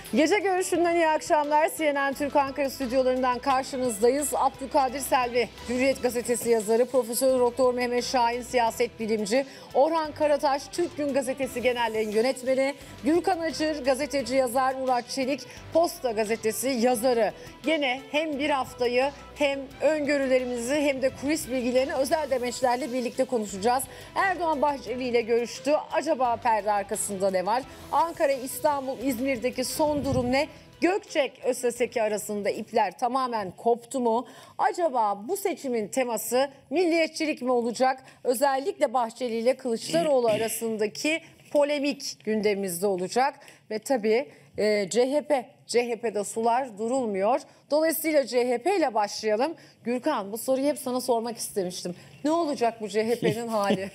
Gece görüşünden iyi akşamlar. CNN Türk Ankara stüdyolarından karşınızdayız. Abdülkadir Selvi, Hürriyet Gazetesi yazarı, Profesör Doktor Mehmet Şahin, siyaset bilimci, Orhan Karataş, Türk Gün Gazetesi Genel Yayın Yönetmeni, Gürkan Acır, gazeteci yazar, Murat Çelik, Posta Gazetesi yazarı. Gene hem bir haftayı hem öngörülerimizi hem de kulis bilgilerini özel demeçlerle birlikte konuşacağız. Erdoğan Bahçeli ile görüştü. Acaba perde arkasında ne var? Ankara, İstanbul, İzmir'deki son durum ne? Gökçek ÖSSK arasında ipler tamamen koptu mu? Acaba bu seçimin teması milliyetçilik mi olacak? Özellikle Bahçeli ile Kılıçdaroğlu arasındaki polemik gündemimizde olacak. Ve tabii CHP'de sular durulmuyor. Dolayısıyla CHP ile başlayalım. Gürkan, bu soruyu hep sana sormak istemiştim. Ne olacak bu CHP'nin hali?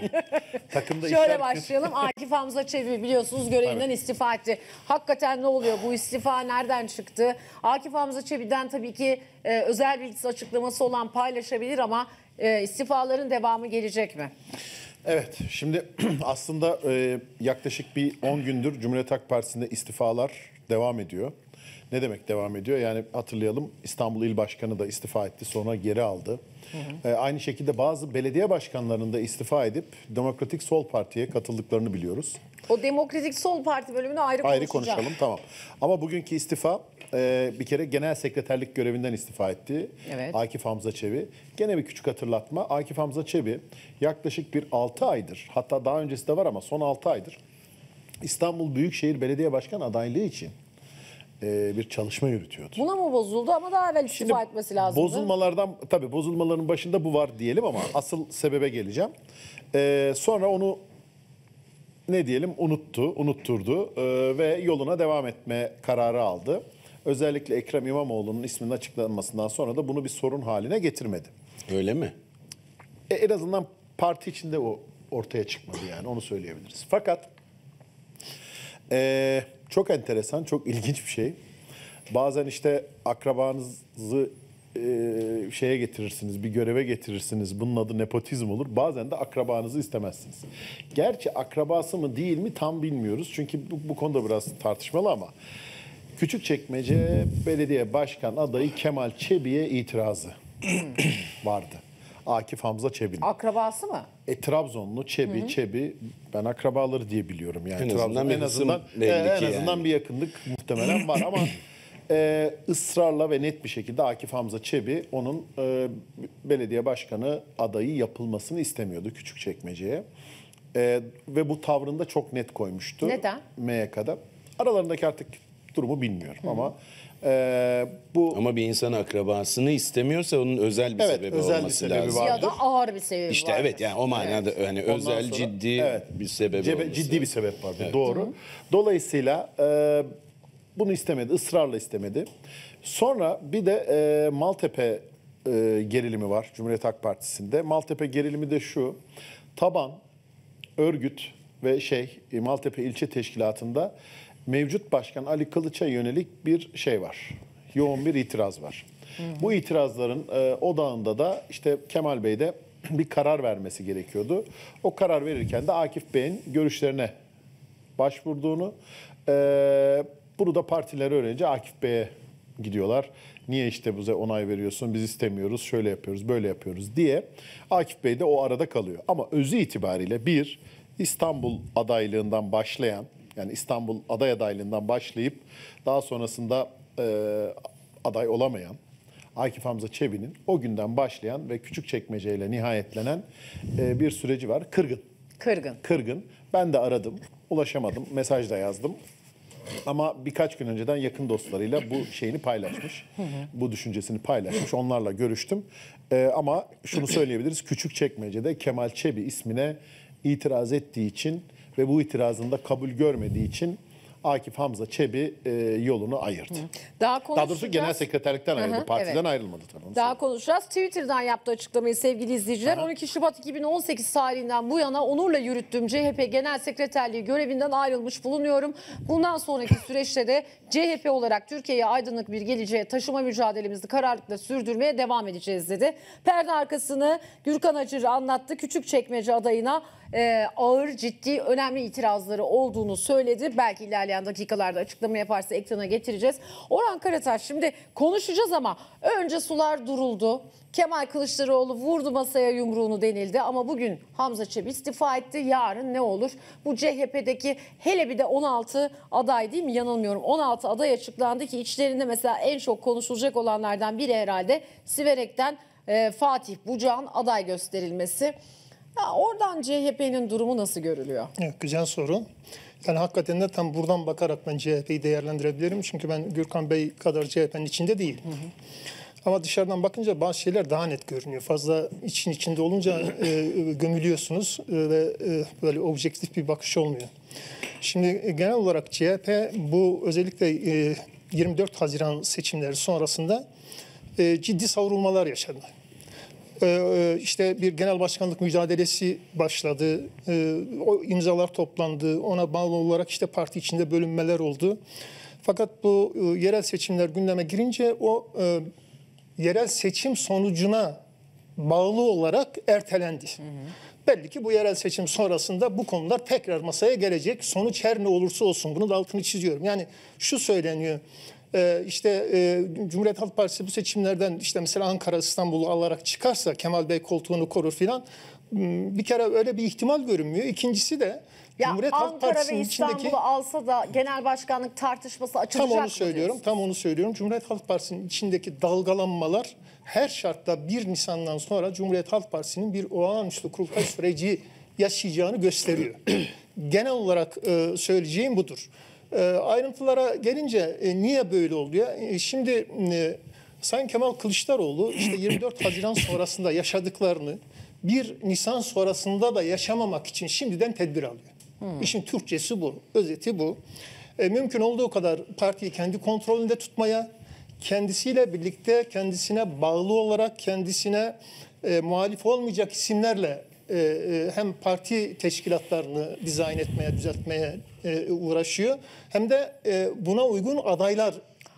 Şöyle başlayalım. Akif Hamza Çebi biliyorsunuz görevinden istifa etti. Hakikaten ne oluyor? Bu istifa nereden çıktı? Akif Hamza Çebi'den tabii ki özel bilgisi açıklaması olan paylaşabilir ama istifaların devamı gelecek mi? Evet, şimdi aslında yaklaşık bir 10 gündür Cumhuriyet Halk Partisi'nde istifalar devam ediyor. Ne demek devam ediyor? Yani hatırlayalım, İstanbul İl Başkanı da istifa etti, sonra geri aldı. Aynı şekilde bazı belediye başkanlarının da istifa edip Demokratik Sol Parti'ye katıldıklarını biliyoruz. O Demokratik Sol Parti bölümünü ayrı konuşalım, tamam. Ama bugünkü istifa bir kere genel sekreterlik görevinden istifa etti. Evet. Akif Hamza Çebi. Gene bir küçük hatırlatma. Akif Hamza Çebi yaklaşık bir 6 aydır, hatta daha öncesi de var ama son 6 aydır İstanbul Büyükşehir Belediye Başkan adaylığı için bir çalışma yürütüyordu. Buna mı bozuldu ama daha evvel istifa etmesi lazımdı? Bozulmaların başında bu var diyelim ama asıl sebebe geleceğim. Sonra onu ne diyelim unutturdu ve yoluna devam etme kararı aldı. Özellikle Ekrem İmamoğlu'nun isminin açıklanmasından sonra da bunu bir sorun haline getirmedi. Öyle mi? En azından parti içinde o ortaya çıkmadı, yani onu söyleyebiliriz. Fakat çok enteresan, çok ilginç bir şey. Bazen işte akrabanızı şeye getirirsiniz, bir göreve getirirsiniz. Bunun adı nepotizm olur. Bazen de akrabanızı istemezsiniz. Gerçi akrabası mı değil mi tam bilmiyoruz. Çünkü bu konuda biraz tartışmalı ama Küçükçekmece Belediye Başkan adayı Kemal Çebi'ye itirazı vardı. Akif Hamza Çebi'nin. Akrabası mı? Trabzonlu Çebi, ben akrabaları diye biliyorum. Yani en azından bir yakınlık muhtemelen var ama ısrarla ve net bir şekilde Akif Hamza Çebi onun belediye başkanı adayı yapılmasını istemiyordu Küçükçekmece'ye. Ve bu tavrını da çok net koymuştu. Neden? MYK'da. Aralarındaki artık durumu bilmiyorum ama Ama bir insan akrabasını istemiyorsa onun özel bir sebebi olması lazım. Ya da ağır bir sebebi İşte var. evet, yani o manada yani özel sonra, ciddi bir sebebi olması. Ciddi bir sebep vardı. Evet. Doğru. Dolayısıyla bunu istemedi, ısrarla istemedi. Sonra bir de Maltepe gerilimi var Cumhuriyet Halk Partisi'nde. Maltepe gerilimi de şu: taban, örgüt ve Maltepe İlçe Teşkilatı'nda mevcut başkan Ali Kılıç'a yönelik bir şey var. Yoğun bir itiraz var. Bu itirazların odağında da işte Kemal Bey de bir karar vermesi gerekiyordu. O karar verirken de Akif Bey'in görüşlerine başvurduğunu, bunu da partiler öğrenince Akif Bey'e gidiyorlar. Niye işte bize onay veriyorsun, biz istemiyoruz, şöyle yapıyoruz, böyle yapıyoruz diye. Akif Bey de o arada kalıyor. Ama özü itibariyle İstanbul adaylığından başlayan, yani İstanbul aday adaylığından başlayıp daha sonrasında aday olamayan Akif Hamza Çebi'nin o günden başlayan ve Küçükçekmece ile nihayetlenen bir süreci var. Kırgın. Ben de aradım, ulaşamadım, mesaj da yazdım. Ama birkaç gün önceden yakın dostlarıyla bu şeyini paylaşmış. Bu düşüncesini paylaşmış. Onlarla görüştüm. Ama şunu söyleyebiliriz: Küçükçekmece'de Kemal Çebi ismine itiraz ettiği için ve bu itirazında kabul görmediği için Akif Hamza Çebi yolunu ayırdı. Daha doğrusu genel sekreterlikten ayrıldı. Partiden ayrılmadı tabii. Daha konuşacağız. Twitter'dan yaptığı açıklamayı sevgili izleyiciler. 12 Şubat 2018 tarihinden bu yana onurla yürüttüğüm CHP Genel Sekreterliği görevinden ayrılmış bulunuyorum. Bundan sonraki süreçte de CHP olarak Türkiye'yi aydınlık bir geleceğe taşıma mücadelemizi kararlılıkla sürdürmeye devam edeceğiz dedi. Perde arkasını Gürkan Acır anlattı. Küçükçekmece adayına ağır, ciddi, önemli itirazları olduğunu söyledi. Belki ilerleyen ilerleyen dakikalarda açıklama yaparsa ekrana getireceğiz. Orhan Karataş, şimdi konuşacağız ama önce sular duruldu. Kemal Kılıçdaroğlu vurdu masaya yumruğunu denildi ama bugün Hamza Çebi istifa etti. Yarın ne olur? Bu CHP'deki hele bir de 16 aday, değil mi? Yanılmıyorum. 16 aday açıklandı ki içlerinde mesela en çok konuşulacak olanlardan biri herhalde Siverek'ten Fatih Bucak'ın aday gösterilmesi. Ya oradan CHP'nin durumu nasıl görülüyor? Evet, güzel soru. Yani hakikaten de tam buradan bakarak ben CHP'yi değerlendirebilirim. Çünkü ben Gürkan Bey kadar CHP'nin içinde değilim. Ama dışarıdan bakınca bazı şeyler daha net görünüyor. Fazla için içinde olunca gömülüyorsunuz ve böyle objektif bir bakış olmuyor. Şimdi genel olarak CHP bu özellikle 24 Haziran seçimleri sonrasında ciddi savrulmalar yaşadı. İşte bir genel başkanlık mücadelesi başladı. O imzalar toplandı. Ona bağlı olarak işte parti içinde bölünmeler oldu. Fakat bu yerel seçimler gündeme girince o yerel seçim sonucuna bağlı olarak ertelendi. Belli ki bu yerel seçim sonrasında bu konular tekrar masaya gelecek. Sonuç her ne olursa olsun, bunu da altını çiziyorum. Yani şu söyleniyor. Cumhuriyet Halk Partisi bu seçimlerden işte mesela Ankara, İstanbul'u alarak çıkarsa Kemal Bey koltuğunu korur filan. Bir kere öyle bir ihtimal görünmüyor. İkincisi de Ya Cumhuriyet Halk Ankara Partisi'nin ve içindeki... İstanbul'u alsa da genel başkanlık tartışması açılacak Tam onu mı söylüyorum, diyorsun? tam onu söylüyorum. Cumhuriyet Halk Partisi'nin içindeki dalgalanmalar her şartta 1 Nisan'dan sonra Cumhuriyet Halk Partisi'nin bir olağanüstü kurultay süreci yaşayacağını gösteriyor. Genel olarak söyleyeceğim budur. Ayrıntılara gelince niye böyle oldu ya? Şimdi Sayın Kemal Kılıçdaroğlu işte 24 Haziran sonrasında yaşadıklarını 1 Nisan sonrasında da yaşamamak için şimdiden tedbir alıyor. İşin Türkçesi bu, özeti bu. Mümkün olduğu kadar partiyi kendi kontrolünde tutmaya, kendisiyle birlikte kendisine bağlı olarak kendisine muhalif olmayacak isimlerle hem parti teşkilatlarını dizayn etmeye, düzeltmeye uğraşıyor. Hem de buna uygun adaylar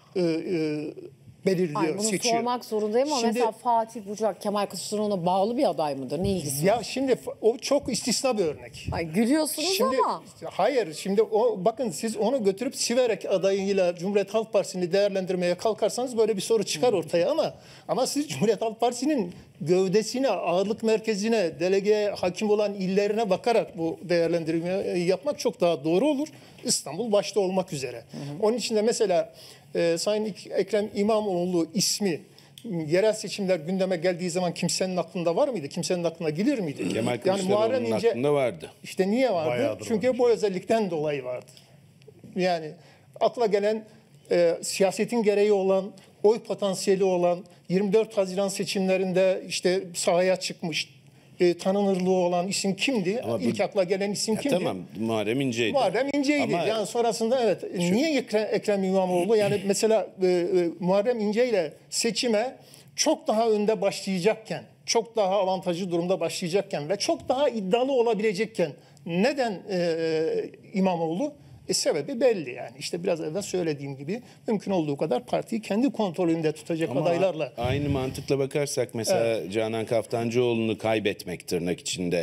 belirliyor, Ay, bunu seçiyor. sormak zorundayım ama Şimdi, mesela Fatih Bucak Kemal Kılıçdaroğlu'na bağlı bir aday mıdır? Ne ilgisi var? ya şimdi o çok istisna bir örnek. Ay, gülüyorsunuz Şimdi ama. hayır, şimdi bakın siz onu götürüp Siverek adayıyla Cumhuriyet Halk Partisi'ni değerlendirmeye kalkarsanız böyle bir soru çıkar ortaya ama siz Cumhuriyet Halk Partisi'nin gövdesine, ağırlık merkezine, delegeye hakim olan illerine bakarak bu değerlendirmeyi yapmak çok daha doğru olur. İstanbul başta olmak üzere. Onun için de mesela Sayın Ekrem İmamoğlu ismi yerel seçimler gündeme geldiği zaman kimsenin aklında var mıydı? Kimsenin aklına gelir miydi? Kemal Kılıçdaroğlu'nun aklında vardı. İşte niye vardı? Bayağıdır Çünkü bu özellikten dolayı vardı. Yani akla gelen siyasetin gereği olan, oy potansiyeli olan 24 Haziran seçimlerinde işte sahaya çıkmış, tanınırlığı olan isim kimdi? Ama İlk akla gelen isim kimdi? Tamam, Muharrem İnce'ydi. Muharrem İnce'ydi. Ama Yani sonrasında evet. Niye Ekrem İmamoğlu? Yani mesela Muharrem İnce ile seçime çok daha önde başlayacakken, çok daha avantajlı durumda başlayacakken ve çok daha iddialı olabilecekken neden İmamoğlu? Sebebi belli yani. İşte biraz evvel söylediğim gibi mümkün olduğu kadar partiyi kendi kontrolünde tutacak adaylarla. Aynı mantıkla bakarsak mesela Canan Kaftancıoğlu'nu kaybetmek tırnak içinde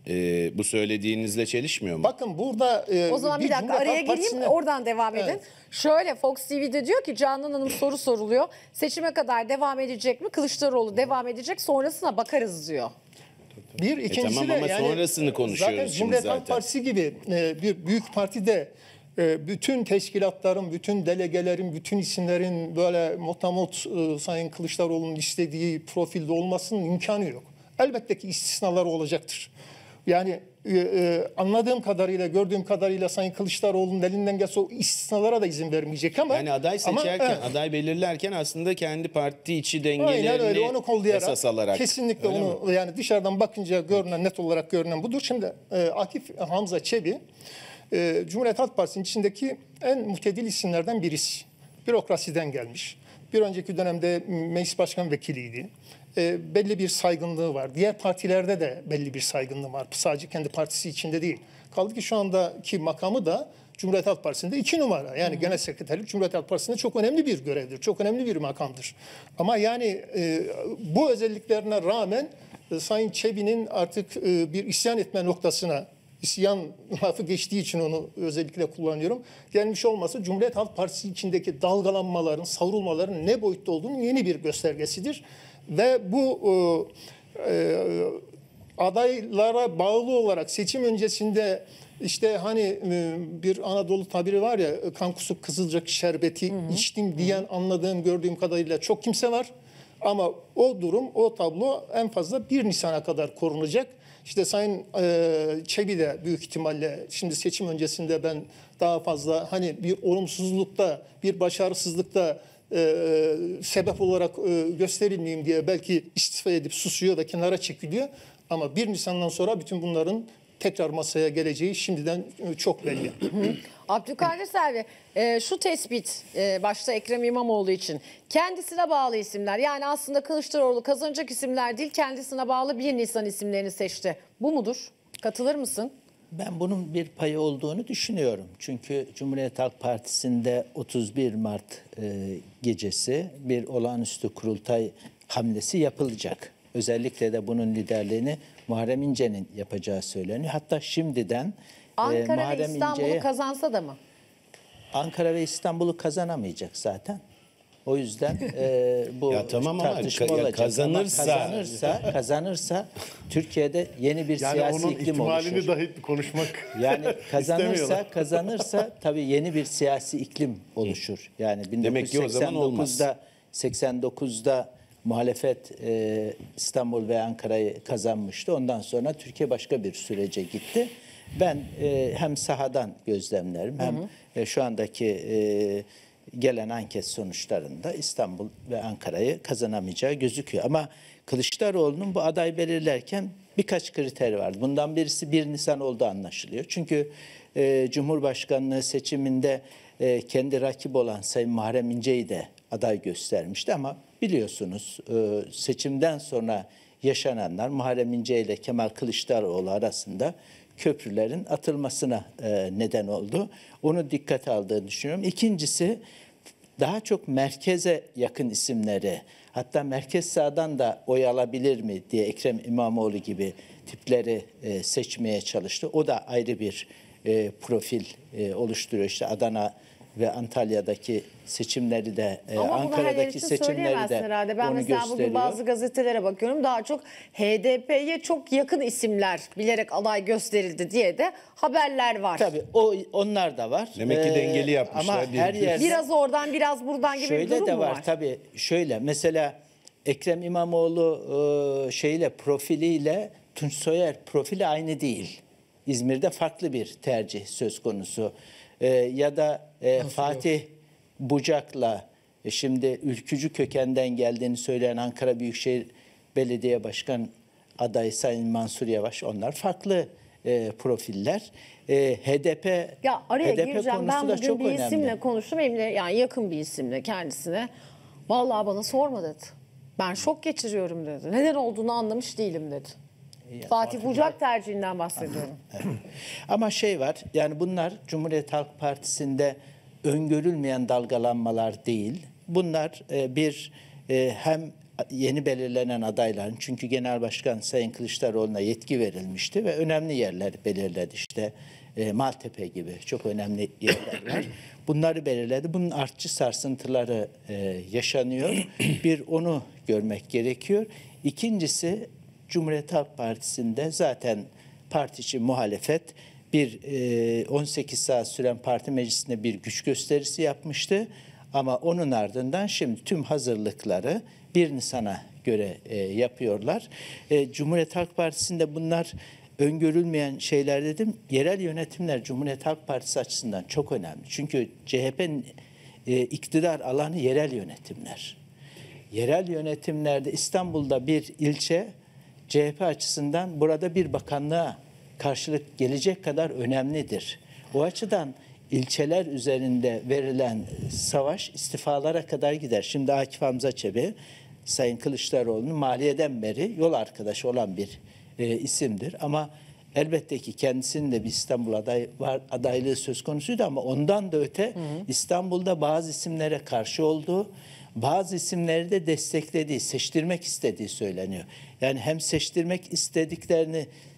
bu söylediğinizle çelişmiyor mu? Bakın burada O zaman bir dakika Cumhuriyet araya Halk gireyim, Partisi'ne- oradan devam edin. Evet. Şöyle, Fox TV'de diyor ki Canan Hanım soru soruluyor. Seçime kadar devam edecek mi? Kılıçdaroğlu devam edecek, sonrasına bakarız diyor. Bir ikincisi tamam de ama yani sonrasını konuşuyoruz zaten şimdi Cumhuriyet Halk zaten. Partisi gibi bir büyük partide bütün teşkilatların, bütün delegelerin, bütün isimlerin böyle motamot Sayın Kılıçdaroğlu'nun istediği profilde olmasının imkanı yok. Elbette ki istisnalar olacaktır. Yani anladığım kadarıyla, gördüğüm kadarıyla Sayın Kılıçdaroğlu'nun elinden gelse o istisnalara da izin vermeyecek ama... Yani aday seçerken, evet. aday belirlerken aslında kendi parti içi Aynen öyle, dengelerini onu kollayarak esas alarak. kesinlikle Öyle onu mi? yani dışarıdan bakınca görünen, net olarak görünen budur. Şimdi Akif Hamza Çebi Cumhuriyet Halk Partisi'nin içindeki en muhtedil isimlerden birisi. Bürokrasiden gelmiş. Bir önceki dönemde meclis başkan vekiliydi. Belli bir saygınlığı var. Diğer partilerde de belli bir saygınlığı var. Sadece kendi partisi içinde değil. Kaldı ki şu andaki makamı da Cumhuriyet Halk Partisi'nde 2 numara. Yani genel sekreterlik Cumhuriyet Halk Partisi'nde çok önemli bir görevdir. Çok önemli bir makamdır. Ama yani bu özelliklerine rağmen Sayın Çebi'nin artık bir isyan etme noktasına isyan lafı geçtiği için onu özellikle kullanıyorum. Gelmiş olması Cumhuriyet Halk Partisi içindeki dalgalanmaların, savrulmaların ne boyutta olduğunun yeni bir göstergesidir. Ve bu adaylara bağlı olarak seçim öncesinde işte hani bir Anadolu tabiri var ya, kan kusup kızılcık şerbeti içtim diyen, anladığım, gördüğüm kadarıyla çok kimse var. Ama o durum, o tablo en fazla 1 Nisan'a kadar korunacak. İşte Sayın Çebi de büyük ihtimalle şimdi seçim öncesinde ben daha fazla hani bir olumsuzlukta, bir başarısızlıkta sebep olarak gösterilmeyeyim diye belki istifa edip susuyor da kenara çekiliyor. Ama 1 Nisan'dan sonra bütün bunların tekrar masaya geleceği şimdiden çok belli. Abdülkadir Selvi, şu tespit başta Ekrem İmamoğlu için kendisine bağlı isimler, yani aslında Kılıçdaroğlu kazanacak isimler değil, kendisine bağlı 1 Nisan isimlerini seçti. Bu mudur? Katılır mısın? Ben bunun bir payı olduğunu düşünüyorum. Çünkü Cumhuriyet Halk Partisi'nde 31 Mart gecesi bir olağanüstü kurultay hamlesi yapılacak. Özellikle de bunun liderliğini Muharrem İnce'nin yapacağı söyleniyor. Hatta şimdiden Ankara ve Muharrem İstanbul'u İnce'ye... kazansa da mı? Ankara ve İstanbul'u kazanamayacak zaten. O yüzden bu Ya tamam ama tartışma ya olacak. kazanırsa- Kazanırsa Türkiye'de yeni bir Yani siyasi onun iklim ihtimalini oluşur. dahi konuşmak Yani istemiyorlar. kazanırsa tabii yeni bir siyasi iklim oluşur. Yani Demek ki o zaman olmaz. 89'da muhalefet İstanbul ve Ankara'yı kazanmıştı. Ondan sonra Türkiye başka bir sürece gitti. Ben hem sahadan gözlemlerim hem şu andaki gelen anket sonuçlarında İstanbul ve Ankara'yı kazanamayacağı gözüküyor. Ama Kılıçdaroğlu'nun bu aday belirlerken birkaç kriter vardı. Bundan birisi 1 Nisan olduğu anlaşılıyor. Çünkü Cumhurbaşkanlığı seçiminde kendi rakip olan Sayın Muharrem İnce'yi de aday göstermişti ama biliyorsunuz seçimden sonra yaşananlar Muharrem İnce ile Kemal Kılıçdaroğlu arasında köprülerin atılmasına neden oldu. Onu dikkate aldığını düşünüyorum. İkincisi, daha çok merkeze yakın isimleri, hatta merkez sağdan da oy alabilir mi diye Ekrem İmamoğlu gibi tipleri seçmeye çalıştı. O da ayrı bir profil oluşturuyor. İşte Adana ve Antalya'daki seçimleri de Ama bunu her yer Ankara'daki için seçimleri söyleyemezsin de herhalde. Ben onu mesela gösteriyor. bugün bazı gazetelere bakıyorum. Daha çok HDP'ye çok yakın isimler bilerek aday gösterildi diye de haberler var. Tabii onlar da var. Demek ki dengeli yapmışlar Ama her diyebiliriz. yerde Biraz oradan biraz buradan gibi bir şöyle durum de mu var. var? Tabii şöyle mesela Ekrem İmamoğlu profiliyle Tunç Soyer profili aynı değil. İzmir'de farklı bir tercih söz konusu. Ya da Fatih Bucak'la şimdi ülkücü kökenden geldiğini söyleyen Ankara Büyükşehir Belediye Başkan adayı Sayın Mansur Yavaş, onlar farklı profiller. HDP Ya araya HDP gireceğim. konusu Ben da bugün çok bir önemli. isimle konuştum. Benimle yani yakın bir isimle kendisine. Vallahi bana sorma dedi. Ben şok geçiriyorum dedi. Neden olduğunu anlamış değilim dedi. Fatih Bucak tercihinden bahsediyorum. Ama şey var, yani bunlar Cumhuriyet Halk Partisi'nde öngörülmeyen dalgalanmalar değil. Bunlar hem yeni belirlenen adayların, çünkü Genel Başkan Sayın Kılıçdaroğlu'na yetki verilmişti ve önemli yerler belirledi. İşte Maltepe gibi çok önemli yerler var. Bunları belirledi. Bunun artçı sarsıntıları yaşanıyor. Bir onu görmek gerekiyor. İkincisi, Cumhuriyet Halk Partisi'nde zaten parti içi muhalefet 18 saat süren parti meclisinde bir güç gösterisi yapmıştı. Ama onun ardından şimdi tüm hazırlıkları 1 Nisan'a göre yapıyorlar. Cumhuriyet Halk Partisi'nde bunlar öngörülmeyen şeyler dedim. Yerel yönetimler Cumhuriyet Halk Partisi açısından çok önemli. Çünkü CHP'nin iktidar alanı yerel yönetimler. Yerel yönetimlerde İstanbul'da bir ilçe CHP açısından burada bir bakanlığa karşılık gelecek kadar önemlidir. Bu açıdan ilçeler üzerinde verilen savaş istifalara kadar gider. Şimdi Akif Hamza Çebi, Sayın Kılıçdaroğlu'nun maliyeden beri yol arkadaşı olan bir isimdir. Ama elbette ki kendisinin de bir İstanbul adaylığı söz konusuydu ama ondan da öte İstanbul'da bazı isimlere karşı olduğu, bazı isimleri de desteklediği, seçtirmek istediği söyleniyor. Yani hem seçtirmek istediklerini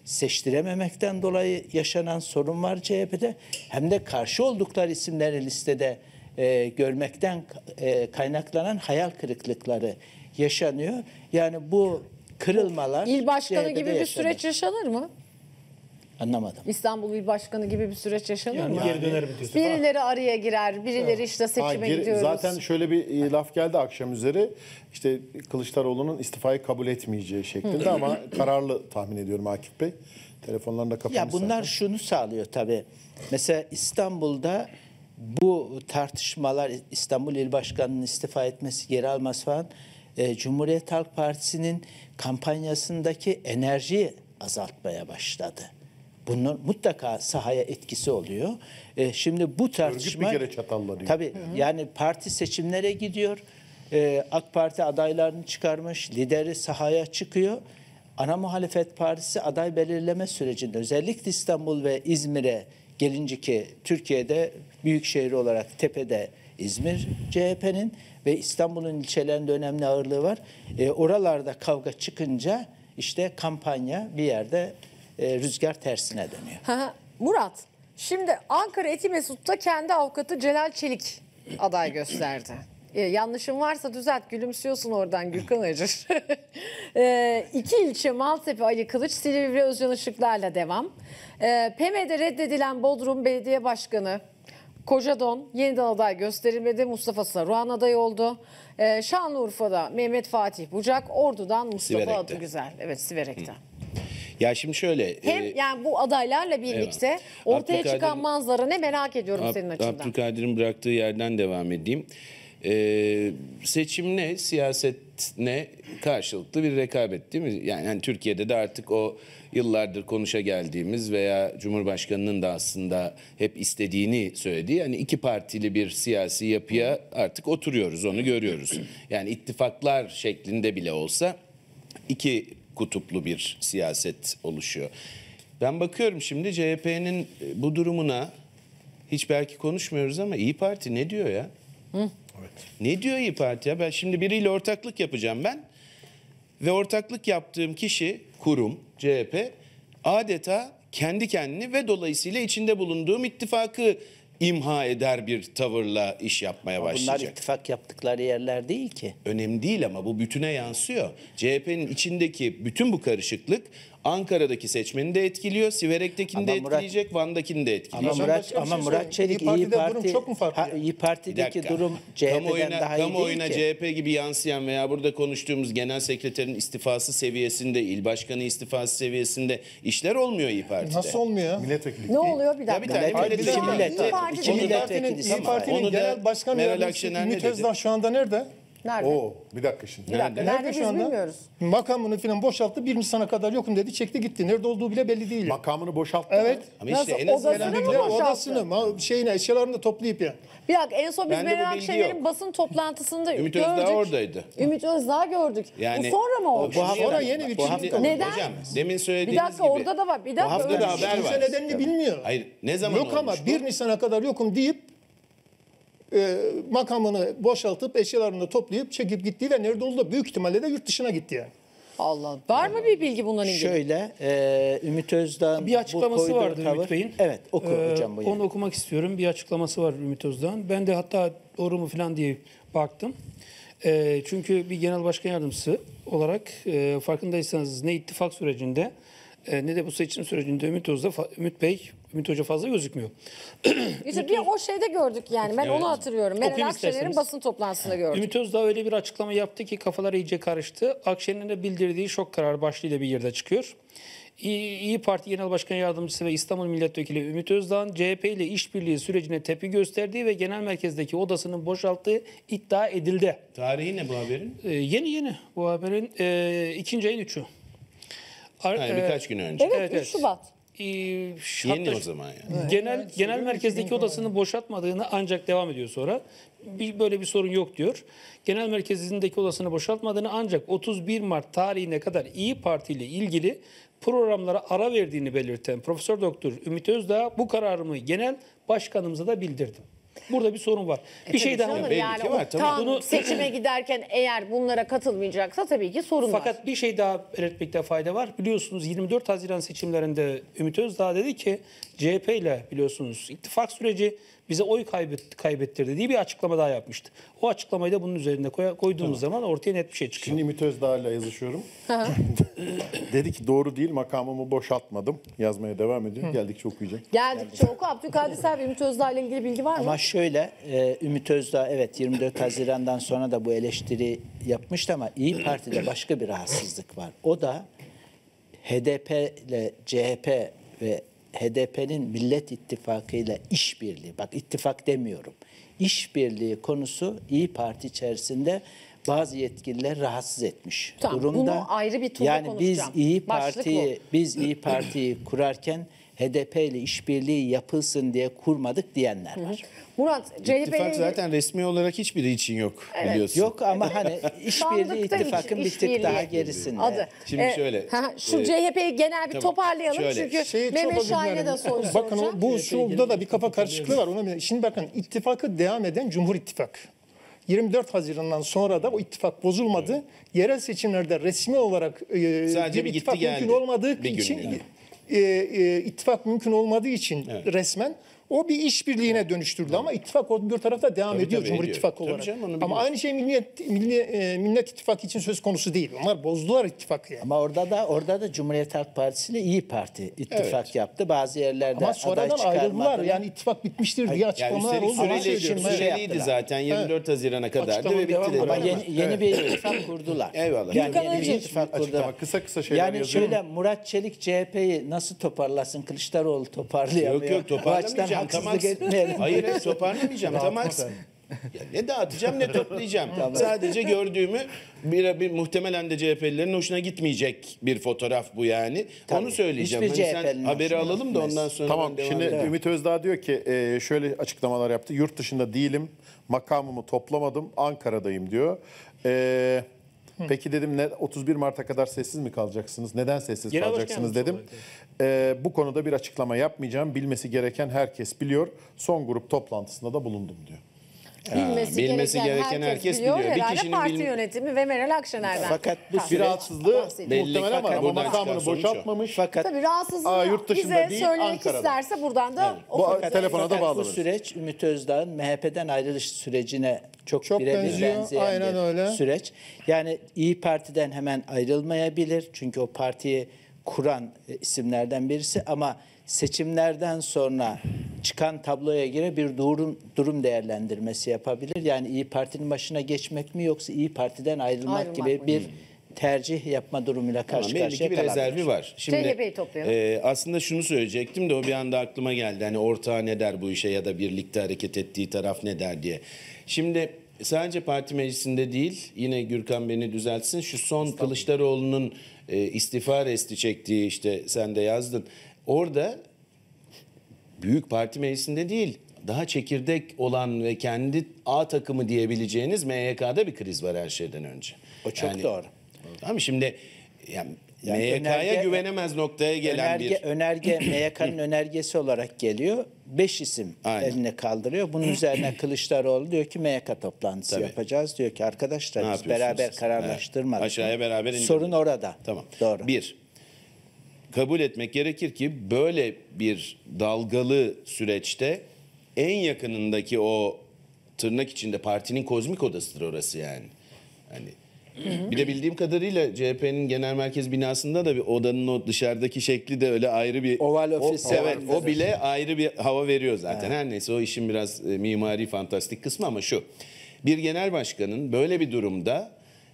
seçtirememekten dolayı yaşanan sorun var CHP'de, hem de karşı oldukları isimleri listede görmekten kaynaklanan hayal kırıklıkları yaşanıyor. Yani bu kırılmalar İl başkanı CHP'de gibi bir yaşanır. süreç yaşanır mı? Anlamadım. İstanbul İl Başkanı gibi bir süreç yaşanır Yani mı? geri döner mi diyorsun? Birileri araya girer, birileri işte seçime gidiyoruz. Zaten şöyle bir laf geldi akşam üzeri. İşte Kılıçdaroğlu'nun istifayı kabul etmeyeceği şeklinde ama kararlı tahmin ediyorum Akif Bey. Telefonlarını da kapamış Ya bunlar zaten. şunu sağlıyor tabii. Mesela İstanbul'da bu tartışmalar, İstanbul İl Başkanı'nın istifa etmesi, geri alması falan, Cumhuriyet Halk Partisi'nin kampanyasındaki enerjiyi azaltmaya başladı. Bunun mutlaka sahaya etkisi oluyor. Şimdi bu tartışma... bir kere çatallanıyor. Tabii yani parti seçimlere gidiyor. AK Parti adaylarını çıkarmış, lideri sahaya çıkıyor. Ana muhalefet partisi aday belirleme sürecinde özellikle İstanbul ve İzmir'e gelince, ki Türkiye'de büyük şehir olarak tepede İzmir CHP'nin ve İstanbul'un ilçelerinde önemli ağırlığı var. Oralarda kavga çıkınca işte kampanya bir yerde rüzgar tersine dönüyor. Murat, şimdi Ankara Etimesgut'ta kendi avukatı Celal Çelik aday gösterdi. Yanlışım varsa düzelt, gülümsüyorsun oradan Gürkan Acır. 2 ilçe Maltepe, Ali Kılıç, Silivri, Özcan Işıklar'la devam. PM'de reddedilen Bodrum Belediye Başkanı Kocadon yeniden aday gösterilmedi. Mustafa Saruhan aday oldu. Şanlıurfa'da Mehmet Fatih Bucak, Ordu'dan Mustafa Siverek'te. Adıgüzel. Evet, Siverek'ten. Ya şimdi şöyle. Hem yani bu adaylarla birlikte Evet. ortaya Abdülkadir- çıkan manzara ne, merak ediyorum senin açından. Abdülkadir'in bıraktığı yerden devam edeyim. Seçim ne, siyaset ne, karşılıklı bir rekabet değil mi? Yani hani Türkiye'de de artık o yıllardır konuşa geldiğimiz veya Cumhurbaşkanı'nın da aslında hep istediğini söylediği, yani iki partili bir siyasi yapıya artık oturuyoruz, onu görüyoruz. Yani ittifaklar şeklinde bile olsa iki kutuplu bir siyaset oluşuyor. Ben bakıyorum şimdi CHP'nin bu durumuna, hiç belki konuşmuyoruz ama İyi Parti ne diyor ya? Ne diyor İyi Parti ya? Ben şimdi biriyle ortaklık yapacağım ben. Ve ortaklık yaptığım kişi, kurum, CHP adeta kendi kendini ve dolayısıyla içinde bulunduğum ittifakı imha eder bir tavırla iş yapmaya Bunlar başlayacak. ittifak yaptıkları yerler değil ki. Önemli değil ama bu bütüne yansıyor. CHP'nin içindeki bütün bu karışıklık Ankara'daki seçmeni de etkiliyor, Siverek'tekini de Ama Murat- etkileyecek, Van'dakini de etkileyecek. Ama Hocam başka bir şey Murat söyleyeyim. Çelik İYİ Parti'de durum çok mu farklı? İyi Bir Parti'deki dakika. durum CHP'den daha iyi değil Kamuoyuna ki. CHP gibi yansıyan veya burada konuştuğumuz genel sekreterin istifası seviyesinde, il başkanı istifası seviyesinde işler olmuyor İyi Parti'de. Nasıl olmuyor ya? Milletvekili. Ne oluyor bir Ya bir dakika? tane Hayır, milletvekili. iki millet- İYİ Parti iki değil. milletvekili. İYİ Tamam. Parti'nin Onu da genel başkan Meral yardımcısı Akşener ne Ümit dedi? Özdağ şu anda nerede? Nerede? Oo, bir dakika şimdi. Bir dakika, nerede biz şu anda? bilmiyoruz. Makamını falan boşalttı. 1 Nisan'a kadar yokum dedi. Çekti gitti. Nerede olduğu bile belli değil. Makamını boşalttı Evet. mı? Ama işte Nasıl? en azından Odasını mı Bile boşalttı? odasını, şeyini, eşyalarını da toplayıp ya. Bir dakika, en son biz Bende bu Meral bilgi Akşener'in yok. basın toplantısında Ümit gördük. Özdağ oradaydı. Ümit Özdağ gördük. Yani bu sonra mı oldu? Bu hafta- Sonra yeni bir bu hafta- kimlik aldı. Neden? Hocam demin Bir söylediğiniz dakika, gibi. orada da var. Bir dakika. hafta öyle da bir şey. haber Kimse var. nedenini bilmiyor. Hayır, ne zaman Yok ama olmuş bu? 1 Nisan'a kadar yokum deyip makamını boşaltıp eşyalarını toplayıp çekip gittiği ve nerede olduğu da büyük ihtimalle de yurt dışına gitti yani. Allah. Var mı bir bilgi bundan ilgili? Şöyle Ümit Özdağ'ın Bir açıklaması bu koyduğu vardı Ümit Bey'in. Evet, oku hocam bu Onu okumak istiyorum. Bir açıklaması var Ümit Özdağ'ın. Ben de hatta doğru mu falan diye baktım. Çünkü bir genel başkan yardımcısı olarak farkındaysanız ne ittifak sürecinde ne de bu seçim sürecinde Ümit Hoca fazla gözükmüyor. İşte bir o şeyde gördük yani. Ben onu hatırlıyorum. Meral Okuyayım Akşener'in isterseniz. basın toplantısında gördük. Ümit Özdağ öyle bir açıklama yaptı ki kafalar iyice karıştı. Akşener'in de bildirdiği şok kararı başlığıyla bir yerde çıkıyor. İyi Parti Genel Başkan Yardımcısı ve İstanbul Milletvekili Ümit Özdağ'ın CHP ile işbirliği sürecine tepki gösterdiği ve genel merkezdeki odasının boşalttığı iddia edildi. Tarihi ne bu haberin? Yeni bu haberin 2. ayın 3'ü. Yani birkaç gün önce. Evet, Evet, 3 evet. Şubat. Yeni o zaman yani. Genel merkezdeki odasını boşaltmadığını ancak devam ediyor sonra. Böyle bir sorun yok diyor. Genel merkezindeki odasını boşaltmadığını ancak 31 Mart tarihine kadar İyi Parti ile ilgili programlara ara verdiğini belirten Profesör Doktor Ümit Özdağ bu kararımı genel başkanımıza da bildirdi. Burada bir sorun var. Bir şey daha Canım, belli yani ki var, o tamam. tam Bunu- seçime giderken eğer bunlara katılmayacaksa tabii ki sorun var. Fakat bir şey daha belirtmekte fayda var. Biliyorsunuz 24 Haziran seçimlerinde Ümit Özdağ dedi ki CHP ile biliyorsunuz ittifak süreci bize oy kaybettirdi diye bir açıklama daha yapmıştı. O açıklamayı da bunun üzerine koyduğumuz zaman ortaya net bir şey çıkıyor. Şimdi Ümit Özdağ'la yazışıyorum. Dedi ki doğru değil, makamımı boşaltmadım. Yazmaya devam ediyor. Geldikçe okuyacak. Geldikçe oku. Abdülkadir Selvi, Ümit Özdağ ile ilgili bilgi var mı? Ama şöyle Ümit Özdağ evet 24 Haziran'dan sonra da bu eleştiri yapmıştı ama İyi Parti'de başka bir rahatsızlık var. O da HDP ile CHP ve HDP'nin Millet İttifakı ile işbirliği, bak ittifak demiyorum, işbirliği konusu İyi Parti içerisinde bazı yetkililer rahatsız etmiş Tamam, durumda. bunu ayrı bir turda yani konuşacağım. biz İyi Parti'yi kurarken HDP ile işbirliği yapılsın diye kurmadık diyenler var. Murat, CHP ile İttifak ilgili... zaten resmi olarak hiçbiri için yok biliyorsun. Yok ama hani işbirliği Sandıkta ittifakın bir tık işbirliği daha gerisinde. Adı. Şimdi şöyle, Şu CHP'yi genel bir tamam, toparlayalım. şöyle. Çünkü Şeyi çok Mehmet özür Şahin'e dilerim. de soru Bakın soracağım. bu şurada da bir kafa karışıklığı var. Şimdi bakın ittifakı devam eden Cumhur İttifakı. 24 Haziran'dan sonra da o ittifak bozulmadı. Yerel seçimlerde resmi olarak Sadece bir gitti ittifak geldi. mümkün olmadığı Bir gün için yani. ittifak mümkün olmadığı için resmen o bir işbirliğine dönüştürdü ama ittifak o bir tarafta devam ediyor tabii Cumhur ediyor. İttifakı Tabii olarak. canım, onu Ama biliyoruz. aynı şey Millet İttifakı için söz konusu değil. Onlar bozdular ittifakı yani. Ama orada da Cumhuriyet Halk Partisi ile İyi Parti ittifak yaptı. Bazı yerlerde Ama aday sonradan ayrıldılar. çıkarmadılar. Yani ittifak bitmiştir diye Yani açıklamalar üstelik oldu. Ama süreliydi yaptılar. zaten 24 Haziran'a kadar da Açıklama ve bitti devam dedi. Ama ediyor. yeni bir ittifak kurdular. Eyvallah. Yani Gürkan yeni bir Öncü. ittifak Açıklama, kurdular. kısa şeyler Yani yazıyorum. şöyle Murat Çelik CHP'yi nasıl toparlasın? Kılıçdaroğlu toparlayamıyor. Yok Bu açıdan toparlamayacağım. haksızlık Tamam. etmeyelim. Hayır toparlamayacağım. Tamam. Ya ne dağıtacağım ne toplayacağım. Sadece gördüğümü bir muhtemelen de CHP'lilerin hoşuna gitmeyecek bir fotoğraf bu yani. Tabii. Onu söyleyeceğim. Hiçbir Hani sen CHP'linin haberi hoşuna alalım da gitmez. ondan sonra Tamam, ben devam şimdi edeyim. Ümit Özdağ diyor ki şöyle açıklamalar yaptı. Yurt dışında değilim, makamımı toplamadım, Ankara'dayım diyor. Peki dedim 31 Mart'a kadar sessiz mi kalacaksınız? Neden sessiz Genel kalacaksınız başkanımız dedim. Bu konuda bir açıklama yapmayacağım. Bilmesi gereken herkes biliyor. Son grup toplantısında da bulundum diyor. Bilmesi gereken herkes biliyor. Bir Herhalde kişinin parti yönetimi ve Meral Akşener'den. Fakat bu Bir süreç rahatsızlığı bahsediyor. Belli, muhtemelen var ama buradan makamını çıkan sonuç o. boşaltmamış. fakat Tabii rahatsızlığı yurt dışında bize değil, söylemek Ankara'da. isterse buradan da Bu telefona da fakat bu bağlanırız. süreç Ümit Özdağ'ın MHP'den ayrılış sürecine çok birebir benziyor. benzeyen Aynen bir öyle. süreç. Yani İyi Parti'den hemen ayrılmayabilir. Çünkü o partiyi kuran isimlerden birisi ama seçimlerden sonra çıkan tabloya göre bir durum değerlendirmesi yapabilir. Yani İyi Parti'nin başına geçmek mi yoksa İyi Parti'den ayrılmak gibi mı? bir tercih yapma durumuyla karşı Ama belli karşıya ki bir kalabilir. rezervi var. CHP'yi toplayalım. Aslında şunu söyleyecektim de o bir anda aklıma geldi. Hani ortağı ne der bu işe ya da birlikte hareket ettiği taraf ne der diye. Şimdi sadece parti meclisinde değil, yine Gürkan beni düzeltsin. Şu son Kılıçdaroğlu'nun istifa resti çektiği, işte sen de yazdın. Orada büyük parti meclisinde değil, daha çekirdek olan ve kendi A takımı diyebileceğiniz MYK'da bir kriz var her şeyden önce. O çok doğru. Tamam, şimdi yani Yani MYK'ya güvenemez noktaya gelen önerge MYK'nın önergesi olarak geliyor. 5 isim Aynen. eline kaldırıyor. Bunun üzerine Kılıçdaroğlu diyor ki MYK toplantısı Tabii. yapacağız. Diyor ki arkadaşlar Ne biz yapıyorsunuz beraber siz? kararlaştırmadık. Evet. Aşağıya beraber indirdik. Sorun orada. Tamam. Doğru. Bir, kabul etmek gerekir ki böyle bir dalgalı süreçte en yakınındaki o tırnak içinde partinin kozmik odasıdır orası yani. Hani bir de bildiğim kadarıyla CHP'nin genel merkez binasında da bir odanın o dışarıdaki şekli de öyle ayrı bir... Oval ofis Evet, var. o bile ayrı bir hava veriyor zaten. Her neyse o işin biraz mimari fantastik kısmı ama şu. Bir genel başkanın böyle bir durumda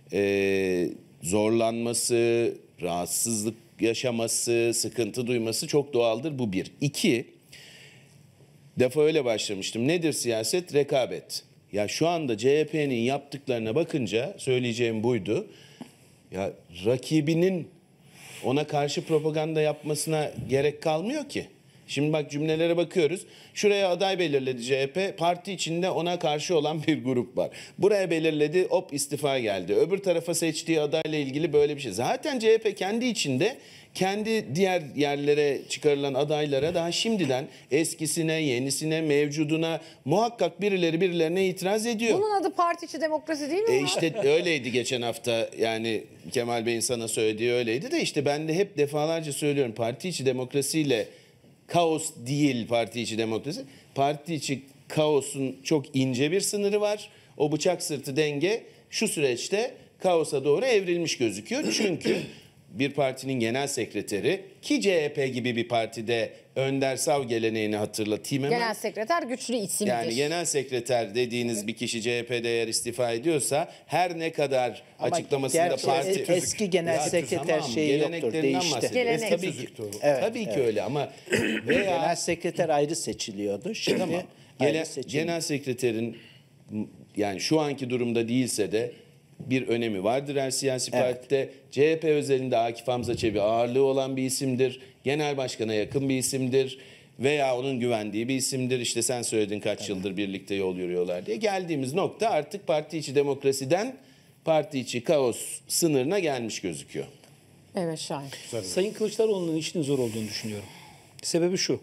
zorlanması, rahatsızlık yaşaması, sıkıntı duyması çok doğaldır. Bu bir. İki, defa öyle başlamıştım. Nedir siyaset? Rekabet. Ya şu anda CHP'nin yaptıklarına bakınca söyleyeceğim buydu. Ya rakibinin ona karşı propaganda yapmasına gerek kalmıyor ki. Şimdi bak cümlelere bakıyoruz. Şuraya aday belirledi CHP. Parti içinde ona karşı olan bir grup var. Buraya belirledi, hop istifa geldi. Öbür tarafa seçtiği adayla ilgili böyle bir şey. Zaten CHP kendi içinde kendi diğer yerlere çıkarılan adaylara daha şimdiden eskisine, yenisine, mevcuduna muhakkak birilerine itiraz ediyor. Bunun adı parti içi demokrasi değil mi? İşte öyleydi geçen hafta, yani Kemal Bey'in sana söylediği öyleydi de işte ben de hep defalarca söylüyorum, parti içi demokrasiyle kaos değil parti içi demokrasi. Parti içi kaosun çok ince bir sınırı var. O bıçak sırtı denge şu süreçte kaosa doğru evrilmiş gözüküyor. Çünkü bir partinin genel sekreteri, ki CHP gibi bir partide Önder Sav geleneğini hatırlatayım hemen. Genel sekreter güçlü isimdir. Yani genel sekreter dediğiniz bir kişi CHP'de eğer istifa ediyorsa her ne kadar Ama açıklamasında gerçi parti... eski genel Ya sekreter tamam, şeyi yoktur, geleneklerinden değişti. bahsediyoruz. Gelenek. Tabii ki, tabii ki öyle ama veya Genel sekreter ayrı seçiliyordu. Şimdi Tamam. ayrı seçiliyor. Genel sekreterin yani şu anki durumda değilse de bir önemi vardır her siyasi partide. CHP özelinde Akif Hamza Çebi ağırlığı olan bir isimdir. Genel başkana yakın bir isimdir. Veya onun güvendiği bir isimdir. İşte sen söyledin kaç yıldır birlikte yol yürüyorlar diye. Geldiğimiz nokta artık parti içi demokrasiden parti içi kaos sınırına gelmiş gözüküyor. Evet Şahin. Sayın Kılıçdaroğlu'nun işinin zor olduğunu düşünüyorum. Sebebi şu.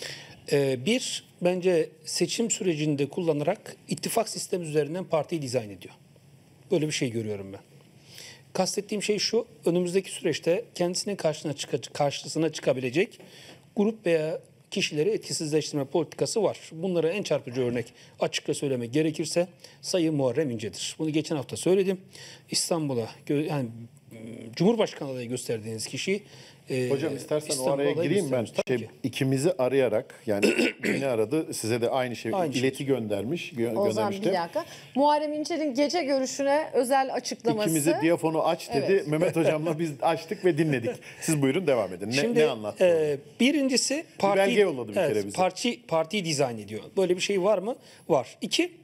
Bir, bence seçim sürecinde kullanarak ittifak sistemi üzerinden partiyi dizayn ediyor. Böyle bir şey görüyorum ben. Kastettiğim şey şu, önümüzdeki süreçte kendisinin karşısına çıkabilecek grup veya kişileri etkisizleştirme politikası var. Bunlara en çarpıcı örnek açıkça söylemek gerekirse Sayın Muharrem İnce'dir. Bunu geçen hafta söyledim. İstanbul'a yani Cumhurbaşkanı adayı gösterdiğiniz kişi Hocam istersen o İstanbul'a araya aday gireyim ben. göstermiş. Tabii ki. İkimizi arayarak yani beni aradı. Size de aynı şey Aynı şey. ileti göndermiş. O zaman bir dakika. Muharrem İnce'nin gece görüşüne özel açıklaması. İkimize diyafonu aç dedi. Evet. Mehmet hocamla biz açtık ve dinledik. Siz buyurun devam edin. Ne anlattı? Birincisi belge yolladı bir kere bize. Partiyi dizayn ediyor. Böyle bir şey var mı? Var. İki,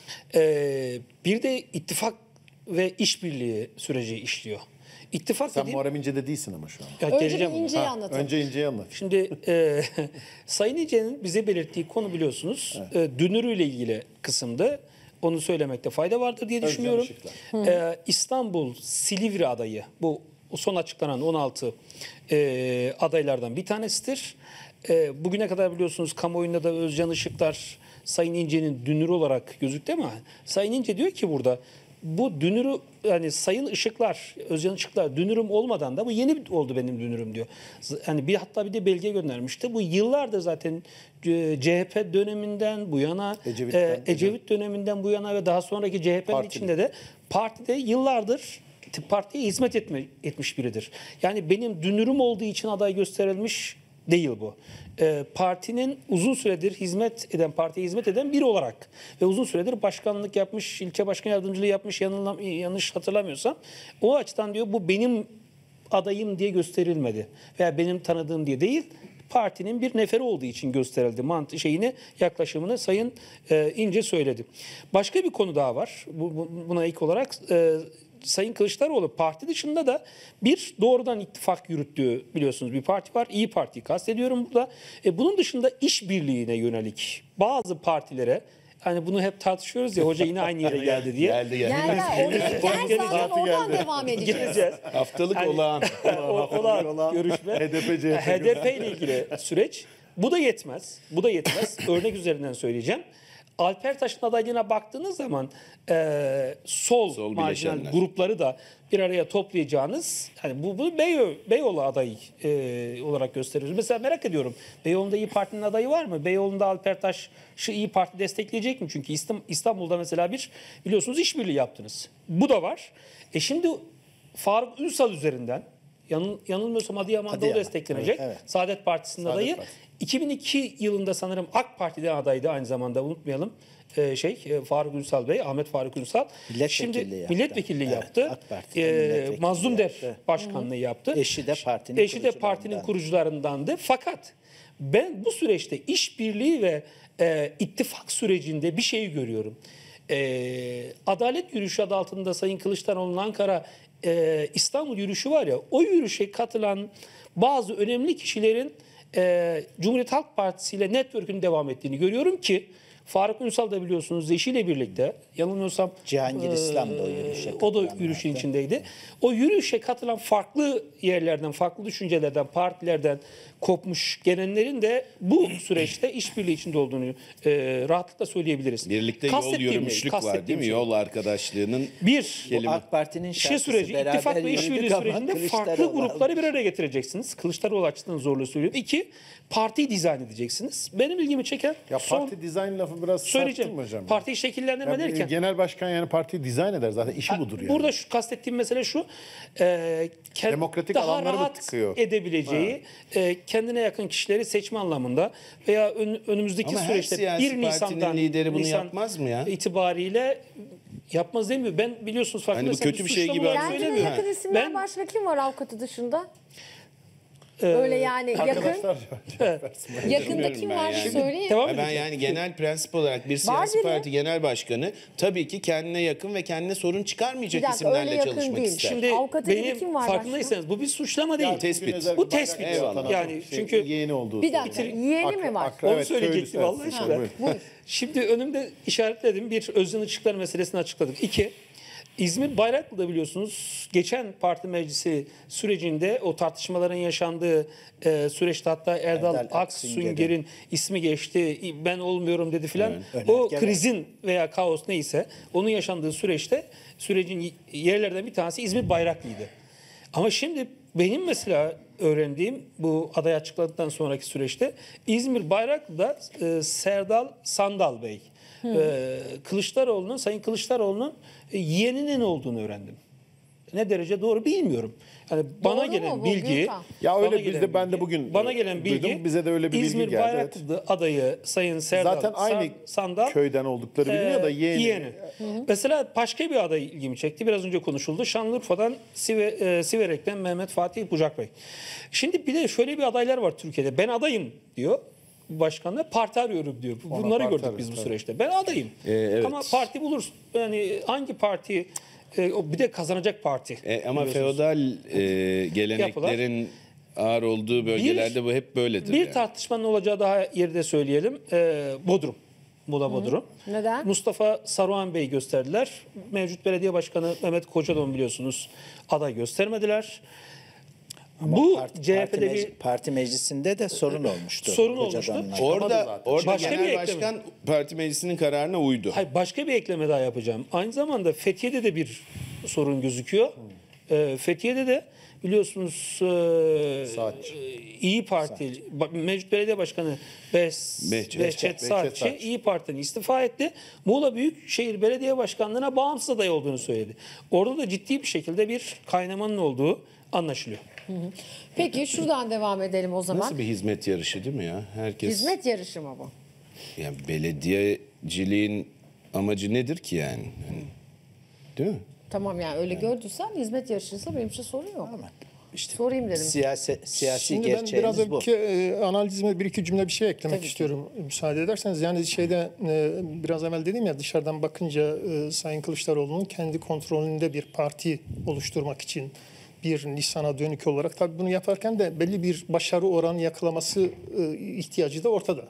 bir de ittifak ve işbirliği süreci işliyor. İttifak Sen dediğim... Muharrem İnce'de değilsin ama şu an. Ya Önce bir geleceğim ona. İnce'yi anlatın. Önce İnce'yi anlat. Şimdi Sayın İnce'nin bize belirttiği konu biliyorsunuz dünürüyle ilgili kısımda onu söylemekte fayda vardır diye düşünüyorum. İstanbul Silivri adayı bu son açıklanan 16 adaylardan bir tanesidir. Bugüne kadar biliyorsunuz kamuoyunda da Özcan Işıklar Sayın İnce'nin dünürü olarak gözüktü ama Sayın İnce diyor ki burada bu dünürü yani Sayın Işıklar, Özcan Işıklar dünürüm olmadan da bu yeni oldu benim dünürüm diyor. Yani hatta bir de belge göndermişti. Bu yıllardır zaten CHP döneminden bu yana Ecevit döneminden bu yana ve daha sonraki CHP'nin içinde de partide yıllardır partiye hizmet etmiş biridir. Yani benim dünürüm olduğu için aday gösterilmiş değil bu. Partinin uzun süredir partiye hizmet eden biri olarak ve uzun süredir başkanlık yapmış, ilçe başkan yardımcılığı yapmış yanlış hatırlamıyorsam. O açıdan diyor bu benim adayım diye gösterilmedi veya benim tanıdığım diye değil. Partinin bir neferi olduğu için gösterildi yaklaşımını Sayın İnce söyledi. Başka bir konu daha var. Buna ilk olarak Sayın Kılıçdaroğlu parti dışında da bir doğrudan ittifak yürüttüğü biliyorsunuz bir parti var. İYİ Parti'yi kastediyorum burada. Bunun dışında işbirliğine yönelik bazı partilere hani bunu hep tartışıyoruz ya hoca yine aynı yere geldi diye. Geldi. Gel zaten oradan devam edeceğiz. Geleceğiz. Haftalık Hani- olağan. Olan görüşme. HDP ile ilgili süreç. Bu da yetmez. Örnek üzerinden söyleyeceğim. Alper Taş'ın adaylığına baktığınız zaman sol marjinal bileşenler. grupları da bir araya toplayacağınız hani bu Beyoğlu adayı olarak gösteriyoruz. Mesela merak ediyorum. Beyoğlu'nda İYİ Parti'nin adayı var mı? Beyoğlu'nda Alper Taş şu İYİ Parti destekleyecek mi? Çünkü İstanbul'da mesela biliyorsunuz işbirliği yaptınız. Bu da var. Şimdi Faruk Ünsal üzerinden yanılmıyorsam Adıyaman'da o desteklenecek. Evet. Saadet Partisi'nin adayı. Partisi. 2002 yılında sanırım AK Parti'de adaydı aynı zamanda unutmayalım. Faruk Ünsal Bey, Ahmet Faruk Ünsal. Milletvekilliği yaptı. AK Parti'de milletvekili Mazlum Der yaptı. başkanlığı yaptı. Eşi de partinin kurucularındandı. Fakat ben bu süreçte işbirliği ve ittifak sürecinde bir şey görüyorum. Adalet yürüyüşü adı altında Sayın Kılıçdaroğlu'nun Ankara İstanbul yürüyüşü var ya, o yürüyüşe katılan bazı önemli kişilerin Cumhuriyet Halk Partisi ile network'ün devam ettiğini görüyorum ki Faruk Ünsal da biliyorsunuz eşiyle birlikte, yanılmıyorsam Cihangir İslam da o yürüyüşe o da katılan yürüyüşün vardı. içindeydi. O yürüyüşe katılan farklı yerlerden, farklı düşüncelerden, partilerden kopmuş gelenlerin de bu süreçte işbirliği içinde olduğunu rahatlıkla söyleyebiliriz. Birlikte yol Kastettiğim yürümüşlük ne? var değil mi? Kastettiğim şey. Yol arkadaşlığının Bir, kelime. AK Parti'nin şey şarkısı süreci, beraber ittifak ve yürüdük işbirliği ama sürecinde farklı Kılıçdaroğlu grupları bir aldı. araya getireceksiniz. Kılıçdaroğlu açısından zorluğu söylüyorum. İki, partiyi dizayn edeceksiniz. Benim ilgimi çeken Ya son parti dizayn lafı biraz söyleyeceğim. sarktın mı hocam? Partiyi şekillendirme Ya derken. genel başkan yani partiyi dizayn eder zaten işi budur yani. Burada şu kastettiğim mesele şu. Demokratik daha alanları mı rahat tıkıyor? edebileceği, kendine yakın kişileri seçme anlamında veya önümüzdeki Ama her süreçte siyasi 1 Nisan'dan partinin lideri bunu Nisan yapmaz mı ya? itibariyle yapmaz demiyor. Ben biliyorsunuz farkındaysanız kötü bir şey suçlama gibi olarak anlıyor. Kendine söylemiyorum. yakın isimler Ben- başka kim var avukatı dışında? Öyle yani yakın. Arkadaşlar Yakında Bilmiyorum kim ben var yani. söyleyeyim. Devam Ben edeceğim. yani genel prensip olarak bir siyasi biri. parti genel başkanı tabii ki kendine yakın ve kendine sorun çıkarmayacak Bir dakika, öyle isimlerle yakın çalışmak değil. ister. Şimdi Avukatı gibi benim kim var farkındaysanız bu bir suçlama değil. tespit. Bu tespit. Eyvallah. Yani çünkü yeğeni olduğu Bir dakika, söyleniyor. yeğeni mi var? Onu söyleyecektim Allah köylüsü. aşkına. Buyurun. Şimdi önümde işaretledim. Bir özden ışıklar meselesini açıkladım. İki, İzmir Bayraklı'da biliyorsunuz geçen parti meclisi sürecinde o tartışmaların yaşandığı süreçte hatta Erdal Aksünger'in ismi geçti. Ben olmuyorum dedi filan. O Önerge krizin veya kaos neyse onun yaşandığı süreçte sürecin yerlerden bir tanesi İzmir Bayraklı'ydı. Ama şimdi benim mesela öğrendiğim bu aday açıkladıktan sonraki süreçte İzmir Bayraklı'da Serdal Sandal Bey, Kılıçdaroğlu'nun, Sayın Kılıçdaroğlu'nun yeğeninin olduğunu öğrendim. Ne derece doğru bilmiyorum. Yani bana mu gelen bu, bilgi, Gürkan? Ya öyle bana biz gelen de ben de bilgi- bugün bana gelen bilgi duydum. Bize de öyle bir bilgi İzmir geldi, Bayraklı adayı Sayın Serdal Zaten aynı Sandal köyden oldukları biliniyor da yeğeni. Mesela başka bir aday ilgimi çekti. Biraz önce konuşuldu. Şanlıurfa'dan Siverek'ten Mehmet Fatih Bucak Bey. Şimdi bir de şöyle bir adaylar var Türkiye'de. Ben adayım diyor. Başkanlar parti arıyorum diyor. Bunları parti gördük arıyor, biz bu tabii. süreçte. Ben adayım. Evet. Ama parti bulursun. Yani hangi parti bir de kazanacak parti. Ama feodal geleneklerin ağır olduğu bölgelerde bu hep böyledir. Bir yani. tartışmanın olacağı daha yerde söyleyelim. Bodrum. Muğla Bodrum. Neden? Mustafa Saruhan Bey gösterdiler. Mevcut belediye başkanı Mehmet Kocadon biliyorsunuz aday göstermediler. Bu CHP'de bir Parti meclisinde de sorun olmuştu. Sorun olmuştu. Hocadan'la. Orada Başka bir genel ekleme. başkan parti meclisinin kararına uydu. hayır, başka bir ekleme daha yapacağım. Aynı zamanda Fethiye'de de bir sorun gözüküyor. Fethiye'de de biliyorsunuz Saatçi. İyi Parti mevcut belediye başkanı Behçet Saatçi İyi Parti'den istifa etti. Muğla Büyükşehir Belediye Başkanlığı'na bağımsız aday olduğunu söyledi. Orada da ciddi bir şekilde bir kaynamanın olduğu anlaşılıyor. Peki şuradan devam edelim o zaman. Nasıl bir hizmet yarışı değil mi ya? Herkes Hizmet yarışı mı bu? yani belediyeciliğin amacı nedir ki yani? Hani, değil mi? Tamam yani öyle gördüysen hizmet yarışıysa benim için sorun yok. İşte Sorayım dedim. siyasi Şimdi ben biraz gerçeğimiz bu. önceki analizime bir iki cümle bir şey eklemek Tabii ki. istiyorum müsaade ederseniz. Yani biraz evvel dedim ya dışarıdan bakınca Sayın Kılıçdaroğlu'nun kendi kontrolünde bir parti oluşturmak için bir Nisan'a dönük olarak tabii bunu yaparken de belli bir başarı oranı yakalaması ihtiyacı da ortada.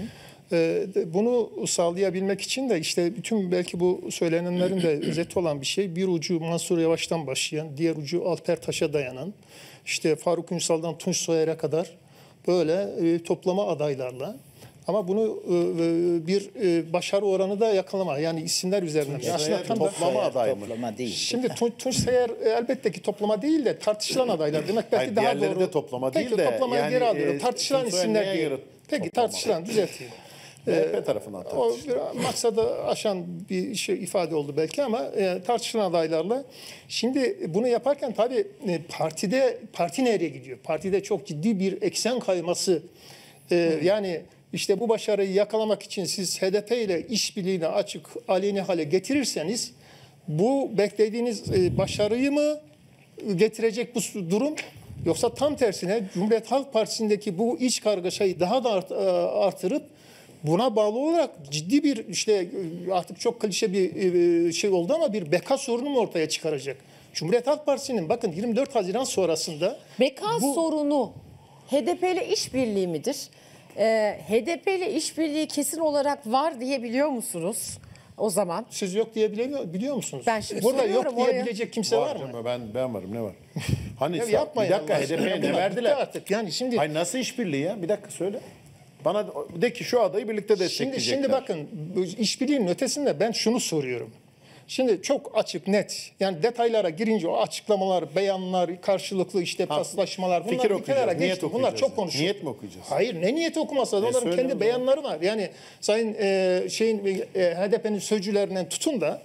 Bunu sağlayabilmek için de işte bütün belki bu söylenenlerin de özeti olan bir şey. Bir ucu Mansur Yavaş'tan başlayan, diğer ucu Alper Taş'a dayanan, işte Faruk Ünsal'dan Tunç Soyer'e kadar böyle toplama adaylarla. Ama bunu bir başarı oranı da yakalama. Yani isimler üzerinden. Aslında tam da toplama adayı mı? Toplama değil. Şimdi Tunç Soyer elbette ki toplama değil de tartışılan adaylar demek belki Hayır, daha diğerleri doğru. de toplama Peki, değil de toplamayı yani, geri alıyorum. Tartışılan Tunç Soyer isimler neye değil. göre Peki toplama? tartışılan düzelteyim. MHP tarafından O tartışılıyor. bir maksadı aşan bir şey ifade oldu belki ama tartışılan adaylarla. Şimdi bunu yaparken tabii parti nereye gidiyor? Partide çok ciddi bir eksen kayması. Yani işte bu başarıyı yakalamak için siz HDP ile işbirliğini açık aleni hale getirirseniz bu beklediğiniz başarıyı mı getirecek bu durum? Yoksa tam tersine Cumhuriyet Halk Partisi'ndeki bu iç kargaşayı daha da artırıp buna bağlı olarak ciddi bir işte artık çok klişe bir şey oldu ama bir beka sorunu mu ortaya çıkaracak? Cumhuriyet Halk Partisi'nin bakın 24 Haziran sonrasında Beka sorunu HDP ile işbirliği midir? HDP ile işbirliği kesin olarak var diyebiliyor musunuz o zaman? Siz yok diyebiliyor musunuz? Ben şimdi Burada yok soruyorum oraya. diyebilecek kimse var mı? canım, ben varım, ne var? Hani Ya bir yapmayın dakika, Allah aşkına. HDP'ye ne Bitti verdiler? artık. Yani şimdi Hayır, nasıl işbirliği ya? Bir dakika söyle. Bana de ki şu adayı birlikte destekleyecekler. Şimdi bakın, bu işbirliğinin ötesinde ben şunu soruyorum. Şimdi çok açık, net. Yani detaylara girince o açıklamalar, beyanlar, karşılıklı işte paslaşmalar, bunlar fikir bir kenara okuyacağız, niyet geçti. Bunlar okuyacağız çok yani. konuşuldu. Niyet mi okuyacağız? Hayır, ne niyeti okuması? Onların söyle o kendi zaman. beyanları var. Yani Sayın HDP'nin sözcülerinden tutun da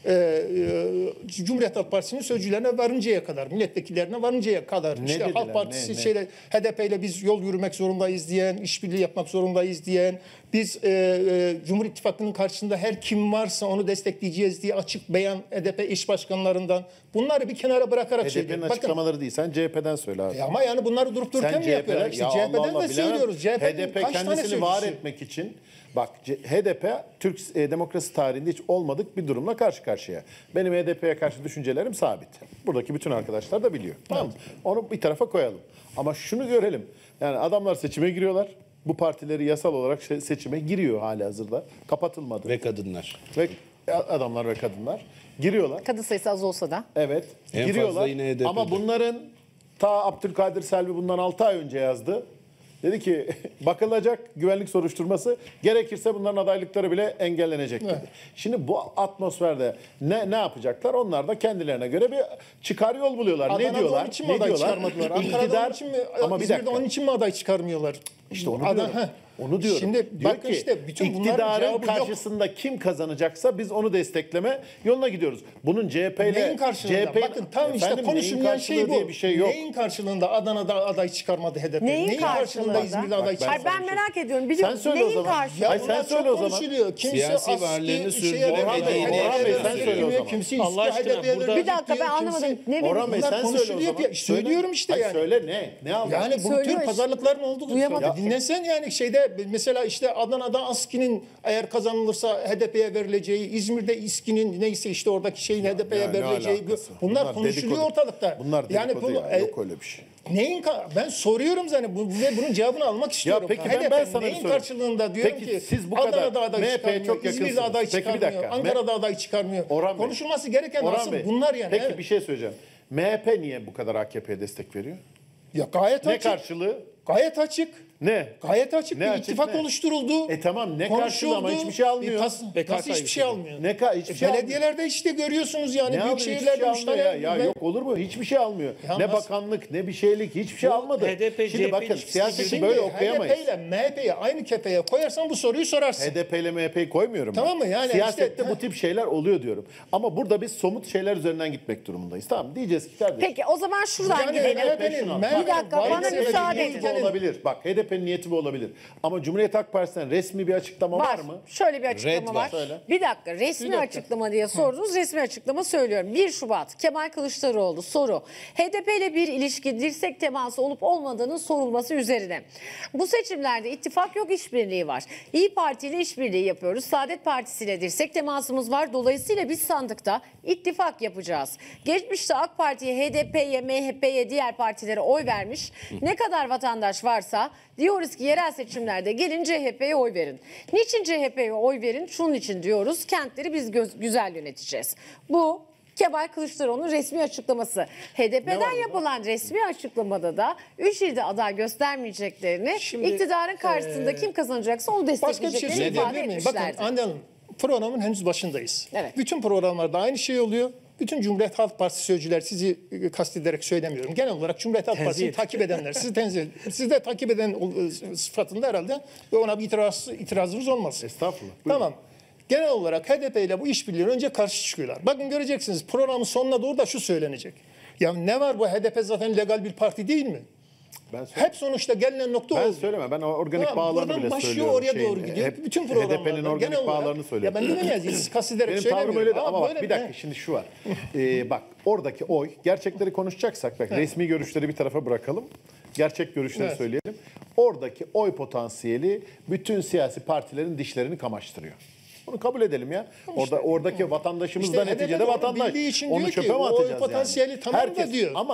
Cumhuriyet Halk Partisi'nin sözcülerine varıncaya kadar, milletvekillerine varıncaya kadar, Ne işte dediler, Halk Partisi ne? şeyle HDP ile biz yol yürümek zorundayız diyen, işbirliği yapmak zorundayız diyen, biz Cumhur İttifakı'nın karşısında her kim varsa onu destekleyeceğiz diye açık beyan HDP eş başkanlarından, bunları bir kenara bırakarak HDP'nin söylüyorum. Bakın, açıklamaları değil. Sen CHP'den söyle abi. ama yani bunları durup dururken Sen mi yapıyorlar? İşte Ya CHP'den Allah Allah, de bilemem. söylüyoruz. CHP'nin HDP kaç tane kendisini var sözcüsü? etmek için, bak HDP Türk demokrasi tarihinde hiç olmadık bir durumla karşı karşıya. Benim HDP'ye karşı düşüncelerim sabit. Buradaki bütün arkadaşlar da biliyor. Tamam mı? Onu bir tarafa koyalım. Ama şunu görelim. Yani adamlar seçime giriyorlar. Bu partileri yasal olarak seçime giriyor halihazırda. Kapatılmadı. Ve kadınlar. Ve adamlar ve kadınlar giriyorlar. Kadın sayısı az olsa da. Evet. En giriyorlar. fazla yine HDP'de. Ama bunların ta Abdülkadir Selvi bundan 6 ay önce yazdı. Dedi ki bakılacak güvenlik soruşturması, gerekirse bunların adaylıkları bile engellenecek dedi. Şimdi bu atmosferde ne yapacaklar? Onlar da kendilerine göre bir çıkar yol buluyorlar. Ne Adana'da diyorlar? onun için mi Ne aday diyorlar? çıkarmadılar? Ankara'da İktidar, onun için mi? ama bir İzmir'de dakika. onun için mi aday çıkarmıyorlar? İşte onu Adana- diyorum. Onu diyorum. Şimdi Diyor bakın ki, işte bütün bunların iktidarın cevabı yok. karşısında kim kazanacaksa biz onu destekleme yoluna gidiyoruz. Bunun CHP ile Neyin karşılığında? Bakın tam işte Efendim, konuşulmayan neyin şey karşılığı bu. diye bir şey yok. Neyin karşılığında Adana'da aday çıkarmadı HDP? Neyin karşılığında karşılığında? İzmir'de aday Bak, çıkarmadı? Hayır, ben merak ediyorum. Sen Biliyorum. söyle o Neyin zaman. karşılığı? Hayır, sen bunlar söyle çok o zaman. konuşuluyor. Kimse Siyasi aski varlığını şeye sürdürme vermiyor, değil. HDP'ye Orhan Bey, sen vermiyor, söyle o zaman. kimse Allah istiyor, aşkına, HDP'ye burada- vermiyor, Bir dakika, ben kimse- anlamadım. Ne Orhan Bey, Bunlar sen söyle o konuşuluyor zaman. ya, söylüyorum işte Hayır, yani. söyle ne? Ne aldın? Yani bu Söylüyor tür işte. pazarlıkların olduğu. Duyamadım. Ya dinlesen yani şeyde mesela işte Adana'da ASKİ'nin eğer kazanılırsa HDP'ye verileceği, İzmir'de İSKİ'nin neyse işte oradaki şeyin HDP'ye Ya ne verileceği, alakası? bunlar konuşuluyor dedikodu. ortalıkta. Bunlar dedikodu bunu, ya. Yok öyle bir şey. ben soruyorum zaten ve bunun cevabını almak istiyorum. peki HDP ben sana bir neyin soru. karşılığında diyorum Peki ki siz bu kadar Adana'da aday MHP'ye çıkarmıyor, çok İzmir'de yakınsınız. aday Peki bir çıkarmıyor, dakika. Ankara'da aday çıkarmıyor. Orhan Bey. Konuşulması gereken Orhan aslında Bey, bunlar yani. Peki evet. bir şey söyleyeceğim. MHP niye bu kadar AKP'ye destek veriyor? Ya gayet Ne açık. karşılığı? Gayet açık. Ne? Gayet açık Ne bir açık, ittifak ne? oluşturuldu. Tamam, ne konuşuldu. karşılığı ama hiçbir şey almıyor. Nasıl Bekar hiçbir şey saygısı. almıyor? Hiçbir şey almıyor. Belediyelerde işte görüyorsunuz yani Ne büyük almıyor? Hiçbir şey şehirlerde 3 almıyor tane. ya. Ya yok olur mu? Hiçbir şey almıyor. Ya Ne nasıl? bakanlık, ne bir şeylik, hiçbir şey almadı. HDP, Şimdi CHP bakın, ilişkisi siyaseti Şimdi böyle okuyamayız. HDP ile MHP'yi aynı kefeye koyarsan bu soruyu sorarsın. HDP ile MHP'yi koymuyorum. Tamam ben. mı? Yani Siyasette işte- bu tip şeyler oluyor diyorum. Ama burada biz somut şeyler üzerinden gitmek durumundayız. Tamam, diyeceğiz ki kardeşim. Peki o zaman şuradan Yani gidelim. HDP şunu al. Bir dakika, bana HDP'nin müsaade niyeti edin. bu olabilir. Bak, HDP'nin niyeti bu olabilir. Ama Cumhuriyet Halk Partisi'nden resmi bir açıklama var mı? Şöyle bir açıklama Red var. var. Söyle. Bir dakika, resmi Bir dakika. açıklama diye sordunuz. Resmi açıklama söylüyorum. 1 Şubat Kemal Kılıçdaroğlu soru. HDP ile bir ilişki, dirsek teması olup olmadığının sorulması üzerine. Bu seçimlerde ittifak yok, işbirliği var. İyi Parti ile işbirliği yapıyoruz. Saadet Partisi ile dirsek temasımız var. Dolayısıyla biz sandıkta ittifak yapacağız. Geçmişte AK Parti'ye, HDP'ye, MHP'ye, diğer partilere oy vermiş. Ne kadar vatandaş varsa diyoruz ki yerel seçimlerde gelin CHP'ye oy verin. Niçin CHP'ye oy verin? Şunun için diyoruz. Kentleri biz güzel yöneteceğiz. Bu Kemal Kılıçdaroğlu'nun resmi açıklaması. HDP'den yapılan resmi açıklamada da 3 ilde aday göstermeyeceklerini, Şimdi, iktidarın karşısında kim kazanacaksa onu Başka bir şey destekleyeceklerini ifade söyleyebilir miyim? Bakın etmişlerdi. Anne Hanım, programın henüz başındayız. Evet. Bütün programlarda aynı şey oluyor. Bütün Cumhuriyet Halk Partisi sözcüler, sizi kastederek söylemiyorum. Genel olarak Cumhuriyet Halk Partisi'ni et. takip edenler, sizi tenzih, siz de takip eden sıfatında herhalde ve ona bir itirazınız olmaz. Estağfurullah. Buyurun. Tamam. Genel olarak HDP ile bu işbirliğine önce karşı çıkıyorlar. Bakın göreceksiniz programın sonuna doğru da şu söylenecek. Ya ne var, bu HDP zaten legal bir parti değil mi? Ben Hep sonuçta gelinen nokta Ben oldu. söyleme. Ben o organik Tamam, bağlarını buradan bile başlıyor, söylüyorum. oraya doğru gidiyor. Hep Bütün programlarda. HDP'nin organik genel olarak- bağlarını söylüyorum. Ya ben dinlemeyeceğim. Siz kastederek Benim tavrım söylemiyorum. öyle de ama bak böyle- bir dakika şimdi şu var. Bak oradaki oy, gerçekleri konuşacaksak bak resmi görüşleri bir tarafa bırakalım. Gerçek görüşleri Evet. söyleyelim. Oradaki oy potansiyeli bütün siyasi partilerin dişlerini kamaştırıyor. Bunu kabul edelim ya. Oradaki vatandaşımız İşte da HDP de neticede onu vatandaş. bildiği için Onu diyor çöpe ki, mi o oy atacağız potansiyeli yani? tamam da diyor. Ama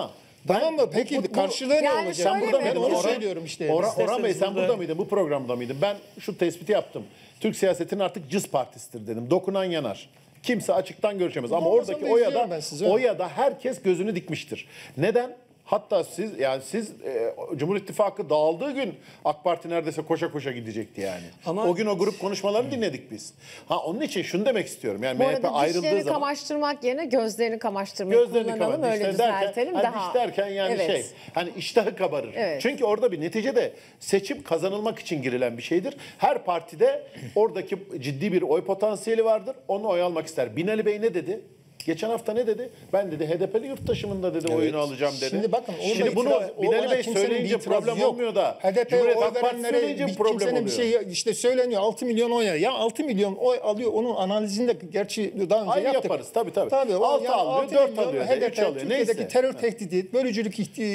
Tamam mı? Peki karşılığı ne yani olacak? şöyle Burada mi? ben onu Orhan- söylüyorum işte. Orhan Bey sen burada- burada mıydın? Bu programda mıydın? Ben şu tespiti yaptım. Türk siyasetinin artık cız partisidir dedim. Dokunan yanar. Kimse açıktan görüşemez. Ama Olmasa oradaki da oya izliyorum da, ben sizi. oya da herkes gözünü dikmiştir. Neden? Hatta siz Cumhur İttifakı dağıldığı gün AK Parti neredeyse koşa koşa gidecekti yani. Ama- O gün o grup konuşmalarını dinledik biz. Onun için şunu demek istiyorum. Yani Bu MHP arada ayrıldığı dişlerini zaman kamaştırmak yerine gözlerini kamaştırmayı gözlerini kullanalım. kapat. Öyle Dişleri derken, düzeltelim hani daha. diş derken yani Evet. hani iştahı kabarır. Evet. Çünkü orada bir neticede seçim kazanılmak için girilen bir şeydir. Her partide oradaki ciddi bir oy potansiyeli vardır. Onu oy almak ister. Binali Bey ne dedi? Geçen hafta ne dedi? Ben dedi HDP'li yurttaşımın dedi oyunu alacağım dedi. Şimdi bakın orada Şimdi bunu Binali ona Bey kimsenin söyleyince bir itirazı problem yok. olmuyor da. HDP Cumhuriyet oy Halk Partisi verenlere söyleyince problem kimsenin oluyor. bir şey işte söyleniyor 6 milyon oy. Ya 6 milyon oy alıyor onun analizini de gerçi daha önce Ayrı yaptık. yaparız, tabii. Tabii, Altı yani alıyor, 6 dört milyon alıyor, HDP, üç alıyor, Türkiye'deki neyse. terör tehdidi, bölücülük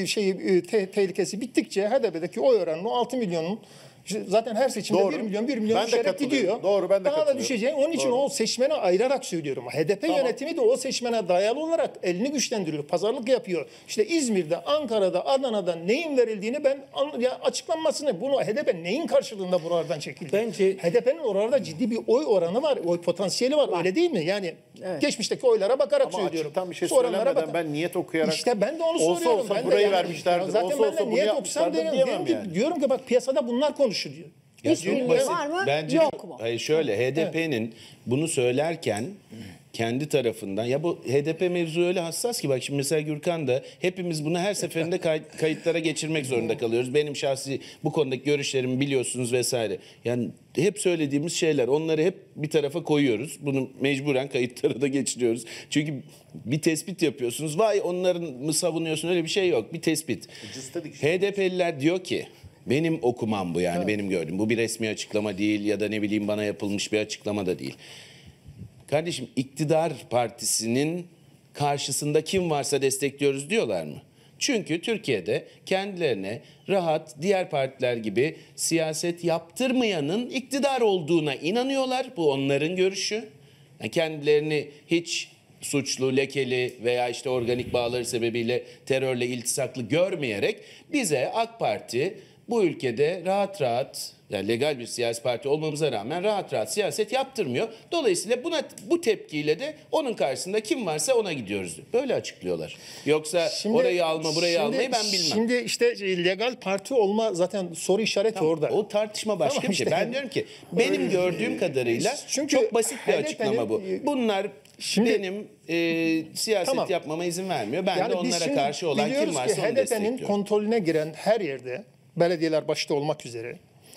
tehlikesi bittikçe HDP'deki oy oranının o 6 milyonun zaten her seçimde Doğru. 1 milyon Ben de düşerek katılıyorum. gidiyor. Doğru, ben de Daha da katılıyorum. düşeceği. Onun için Doğru. o seçmene ayırarak söylüyorum. HDP yönetimi de o seçmene dayalı olarak elini güçlendiriyor. Pazarlık yapıyor. İşte İzmir'de, Ankara'da, Adana'da neyin verildiğini ben açıklanmasını bunu HDP neyin karşılığında buralardan çekildi? Bence- HDP'nin oralarda ciddi bir oy oranı var. Oy potansiyeli var. Öyle değil mi? Yani geçmişteki oylara bakarak Ama söylüyorum. açıktan bir şey Şu oranlara söylemeden bakın. ben niyet okuyarak İşte ben de onu olsa soruyorum. olsa Ben de burayı yani- vermişlerdir. Zaten Olsa ben de olsa bunu niyet yapmışlardır okusam diyemem diyorum yani. diyorum ki bak piyasada bunlar konuşuluyor. Ya Hiç çok bilmiyorum. basit. var mı? Bence Yok mu? Hayır şöyle HDP'nin bunu söylerken kendi tarafından ya bu HDP mevzu öyle hassas ki bak şimdi mesela Gürkan da hepimiz bunu her seferinde kayıtlara geçirmek zorunda kalıyoruz. Benim şahsi bu konudaki görüşlerimi biliyorsunuz vesaire. Yani hep söylediğimiz şeyler onları hep bir tarafa koyuyoruz. Bunu mecburen kayıtlara da geçiriyoruz. Çünkü bir tespit yapıyorsunuz. Vay onların mı savunuyorsun öyle bir şey yok. Bir tespit. HDP'liler diyor ki benim okumam bu yani benim gördüğüm. Bu bir resmi açıklama değil ya da ne bileyim bana yapılmış bir açıklama da değil. Kardeşim iktidar partisinin karşısında kim varsa destekliyoruz diyorlar mı? Çünkü Türkiye'de kendilerine rahat diğer partiler gibi siyaset yaptırmayanın iktidar olduğuna inanıyorlar. Bu onların görüşü. Yani kendilerini hiç suçlu, lekeli veya işte organik bağları sebebiyle terörle iltisaklı görmeyerek bize AK Parti bu ülkede rahat rahat yani legal bir siyasi parti olmamıza rağmen rahat rahat siyaset yaptırmıyor. Dolayısıyla bu tepkiyle de onun karşısında kim varsa ona gidiyoruz. Böyle açıklıyorlar. Yoksa orayı alma burayı almayı ben bilmem. Şimdi işte legal parti olma zaten soru işareti orada. O tartışma başka Tamam bir şey. işte. Ben diyorum ki benim gördüğüm kadarıyla Çünkü çok basit bir HDP'nin açıklama bu. Bunlar Şimdi- benim siyaset Tamam. yapmama izin vermiyor. Ben de biz onlara şimdi karşı olan kim biliyoruz varsa ki onu HDP'nin destekliyorum. kontrolüne giren her yerde belediyeler başta olmak üzere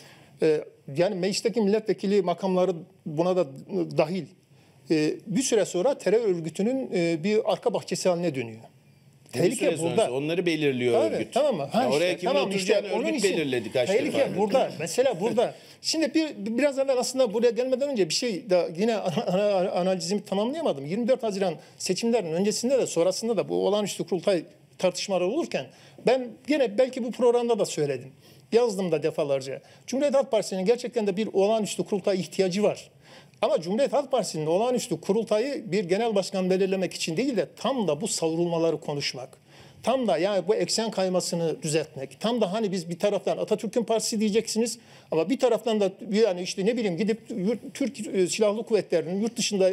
yani meclisteki milletvekili makamları buna da dahil bir süre sonra terör örgütünün bir arka bahçesi haline dönüyor. Bir süre Tehlike sonra burada. Onları belirliyor Tabii, örgüt. tamam mı? Ya oraya işte, kimin tamam oturacağını onun örgüt için belirledi kaç tehlike defa. burada. Mesela burada. Şimdi biraz evvel aslında buraya gelmeden önce bir şey da yine analizimi tamamlayamadım. 24 Haziran seçimlerinin öncesinde de sonrasında da bu olağanüstü kurultay tartışmaları olurken ben yine belki bu programda da söyledim. Yazdım da defalarca. Cumhuriyet Halk Partisi'nin gerçekten de bir olağanüstü kurultay ihtiyacı var. Ama Cumhuriyet Halk Partisi'nin olağanüstü kurultayı bir genel başkan belirlemek için değil de tam da bu savrulmaları konuşmak. Tam da yani bu eksen kaymasını düzeltmek. Tam da hani biz bir taraftan Atatürk'ün partisi diyeceksiniz ama bir taraftan da yani işte ne bileyim gidip Türk Silahlı Kuvvetleri'nin yurt dışında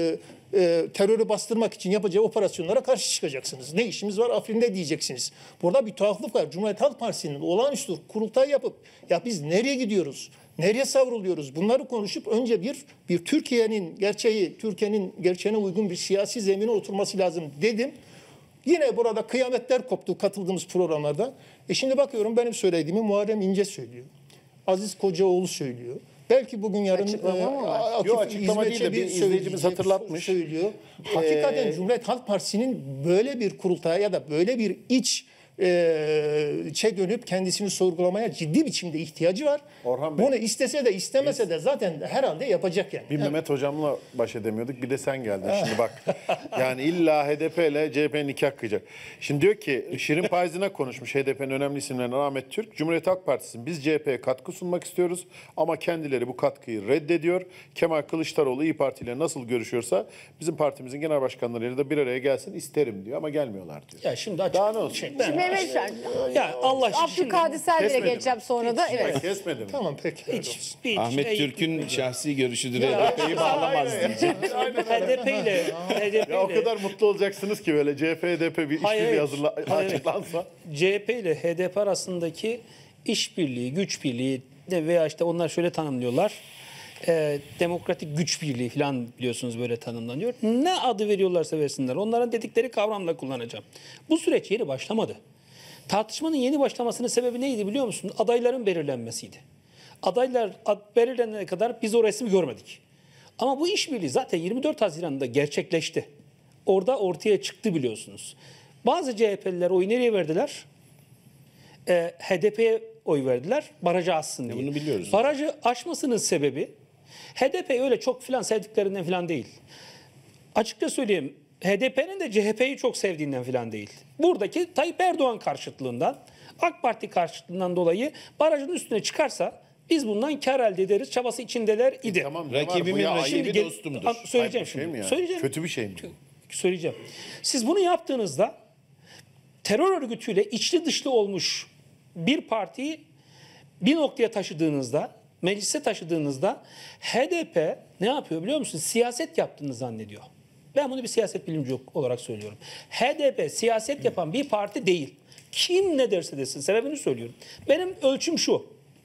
terörü bastırmak için yapacağı operasyonlara karşı çıkacaksınız. Ne işimiz var Afrin'de diyeceksiniz. Burada bir tuhaflık var. Cumhuriyet Halk Partisi'nin olağanüstü kurultay yapıp ya biz nereye gidiyoruz? Nereye savruluyoruz? Bunları konuşup önce bir Türkiye'nin gerçeğine uygun bir siyasi zemine oturması lazım dedim. Yine burada kıyametler koptu katıldığımız programlarda. Şimdi bakıyorum benim söylediğimi Muharrem İnce söylüyor. Aziz Kocaoğlu söylüyor. Belki bugün yarın Açıklama mı var? Akif Yok, açıklama değil de İzmetçe bir izleyicimiz hatırlatmış. Söylüyor. Hakikaten Cumhuriyet Halk Partisi'nin böyle bir kurultaya ya da böyle bir iç dönüp kendisini sorgulamaya ciddi biçimde ihtiyacı var. Orhan Bey, Bunu istese de istemese de zaten herhalde yapacak yani. Bir Mehmet hocamla baş edemiyorduk. Bir de sen geldin. Şimdi bak. Yani illa HDP ile CHP nikah kıyacak. Şimdi diyor ki Şirin Payızı'na konuşmuş HDP'nin önemli isimlerinden Ahmet Türk. Cumhuriyet Halk Partisi'nin biz CHP'ye katkı sunmak istiyoruz ama kendileri bu katkıyı reddediyor. Kemal Kılıçdaroğlu İYİ Parti ile nasıl görüşüyorsa bizim partimizin genel başkanlarıyla da bir araya gelsin isterim diyor ama gelmiyorlar diyor. Ya şimdi açık. Daha ne olsun? Şey, Şimdi Mehmet Şahin, ya Allah aşkına Abdülkadir Selvi'ye Kesmedim. geleceğim sonra da. Evet. Kesmedim. Tamam peki. hiç Ahmet şey- Türk'ün şahsi görüşüdür. HDP'yi bağlamaz diyeceğim. HDP ile Ya o kadar mutlu olacaksınız ki böyle CHP HDP bir Hayır, işbirliği hayır. açıklansa. CHP ile HDP arasındaki işbirliği, güç birliği de veya işte onlar şöyle tanımlıyorlar. Demokratik güç birliği falan biliyorsunuz böyle tanımlanıyor. Ne adı veriyorlarsa versinler. Onların dedikleri kavramla kullanacağım. Bu süreç yeni başlamadı. Tartışmanın yeni başlamasının sebebi neydi biliyor musun? Adayların belirlenmesiydi. Adaylar belirlenene kadar biz o resmi görmedik. Ama bu işbirliği zaten 24 Haziran'da gerçekleşti. Orada ortaya çıktı biliyorsunuz. Bazı CHP'liler oyu nereye verdiler? HDP'ye oy verdiler. Barajı aşsın diye. bunu biliyoruz. Barajı aşmasının sebebi HDP öyle çok filan sevdiklerinden filan değil. Açıkça söyleyeyim. HDP'nin de CHP'yi çok sevdiğinden filan değil. Buradaki Tayyip Erdoğan karşıtlığından, AK Parti karşıtlığından dolayı barajın üstüne çıkarsa biz bundan kar elde ederiz çabası içindeler idi. Tamam, ne var? Bu Rakibimin ya rakibi ayıp- dostumdur. Söyleyeceğim Ayıp bir şey şimdi. mi ya? Söyleyeceğim. Kötü bir şey mi? Söyleyeceğim. Siz bunu yaptığınızda terör örgütüyle içli dışlı olmuş bir partiyi bir noktaya taşıdığınızda, meclise taşıdığınızda HDP ne yapıyor biliyor musunuz? Siyaset yaptığını zannediyor. Ben bunu bir siyaset bilimci olarak söylüyorum. HDP siyaset yapan bir parti değil. Kim ne derse desin. Sebebini söylüyorum. Benim ölçüm şu.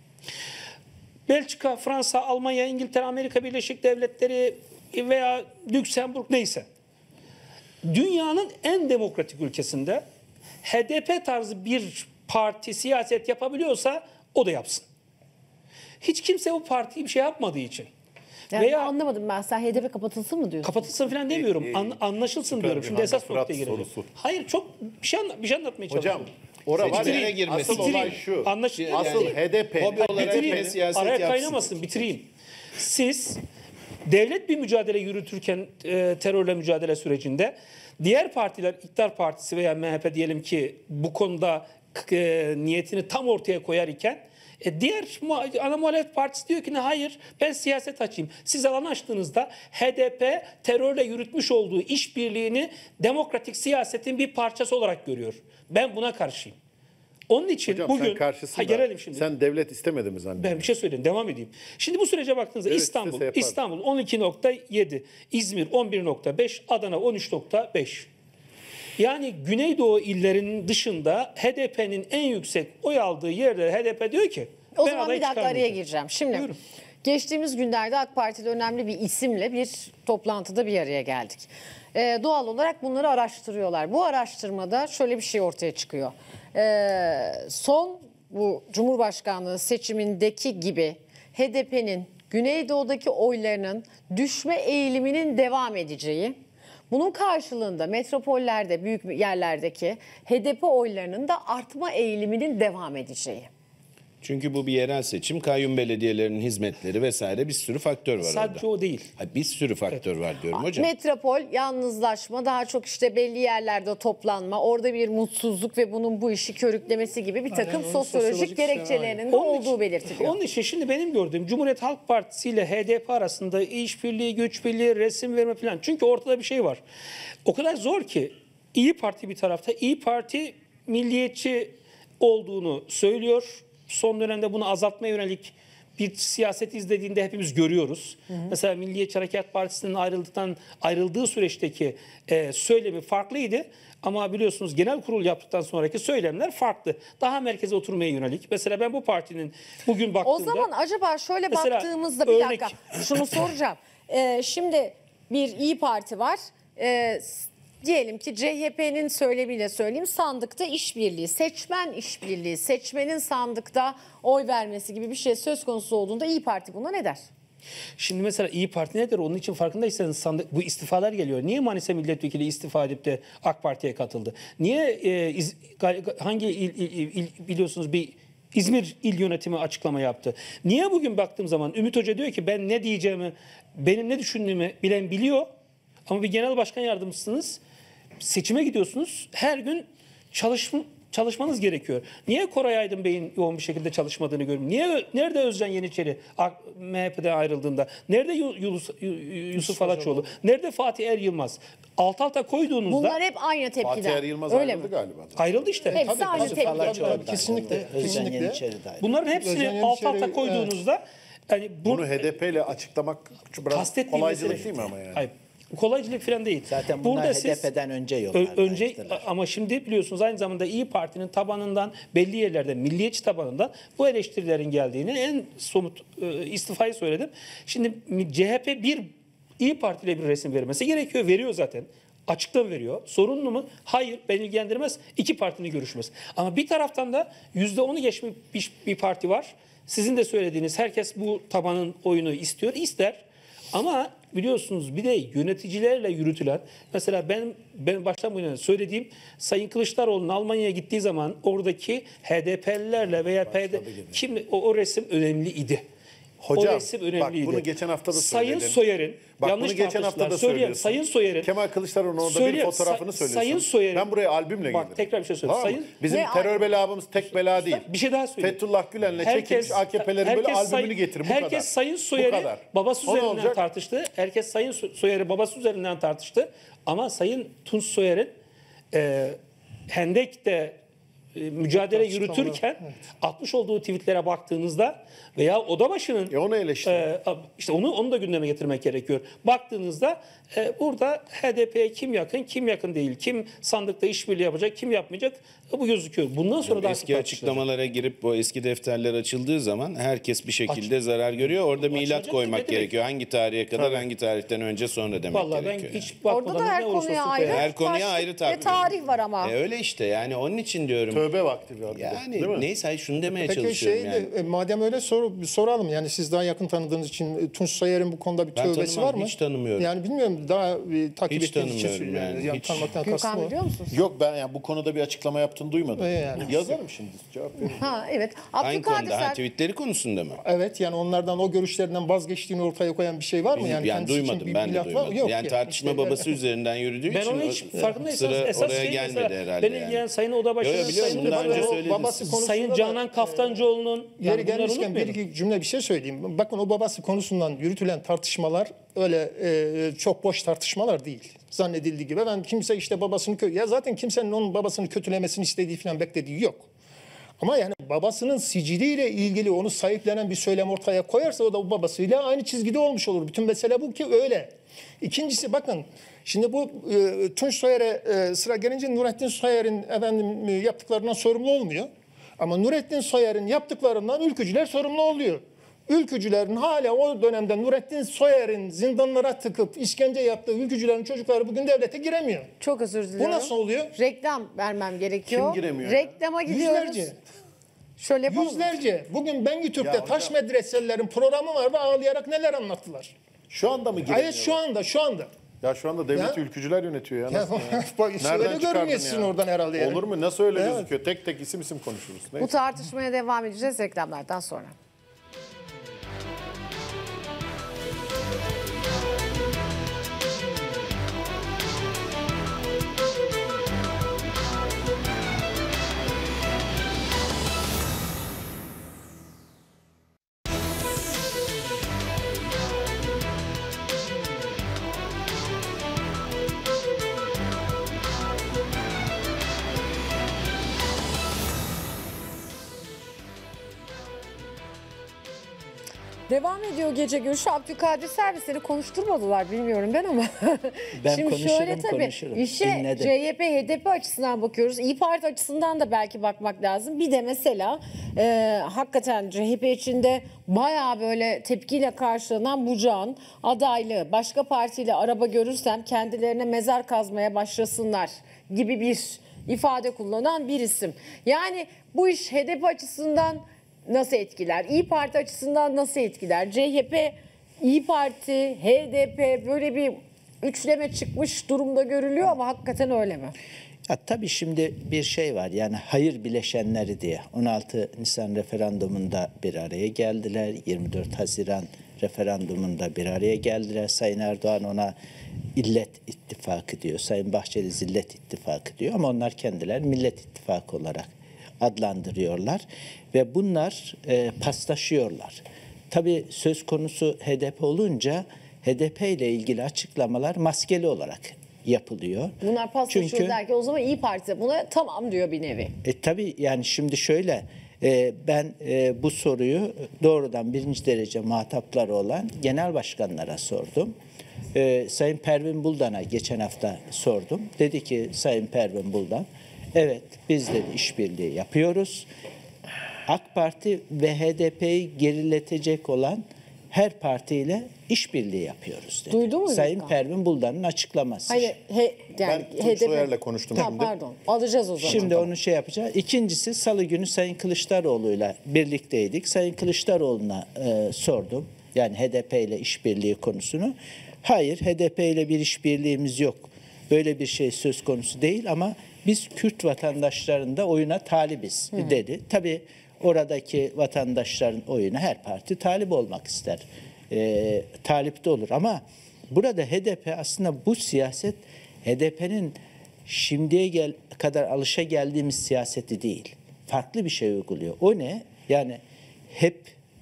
Belçika, Fransa, Almanya, İngiltere, Amerika Birleşik Devletleri veya Lüksemburg neyse. Dünyanın en demokratik ülkesinde HDP tarzı bir parti siyaset yapabiliyorsa o da yapsın. Hiç kimse o partiyi bir şey yapmadığı için. Yani veya anlamadım ben. Sen HDP kapatılsın mı diyorsun? kapatılsın falan demiyorum. Anlaşılsın diyorum. bir Şimdi esas Hande Fırat noktaya girelim. sorusu. Hayır çok bir şey anlatmaya Hocam çalışıyorum. orada var Seçimlere ya, girmesi. asıl olay şu. Anlaşıldı. Asıl Yani HDP. hobi olarak Bitireyim. yine siyaset Araya yapsın. kaynamasın bitireyim. Siz devlet bir mücadele yürütürken terörle mücadele sürecinde diğer partiler iktidar partisi veya MHP diyelim ki bu konuda niyetini tam ortaya koyar iken diğer ana muhalefet partisi diyor ki ne hayır ben siyaset açayım. Siz alan açtığınızda HDP terörle yürütmüş olduğu işbirliğini demokratik siyasetin bir parçası olarak görüyor. Ben buna karşıyım. Onun için Hocam bugün sen karşısın da, gelelim şimdi. sen devlet istemedi mi zannediyorsun? Ben bir şey söyleyeyim, devam edeyim. Şimdi bu sürece baktığınızda Evet, İstanbul istese yapardı. İstanbul 12.7, İzmir 11.5, Adana 13.5. Yani Güneydoğu illerinin dışında HDP'nin en yüksek oy aldığı yerde HDP diyor ki O ben zaman aday bir dakika araya çıkarmayacağım. gireceğim. Şimdi Buyurun. geçtiğimiz günlerde AK Parti'de önemli bir isimle bir toplantıda bir araya geldik. Doğal olarak bunları araştırıyorlar. Bu araştırmada şöyle bir şey ortaya çıkıyor. Son bu Cumhurbaşkanlığı seçimindeki gibi HDP'nin Güneydoğu'daki oylarının düşme eğiliminin devam edeceği, bunun karşılığında metropollerde, büyük yerlerdeki HDP oylarının da artma eğiliminin devam edeceği. Çünkü bu bir yerel seçim. Kayyum belediyelerinin hizmetleri vesaire bir sürü faktör var Sadece orada. o değil. Ha, bir sürü faktör var diyorum hocam. Metropol, yalnızlaşma, daha çok işte belli yerlerde toplanma, orada bir mutsuzluk ve bunun bu işi körüklemesi gibi bir takım onun sosyolojik sosyolojik gerekçelerinin de Onun için- olduğu belirtiliyor. Onun için şimdi benim gördüğüm Cumhuriyet Halk Partisi ile HDP arasında işbirliği, güç birliği, resim verme falan. Çünkü ortada bir şey var. O kadar zor ki İyi Parti bir tarafta, İyi Parti milliyetçi olduğunu söylüyor. Son dönemde bunu azaltmaya yönelik bir siyaset izlediğinde hepimiz görüyoruz. Mesela Milliyetçi Hareket Partisi'nin ayrıldığı süreçteki söylemi farklıydı. Ama biliyorsunuz genel kurul yaptıktan sonraki söylemler farklı. Daha merkeze oturmaya yönelik. Mesela ben bu partinin bugün O baktığımda... zaman acaba şöyle Mesela baktığımızda bir örnek- dakika şunu soracağım. Şimdi bir İyi Parti var. Diyelim ki CHP'nin söylemiyle söyleyeyim, sandıkta işbirliği, seçmen işbirliği, seçmenin sandıkta oy vermesi gibi bir şey söz konusu olduğunda İyi Parti buna ne der? Şimdi mesela İyi Parti nedir? Onun için farkındaysanız bu istifalar geliyor. Niye Manisa milletvekili istifa edip de AK Parti'ye katıldı? Niye hangi biliyorsunuz bir İzmir İl Yönetimi açıklama yaptı? Niye bugün baktığım zaman Ümit Hoca diyor ki ben ne diyeceğimi, benim ne düşündüğümü bilen biliyor. Ama bir genel başkan yardımcısınız. Seçime gidiyorsunuz. Her gün çalışmanız gerekiyor. Niye Koray Aydın Bey'in yoğun bir şekilde çalışmadığını görüyorum? Nerede Özcan Yeniçeri MHP'den ayrıldığında? Nerede Yusuf Alaçoğlu? Nerede Fatih Er Yılmaz? Alt alta koyduğunuzda Bunlar hep aynı tepkiden. Fatih Er Yılmaz Öyle ayrıldı mi? galiba. ayrıldı işte. Hepsi aynı Yusuf tepkiden. Alaçoğlu da Kesinlikle, ayrıldı. Özcan kesinlikle. Yeniçeri de ayrıldı. Bunların hepsini Özcan alt alta Yeniçeri, koyduğunuzda yani Bunu HDP ile açıklamak biraz kastettiğim kolaycılık mesele değil mi ama yani? Hayır. Kolaycılık falan değil. Zaten bunlar HDP'den önce yollarda önce ayrıldılar. ama şimdi biliyorsunuz aynı zamanda İyi Parti'nin tabanından belli yerlerde milliyetçi tabanından bu eleştirilerin geldiğini en somut istifayı söyledim. Şimdi CHP İyi Parti ile bir resim vermesi gerekiyor. Veriyor zaten. Açıktan veriyor. Sorunlu mu? Hayır. Beni ilgilendirmez. İki partinin görüşmesi. Ama bir taraftan da %10'u geçmiş bir parti var. Sizin de söylediğiniz herkes bu tabanın oyunu istiyor. İster. Ama biliyorsunuz bir de yöneticilerle yürütülen, mesela ben baştan bu yana söylediğim Sayın Kılıçdaroğlu'nun Almanya'ya gittiği zaman oradaki HDP'lilerle veya o resim önemli idi. Hocam, o resim bak önemliydi. bunu geçen hafta da Sayın söyledin. Soyer'in Bak yanlış bunu geçen hafta da tartıştılar. Söyleyeyim, söylüyorsun. Sayın Soyer'in Kemal Kılıçdaroğlu'nun orada bir Söyleyeyim, fotoğrafını söylüyorsun. Sayın Soyer'in Ben buraya albümle bak, gelirim. tekrar bir şey söyleyeyim. Tamam mı? Sayın- Bizim Ne terör belamız tek bela değil. Bir şey daha söyleyeyim. Fethullah Gülen'le çekilmiş AKP'lerin böyle albümünü getirin. Bu kadar. Herkes Sayın Bu Soyer'i kadar. babası O ne üzerinden olacak? tartıştı. Herkes Sayın Soyer'i babası üzerinden tartıştı. Ama Sayın Tunç Soyer'in Hendek'te mücadele yürütürken atmış olduğu tweetlere baktığınızda veya oda başının Onu eleştir. işte onu da gündeme getirmek gerekiyor. Baktığınızda burada HDP'ye kim yakın, kim yakın değil, kim sandıkta işbirliği yapacak, kim yapmayacak bu gözüküyor. Bundan sonra da Eski açıklamalara girip o eski defterler açıldığı zaman herkes bir şekilde zarar görüyor. Orada milat Açılacak koymak ne demek? gerekiyor. Hangi tarihe kadar, hangi tarihten önce sonra demek Vallahi ben gerekiyor. hiç Orada bakmadan da her ne olursa konuya olsun ayrı. koyar. Her konuya başlık ayrı ve takvim. tarih var ama. Öyle işte yani onun için diyorum. Tövbe vakti bir adı. Yani Değil mi? neyse hayır, şunu demeye Peki çalışıyorum yani. madem öyle soralım. Yani siz daha yakın tanıdığınız için Tunç Soyer'in bu konuda bir Ben tövbesi tanımam, var mı? hiç tanımıyorum. Yani bilmiyorum, daha takip Hiç ettiğiniz için tanımıyorum yani, söylüyorum. hiç. Tanımaktan kastım Gürkan o. biliyor musunuz? Yok ben yani bu konuda bir açıklama yaptığını duymadım. Yani. Yazarım şimdi cevap veririm. Ha evet. Hangi Abdülkadir konuda? Ha, Selvi. tweetleri konusunda mı? Evet, yani onlardan, o görüşlerinden vazgeçtiğini ortaya koyan bir şey var mı? Yani kendisi için duymadım, bir ben de milat var mı? duymadım. Yok Yani tartışma İşte, babası üzerinden yürüdüğü Ben için onu hiç o farkındaysanız sıra esas oraya şey gelmedi mesela herhalde beni yani. ilgilen Sayın Odabaşı'nın, Yo, yo, biliyorum, Sayın, bunu daha önce o söylediniz. babası konusunda Sayın da- Canan Kaftancıoğlu'nun Yeri yani bunları gelmişken bir unutmayalım. iki cümle bir şey söyleyeyim. Bakın, o babası konusundan yürütülen tartışmalar öyle çok boş tartışmalar değil. Zannedildiği gibi. Ben kimse işte babasını ya zaten kimsenin onun babasını kötülemesini istediği falan beklediği yok. Ama yani babasının siciliyle ilgili onu sahiplenen bir söylem ortaya koyarsa o da o babasıyla aynı çizgide olmuş olur. Bütün mesele bu ki öyle. İkincisi, bakın şimdi bu Tunç Soyer'e sıra gelince Nurettin Soyer'in yaptıklarından sorumlu olmuyor. Ama Nurettin Soyer'in yaptıklarından ülkücüler sorumlu oluyor. Ülkücülerin hala o dönemde Nurettin Soyer'in zindanlara tıkıp işkence yaptığı ülkücülerin çocukları bugün devlete giremiyor. Çok özür diliyorum. Bu nasıl oluyor? Reklam vermem gerekiyor. Kim giremiyor? Reklama gidiyoruz. Yüzlerce. Şöyle yapalım. Yüzlerce. Bugün Bengütürk'te Ya taş hocam. medreselerin programı vardı, ağlayarak neler anlattılar. Şu anda mı giremiyor? Evet, şu anda. Ya şu anda devleti Ya. ülkücüler yönetiyor ya. Ya, Nasıl ya? bak, Nereden öyle çıkardın görünüyorsun ya? oradan herhalde yani. Olur mu? Nasıl öyle Evet. gözüküyor? Tek tek isim konuşuruz. Bu Neyse. tartışmaya devam edeceğiz reklamlardan sonra. Devam ediyor gece görüşü. Abdülkadir Servisleri konuşturmadılar bilmiyorum ben ama. Ben Şimdi konuşurum, şöyle tabii konuşurum. işe Dinledim. CHP, HDP açısından bakıyoruz. İyi Parti açısından da belki bakmak lazım. Bir de mesela hakikaten CHP içinde bayağı böyle tepkiyle karşılanan Bucağ'ın adaylığı. Başka partiyle araba görürsem kendilerine mezar kazmaya başlasınlar gibi bir ifade kullanan bir isim. Yani bu iş HDP açısından nasıl etkiler? İyi Parti açısından nasıl etkiler? CHP İyi Parti, HDP böyle bir üçleme çıkmış durumda görülüyor ama hakikaten öyle mi? Ya tabii şimdi bir şey var, yani hayır bileşenleri diye 16 Nisan referandumunda bir araya geldiler. 24 Haziran referandumunda bir araya geldiler. Sayın Erdoğan ona illet ittifakı diyor. Sayın Bahçeli zillet ittifakı diyor ama onlar kendiler Millet İttifakı olarak adlandırıyorlar. Ve bunlar paslaşıyorlar. Tabii söz konusu HDP olunca HDP ile ilgili açıklamalar maskeli olarak yapılıyor. Bunlar paslaşıyor Çünkü derken o zaman İyi Parti de buna tamam diyor bir nevi. tabii yani şimdi şöyle, ben bu soruyu doğrudan birinci derece muhatapları olan genel başkanlara sordum. Sayın Pervin Buldan'a geçen hafta sordum. Dedi ki Sayın Pervin Buldan, evet biz de işbirliği yapıyoruz. AK Parti ve HDP'yi geriletecek olan her partiyle işbirliği yapıyoruz dedi. Duydu mu Sayın Gürkan? Pervin Buldan'ın açıklaması. Hani yani Ben Tunç Soyer'le konuştum Tamam, şimdi. pardon. Alacağız o zaman. Şimdi onu şey yapacağız. İkincisi, Salı günü Sayın Kılıçdaroğlu'yla birlikteydik. Sayın Kılıçdaroğlu'na sordum. Yani HDP ile işbirliği konusunu. Hayır, HDP ile bir işbirliğimiz yok. Böyle bir şey söz konusu değil ama biz Kürt vatandaşların da oyuna talibiz dedi. Tabii oradaki vatandaşların oyuna her parti talip olmak ister. Talip de olur ama burada HDP aslında bu siyaset HDP'nin şimdiye kadar alışa geldiğimiz siyaseti değil. Farklı bir şey uyguluyor. O ne? Yani hep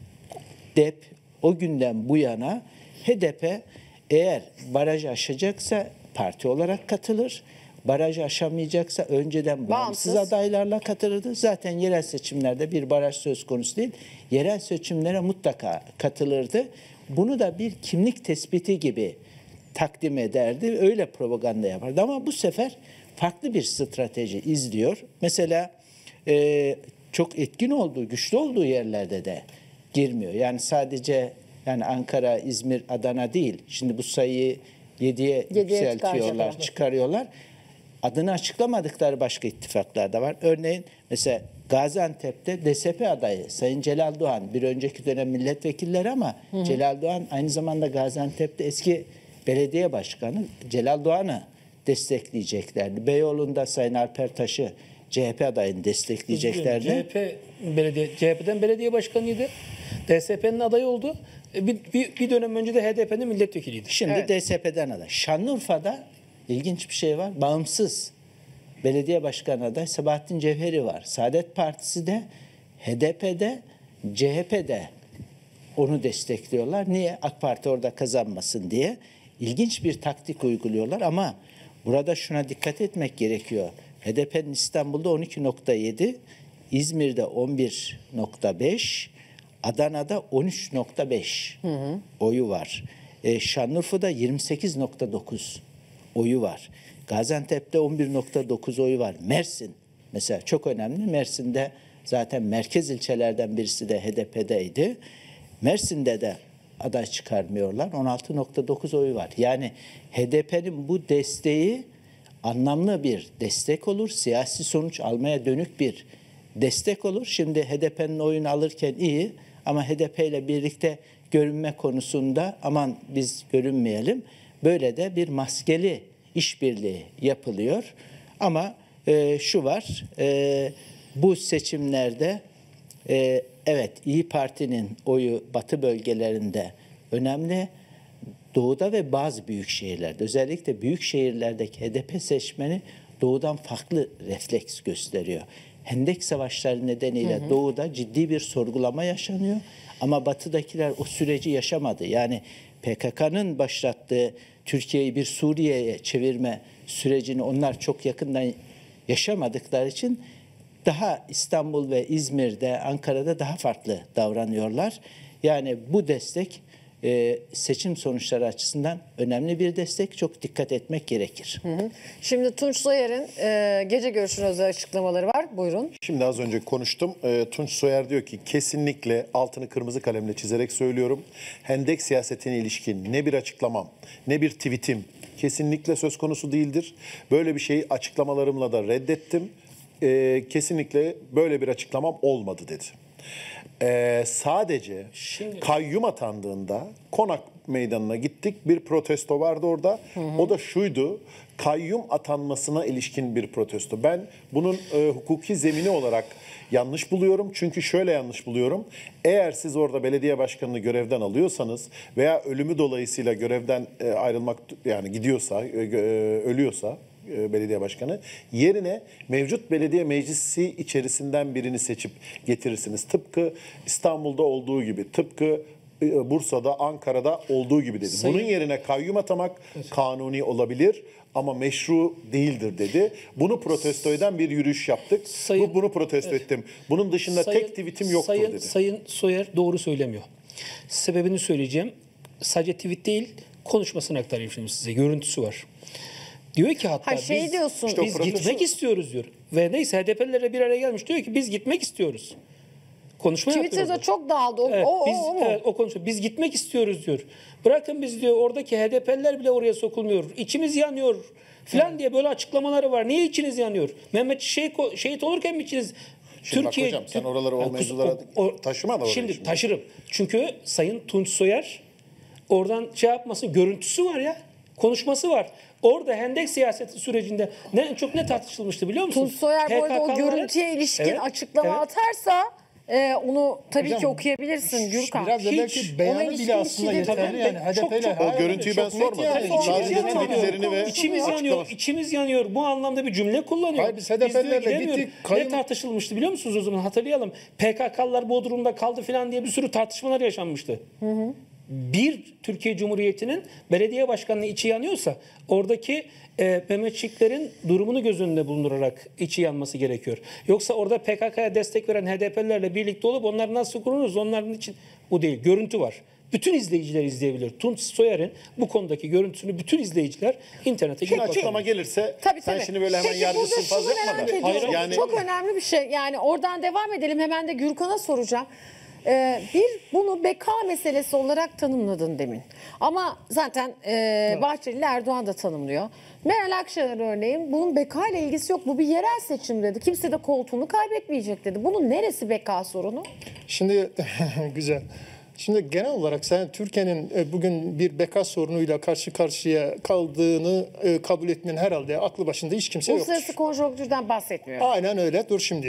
o günden bu yana HDP eğer barajı aşacaksa parti olarak katılır. Barajı aşamayacaksa önceden bağımsız adaylarla katılırdı. Zaten yerel seçimlerde bir baraj söz konusu değil. Yerel seçimlere mutlaka katılırdı. Bunu da bir kimlik tespiti gibi takdim ederdi. Öyle propaganda yapardı. Ama bu sefer farklı bir strateji izliyor. Mesela çok etkin olduğu, güçlü olduğu yerlerde de girmiyor. Yani sadece yani Ankara, İzmir, Adana değil. Şimdi bu sayıyı 7'ye yükseltiyorlar, çıkarıyorlar. Adını açıklamadıkları başka ittifaklar da var. Örneğin mesela Gaziantep'te DSP adayı Sayın Celal Doğan, bir önceki dönem milletvekilleri ama Celal Doğan aynı zamanda Gaziantep'te eski belediye başkanı. Celal Doğan'ı destekleyeceklerdi. Beyoğlu'nda Sayın Alper Taş'ı CHP adayını destekleyeceklerdi. CHP'den belediye başkanıydı. DSP'nin adayı oldu. Bir dönem önce de HDP'nin milletvekiliydi. Şimdi DSP'den aday. Şanlıurfa'da ilginç bir şey var. Bağımsız belediye başkanı adayı Sabahattin Cevheri var. Saadet Partisi de, HDP'de, CHP'de onu destekliyorlar. Niye? AK Parti orada kazanmasın diye. İlginç bir taktik uyguluyorlar ama burada şuna dikkat etmek gerekiyor. HDP'nin İstanbul'da 12.7, İzmir'de 11.5, Adana'da 13.5 oyu var. Şanlıurfa'da 28.9 oyu var. Gaziantep'te 11.9 oyu var. Mersin mesela çok önemli. Mersin'de zaten merkez ilçelerden birisi de HDP'deydi. Mersin'de de aday çıkarmıyorlar. 16.9 oyu var. Yani HDP'nin bu desteği anlamlı bir destek olur. Siyasi sonuç almaya dönük bir destek olur. Şimdi HDP'nin oyunu alırken iyi ama HDP ile birlikte görünme konusunda aman biz görünmeyelim. Böyle de bir maskeli işbirliği yapılıyor. Ama şu var, bu seçimlerde evet İyi Parti'nin oyu Batı bölgelerinde önemli. Doğuda ve bazı büyük şehirlerde, özellikle büyük şehirlerdeki HDP seçmeni doğudan farklı refleks gösteriyor. Hendek savaşları nedeniyle doğuda ciddi bir sorgulama yaşanıyor. Ama batıdakiler o süreci yaşamadı. Yani PKK'nın başlattığı Türkiye'yi bir Suriye'ye çevirme sürecini onlar çok yakından yaşamadıkları için daha İstanbul ve İzmir'de, Ankara'da daha farklı davranıyorlar. Yani bu destek seçim sonuçları açısından önemli bir destek. Çok dikkat etmek gerekir. Şimdi Tunç Soyer'in gece görüşüne özel açıklamaları var. Buyurun. Şimdi az önce konuştum. Tunç Soyer diyor ki kesinlikle altını kırmızı kalemle çizerek söylüyorum. Hendek siyasetine ilişkin ne bir açıklamam ne bir tweetim kesinlikle söz konusu değildir. Böyle bir şeyi açıklamalarımla da reddettim. Kesinlikle böyle bir açıklamam olmadı dedi. Sadece kayyum atandığında Konak Meydanı'na gittik. Bir protesto vardı orada. O da şuydu. Kayyum atanmasına ilişkin bir protesto. Ben bunun hukuki zemini olarak yanlış buluyorum. Çünkü şöyle yanlış buluyorum. Eğer siz orada belediye başkanını görevden alıyorsanız veya ölümü dolayısıyla görevden ayrılmak yani gidiyorsa, ölüyorsa belediye başkanı yerine mevcut belediye meclisi içerisinden birini seçip getirirsiniz. Tıpkı İstanbul'da olduğu gibi, tıpkı Bursa'da, Ankara'da olduğu gibi dedi. Bunun yerine kayyum atamak kanuni olabilir ama meşru değildir dedi. Bunu protesto eden bir yürüyüş yaptık. Bunu protesto ettim. Bunun dışında tek tweetim yoktur dedi. Sayın Soyer doğru söylemiyor. Sebebini söyleyeceğim. Sadece tweet değil, konuşmasını aktarayım şimdi size. Görüntüsü var. Diyor ki hatta şey diyorsun. İşte o biz protesto- gitmek istiyoruz diyor. Ve neyse HDP'lilerle bir araya gelmiş. Diyor ki biz gitmek istiyoruz. Konuşma yapıyor Twitter'da orada. çok dağıldı. O, Evet, o, biz, o mu? evet, o konuşuyor. Biz gitmek istiyoruz diyor. Bırakın biz diyor oradaki HDP'liler bile oraya sokulmuyor. İçimiz yanıyor falan diye böyle açıklamaları var. Niye içiniz yanıyor? Mehmet şehit olurken mi içiniz? Şimdi bak hocam, sen oraları o mevzulara taşıma da orayı Şimdi şimdi. taşırım. Çünkü Sayın Tunç Soyer oradan şey yapmasın, görüntüsü var ya. Konuşması var. Orada hendek siyaseti sürecinde çok ne tartışılmıştı biliyor musunuz? Tunç Soyer bu arada o PKK'ların görüntüye ilişkin Evet, açıklama evet. atarsa onu tabii Hocam, ki okuyabilirsin Gürkan. Biraz da Hiç. belki Ona beyanı ilişkin bile bir aslında şey değil. yeterli yani. Tabii, HDP'yle çok- O görüntüyü ben çok net sormadım. yani. İçimiz Sadece yanıyor. tweetlerini ve İçimiz yanıyor, açıklaması. içimiz yanıyor. Bu anlamda bir cümle kullanıyor. Hayır, biz HDP'lerle diyor gidemiyoruz. gittik, Ne tartışılmıştı biliyor musunuz o zaman? Hatırlayalım. PKK'lılar Bodrum'da kaldı falan diye bir sürü tartışmalar yaşanmıştı. Bir Türkiye Cumhuriyeti'nin belediye başkanlığı içi yanıyorsa oradaki Mehmetçiklerin durumunu göz önünde bulundurarak içi yanması gerekiyor. Yoksa orada PKK'ya destek veren HDP'lilerle birlikte olup onları nasıl kururuz? Onların için bu değil. Görüntü var. Bütün izleyiciler izleyebilir. Tunç Soyer'in bu konudaki görüntüsünü bütün izleyiciler internete Şimdi girip açıklama gelirse Tabii, sen tabii. şimdi böyle hemen Peki, yargısız burada fazla şunu yapma merak da. ediyorum. Yani Çok önemli bir şey. Yani oradan devam edelim. Hemen de Gürkan'a soracağım. Bunu beka meselesi olarak tanımladın demin. Ama zaten Bahçeli ile Erdoğan da tanımlıyor. Meral Akşener örneğin bunun beka ile ilgisi yok. Bu bir yerel seçim dedi. Kimse de koltuğunu kaybetmeyecek dedi. Bunun neresi beka sorunu? Şimdi güzel. Şimdi genel olarak sen Türkiye'nin bugün bir beka sorunuyla karşı karşıya kaldığını kabul etmenin herhalde aklı başında hiç kimse yoktur. Uluslararası konjonktürden bahsetmiyorum. Aynen öyle. Dur şimdi.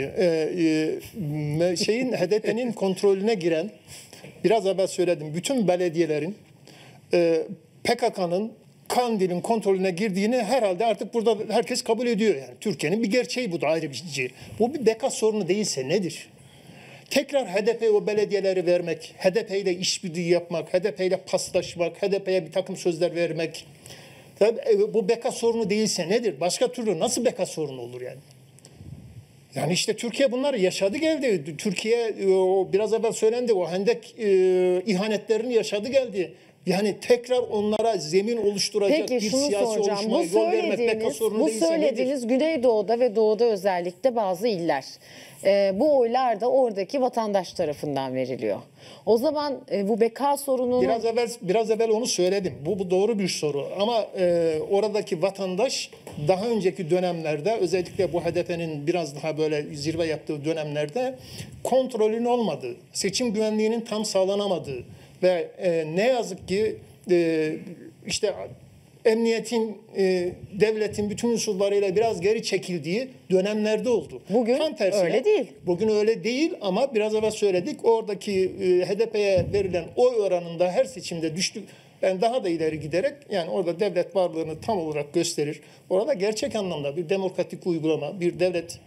HDP'nin kontrolüne giren, biraz evvel söyledim, bütün belediyelerin PKK'nın Kandil'in kontrolüne girdiğini herhalde artık burada herkes kabul ediyor. Yani Türkiye'nin bir gerçeği, bu da ayrı bir şey. Bu bir beka sorunu değilse nedir? Tekrar HDP'ye o belediyeleri vermek, HDP ile işbirliği yapmak, HDP ile paslaşmak, HDP'ye bir takım sözler vermek. Tabii, bu beka sorunu değilse nedir? Başka türlü nasıl beka sorunu olur yani? Yani işte Türkiye bunları yaşadı geldi. Türkiye biraz evvel söylendi, o hendek ihanetlerini yaşadı geldi. Yani tekrar onlara zemin oluşturacak Peki bir şunu siyasi soracağım. oluşmaya yol vermek beka sorunu Bu değilse nedir? söylediğiniz Güneydoğu'da ve Doğu'da özellikle bazı iller. Bu oylar da oradaki vatandaş tarafından veriliyor. O zaman bu beka sorununu... Biraz evvel onu söyledim. Bu doğru bir soru. Ama oradaki vatandaş daha önceki dönemlerde, özellikle bu HDP'nin biraz daha böyle zirve yaptığı dönemlerde kontrolün olmadığı, seçim güvenliğinin tam sağlanamadığı ve ne yazık ki işte emniyetin, devletin bütün unsurlarıyla biraz geri çekildiği dönemlerde oldu. Bugün öyle değil. Bugün öyle değil ama biraz evvel söyledik. Oradaki HDP'ye verilen oy oranında her seçimde düştü. Ben daha da ileri giderek, yani orada devlet varlığını tam olarak gösterir. Orada gerçek anlamda bir demokratik uygulama, bir devlet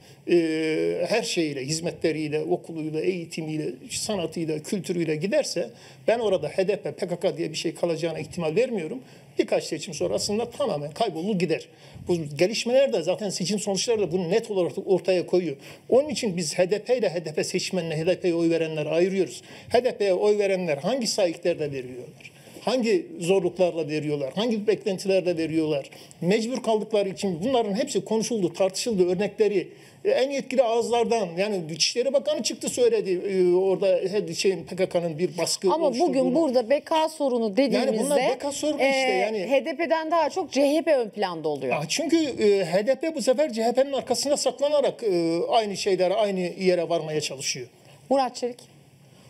her şeyiyle, hizmetleriyle, okuluyla, eğitimiyle, sanatıyla, kültürüyle giderse ben orada HDP, PKK diye bir şey kalacağına ihtimal vermiyorum. Birkaç seçim sonrasında tamamen kaybolur gider. Bu gelişmeler de zaten seçim sonuçları da bunu net olarak ortaya koyuyor. Onun için biz HDP ile HDP seçmenine, HDP'ye oy verenleri ayırıyoruz. HDP'ye oy verenler hangi sahiplerle veriyorlar? Hangi zorluklarla veriyorlar? Hangi beklentilerle veriyorlar? Mecbur kaldıkları için bunların hepsi konuşuldu, tartışıldı, örnekleri en yetkili ağızlardan, yani İçişleri Bakanı çıktı söyledi orada PKK'nın bir baskı Ama bugün oluşturduğunu. burada beka sorunu dediğimizde Yani bunlar beka sorunu işte yani. HDP'den daha çok CHP ön planda oluyor. Çünkü HDP bu sefer CHP'nin arkasına saklanarak aynı şeylere, aynı yere varmaya çalışıyor. Murat Çelik.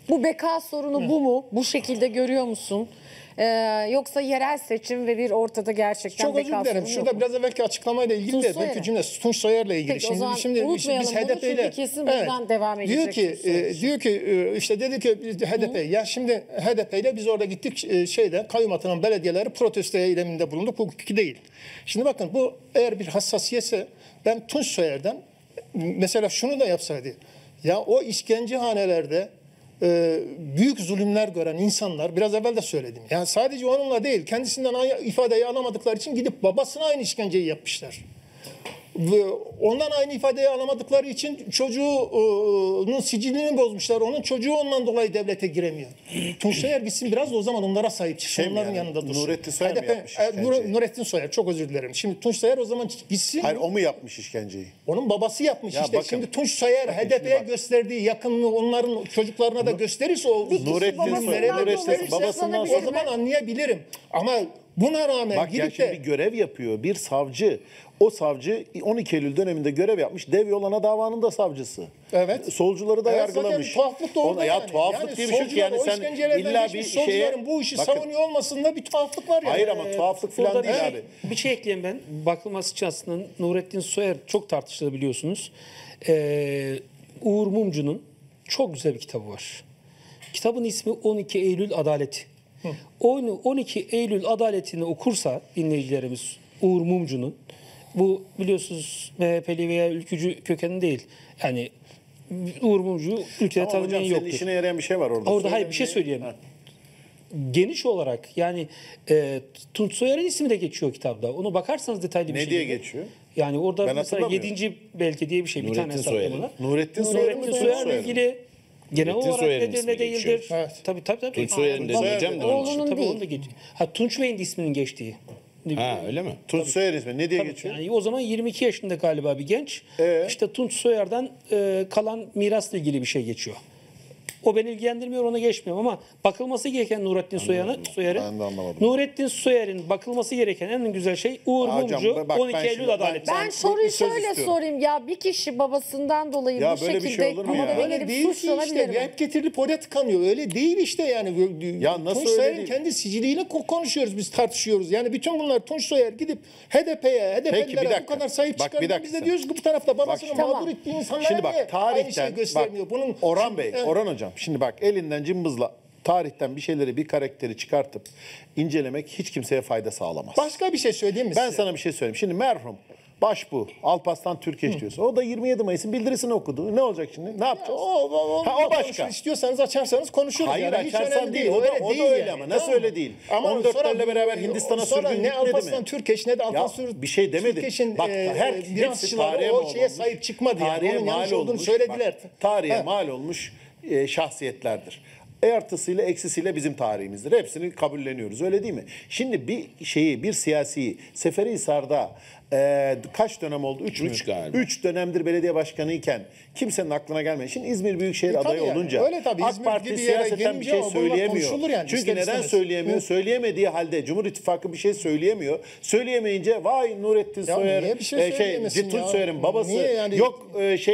Bu beka sorunu bu mu? Bu şekilde görüyor musun? Yoksa yerel seçim ve bir ortada gerçekten Çok özür beka dilerim. sorunu Şurada yok mu? biraz evvelki açıklamayla ilgili Tunç de Soyer'e. belki cümle Tunç Soyer'le ilgili. Peki, o zaman biz unutmayalım bunu, HDP ile çünkü kesin buradan devam edecek Tunç Soyer. diyor ki işte dedi ki biz HDP ya şimdi HDP ile biz orada gittik kayyum atanan belediyeleri protesto eyleminde bulunduk. Hukuki değil. Şimdi bakın bu eğer bir hassasiyetse ben Tunç Soyer'den mesela şunu da yapsaydı. Ya o işkencehanelerde büyük zulümler gören insanlar, biraz evvel de söyledim. Yani sadece onunla değil, kendisinden ifadeyi alamadıkları için gidip babasına aynı işkenceyi yapmışlar. Ve ondan aynı ifadeyi alamadıkları için çocuğunun sicilini bozmuşlar. Onun çocuğu ondan dolayı devlete giremiyor. Tunç Soyer gitsin biraz da o zaman onlara sahip çıksın. Onların yanında dursun. Nurettin Soyer mi yapmış işkenceyi? Nurettin Soyer, çok özür dilerim. Şimdi Tunç Soyer o zaman gitsin. Hayır, o mu yapmış işkenceyi? Onun babası yapmış Ya işte. bakın. Şimdi Tunç Soyer HDP'ye bak. gösterdiği yakınlığı onların çocuklarına da gösterirse o Nurettin babasından Soyer, dolayı Nurettin babasından suçlanabilir o zaman anlayabilirim. Ama buna rağmen Bak ya, gidip şimdi de bir görev yapıyor bir savcı. O savcı 12 Eylül döneminde görev yapmış. Dev Yolana davanın da savcısı. Evet. Solcuları da Evet, yargılamış. zaten tuhaflık da orada Ya yani. tuhaflık diye bir şey yok ki. Yani solcular o sen işkencelerden illa geçmiş bir şeye... solcuların bu işi Bakın, savunuyor olmasında bir tuhaflık var yani. hayır ama tuhaflık falan Burada değil bir, abi. bir şey ekleyeyim ben. Bakılması için aslında Nurettin Soyer çok tartışılır biliyorsunuz. Uğur Mumcu'nun çok güzel bir kitabı var. Kitabın ismi 12 Eylül Adaleti. 12 Eylül Adaletini okursa dinleyicilerimiz Uğur Mumcu'nun, bu biliyorsunuz MHP'li veya ülkücü kökenli değil. Yani Uğur Mumcu ülkede Ama tanımayan hocam senin yoktur. işine yarayan bir şey var orada. Orada hayır bir şey söyleyeyim. Geniş olarak yani Tunç Soyer'in ismi de geçiyor kitapta. Onu bakarsanız detaylı bir Ne şey. diye geçiyor? Yani orada Ben mesela hatırlamıyorum. 7. belki diye bir şey. Bir Nurettin tane Soyer'in. hesaplamalar. Nurettin Soyer'in Nurettin mi, Soyer'le Soyer'in? ilgili genel Nurettin olarak Soyer'in nedir ismi ne değildir. geçiyor. Evet. Tabii. Tunç Soyer'in de Tabii, hocam da onun için. Oğlunun Tabii değil. onu da geçiyor. Ha Tunç Bey'in de isminin geçtiği. Ha öyle mi? Tunç Soyer ismi ne diye Tabii, geçiyor? yani o zaman 22 yaşında galiba bir genç. İşte Tunç Soyer'den kalan mirasla ilgili bir şey geçiyor. O beni ilgilendirmiyor, ona geçmiyorum ama bakılması gereken Nurettin Soyer'in Ben de anlamadım. Nurettin Soyer'in bakılması gereken en güzel şey Uğur Hocam, Mumcu bak ben 12 şimdi- Eylül Adaleti. Ben bir soruyu söz şöyle istiyorum. sorayım. Ya bir kişi babasından dolayı Ya bu böyle bir şekilde şey olur mu ya? gündeme Öyle gelip değil ki suçlanabilir işte. mi? Hep getirilip oraya tıkanıyor. Öyle değil işte yani. Ya nasıl Tunç öyle Soyer'in değil? kendi siciliyle konuşuyoruz, biz tartışıyoruz. Yani bütün bunlar Tunç Soyer gidip HDP'ye, Peki, bir HDP'lilere dakika. bu kadar sahip Bak, bir çıkarıyor. dakika Biz de sen. diyoruz ki bu tarafta babasını şimdi- mağdur Tamam. ettiği insanlara Şimdi niye bak aynı şeyi tarihten bak göstermiyor? Bunun Orhan Bey, Evet. Orhan hocam şimdi bak elinden cımbızla tarihten bir şeyleri, bir karakteri çıkartıp incelemek hiç kimseye fayda sağlamaz. Başka bir şey söyleyeyim mi Ben size? sana bir şey söyleyeyim. Şimdi merhum Başbuğ Alparslan Türkeş diyorsun. O da 27 Mayıs'ın bildirisini okudu. Ne olacak şimdi? Ne yapacağız? O başka. konuşur. İstiyorsanız açarsanız konuşuruz. Hayır, yani. Hiç açarsan önemli değil. O da Öyle öyle yani. ama. Nasıl Tamam mı? öyle değil? Ama 14'lerle beraber Hindistan'a sonra sürgün ne gitmedi mi? Alparslan Türkeş ne de Alparslan bir şey demedi. Türkeş'in Bak, hepsi mirasçıları tarihe o mal şeye olmuş. sahip çıkmadı. Yani. Tarihe Onun yanlış mal olduğunu olmuş. söylediler. Bak, tarihe Ha. mal olmuş şahsiyetlerdir. Artısıyla eksisiyle bizim tarihimizdir. Hepsini kabulleniyoruz. Öyle değil mi? Şimdi bir siyasi Seferihisar'da kaç dönem oldu? 3 mü? Üç galiba. 3 dönemdir belediye başkanı iken kimsenin aklına gelmedi. Şimdi İzmir Büyükşehir tabii adayı yani. olunca Öyle tabii. AK İzmir Parti gibi yere siyaseten bir gelince şey bunlar söyleyemiyor. konuşulur yani, Çünkü ister neden istemez. söyleyemiyor? Hı. Söyleyemediği halde Cumhur İttifakı bir şey söyleyemiyor. Söyleyemeyince vay Nurettin Ya Soyer, niye bir şey söyleyemesin Tunç ya? Soyer'in babası, Niye yani? yok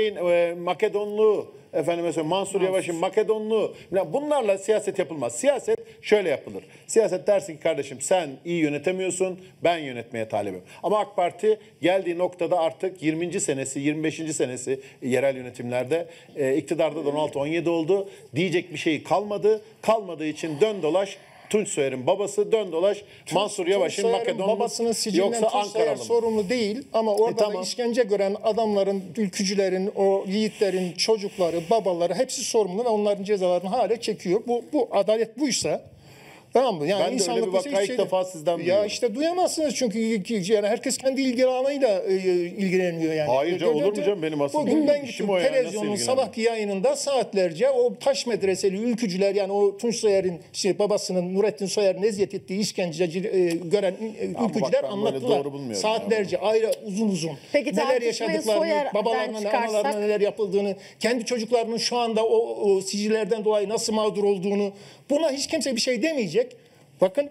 Makedonlu, efendim mesela Mansur Yavaş'ın Makedonlu. Ya bunlarla siyaset yapılmaz. Siyaset şöyle yapılır. Siyaset dersin ki kardeşim sen iyi yönetemiyorsun, ben yönetmeye talibim. Ama AK Parti geldiği noktada artık 20. senesi, 25. senesi yerel yönetimlerde iktidarda da 16-17 oldu. Diyecek bir şey kalmadı. Kalmadığı için dön dolaş Tunç Soyer'in babası, dön dolaş Mansur Yavaş'ın Tunç Soyer'in Makedonlu, babasının sicilinden yoksa Tunç Soyer Ankaralı mı? sorumlu değil ama orada tamam. da işkence gören adamların, ülkücülerin, o yiğitlerin çocukları, babaları hepsi sorumlu ve onların cezalarını hala çekiyor. Bu adalet buysa, tamam mı? Yani Ben de öyle insanlık bir buysa vakayı hiç ilk defa sizden Ya duyuyorum. işte duyamazsınız çünkü yani herkes kendi ilgi alanıyla ilgileniyor yani. Hayır canım, olur mu canım? Benim asıl Bugün ben işim gittim o yani, televizyonun nasıl sabahki yayınında saatlerce o taş medreseli ülkücüler, yani o Tunç Soyer'in babasının Nurettin Soyer'in eziyet ettiği işkenceci gören Ama ülkücüler bak ben böyle anlattılar. doğru bulmuyorum Saatlerce ayrı uzun. Peki neler tartışmayı yaşadıklarını, Soyer'den babalarına, çıkarsak? analarına neler yapıldığını, kendi çocuklarının şu anda o sicillerden dolayı nasıl mağdur olduğunu, buna hiç kimse bir şey demeyecek. Bakın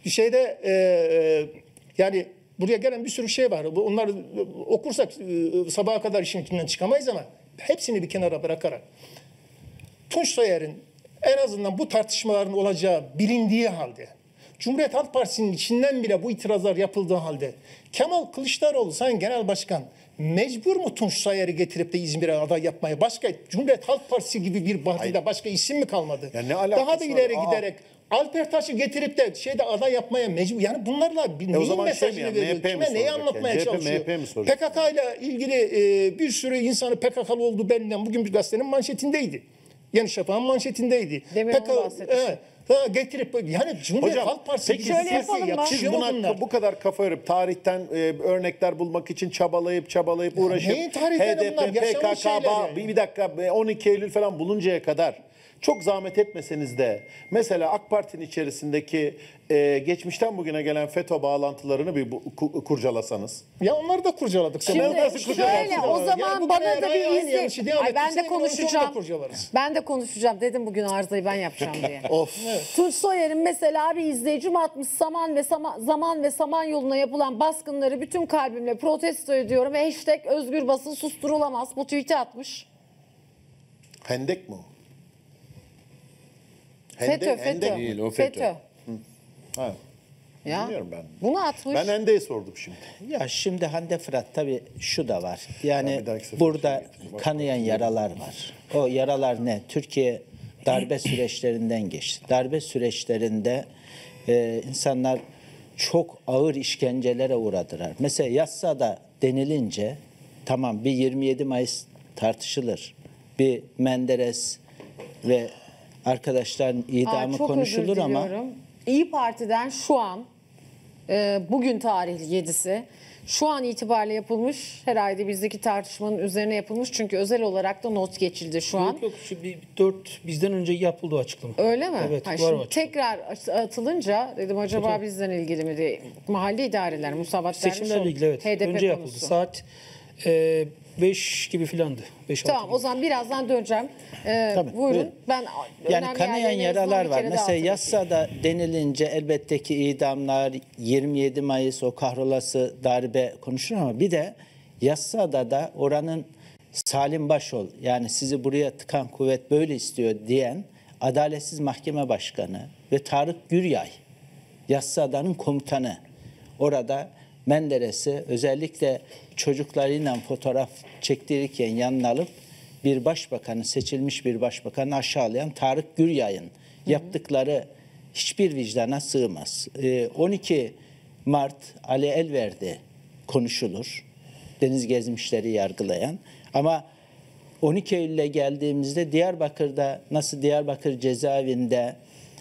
yani buraya gelen bir sürü şey var. Onları okursak sabaha kadar işin içinden çıkamayız ama hepsini bir kenara bırakarak Tunç Soyer'in en azından bu tartışmaların olacağı bilindiği halde, Cumhuriyet Halk Partisi'nin içinden bile bu itirazlar yapıldığı halde Kemal Kılıçdaroğlu Sayın Genel Başkan mecbur mu Tunç Soyer'i getirip de İzmir'e aday yapmaya? Başka Cumhuriyet Halk Partisi gibi bir partide başka isim mi kalmadı? Ya ne alakası Daha da ileri var? giderek Alper Taş'ı getirip de aday yapmaya mecbur. Yani bunlarla neyin zaman mesajını mi ya, veriyor? MHP mi Kime neyi soracak anlatmaya yani? CHP, çalışıyor? MHP mi soracak? PKK ile ilgili bir sürü insanı PKK'lı olduğu belirlen bugün bir gazetenin manşetindeydi. Yeni Şafak'ın manşetindeydi. Demin onu bahsetmiştim. Getirip yani Cumhuriyet Hocam, Halk Partisi peki gibi şöyle yapalım mı? siz yakışıyor mu buna bunlar? bu kadar kafa yorup tarihten örnekler bulmak için çabalayıp uğraşıp neyin tarihleri bunlar? HDP, Yaşanmış PKK, şeyler yani. bir dakika 12 Eylül falan buluncaya kadar çok zahmet etmeseniz de mesela AK Parti'nin içerisindeki geçmişten bugüne gelen FETÖ bağlantılarını bir kurcalasanız. Ya onları da kurcaladık. Şimdi nasıl şöyle o zaman bana da bir izin. Ay, ben de konuşacağım. kurcalarız. Ben de konuşacağım. Dedim bugün arızayı ben yapacağım diye. Of. Tunç Soyer'in mesela bir izleyicim atmış zaman ve Samanyolu'na yapılan baskınları bütün kalbimle protesto ediyorum. Ve hashtag özgür basın susturulamaz. Bu tweet'i atmış. Hendek mi o? FETÖ. Değil, o FETÖ. Ha. Ya. Bilmiyorum ben. Bunu atmış. Ben Hende'yi sordum şimdi. Ya şimdi Hande Fırat tabii şu da var. Ben Yani bir dahaki sefer burada şey getireyim. kanayan yaralar var. O yaralar ne? Türkiye darbe süreçlerinden geçti. Darbe süreçlerinde insanlar çok ağır işkencelere uğradılar. Mesela Yassıada denilince tamam bir 27 Mayıs tartışılır. Bir Menderes ve arkadaşların idamı çok konuşulur özür ama diliyorum. İyi Parti'den şu an bugün tarihli 7'si şu an itibariyle yapılmış herhalde bizdeki tartışmanın üzerine yapılmış çünkü özel olarak da not geçildi şu an. Yok şimdi 4 bizden önce yapıldı o açıklama. Öyle mi? Evet, Hayır, var şimdi o açıklama. tekrar atılınca dedim acaba bizden ilgili mi diye. Mahalle idareler, musavat dermiş Seçimlerle ilgili evet. HDP Önce yapıldı. konusu. Saat 5 gibi filandı. 5-6 Tamam gibi. o zaman birazdan döneceğim. Tabii, Buyurun. buyurun. Ben yani önemli kanayan yerlerine en azından yaralar bir var. kere daha Mesela hatırlatayım. Yassıada denilince elbette ki idamlar, 27 Mayıs o kahrolası darbe konuşulur ama bir de Yassıada da oranın Salim Başol yani sizi buraya tıkan kuvvet böyle istiyor diyen Adaletsiz Mahkeme Başkanı ve Tarık Güryay Yassıada'nın komutanı orada Menderes'i özellikle çocuklarıyla fotoğraf çektirirken yanına alıp bir başbakanı, seçilmiş bir başbakanı aşağılayan Tarık Güryay'ın yaptıkları hiçbir vicdana sığmaz. 12 Mart Ali Elverdi konuşulur. Deniz gezmişleri yargılayan. Ama 12 Eylül'e geldiğimizde Diyarbakır'da nasıl Diyarbakır cezaevinde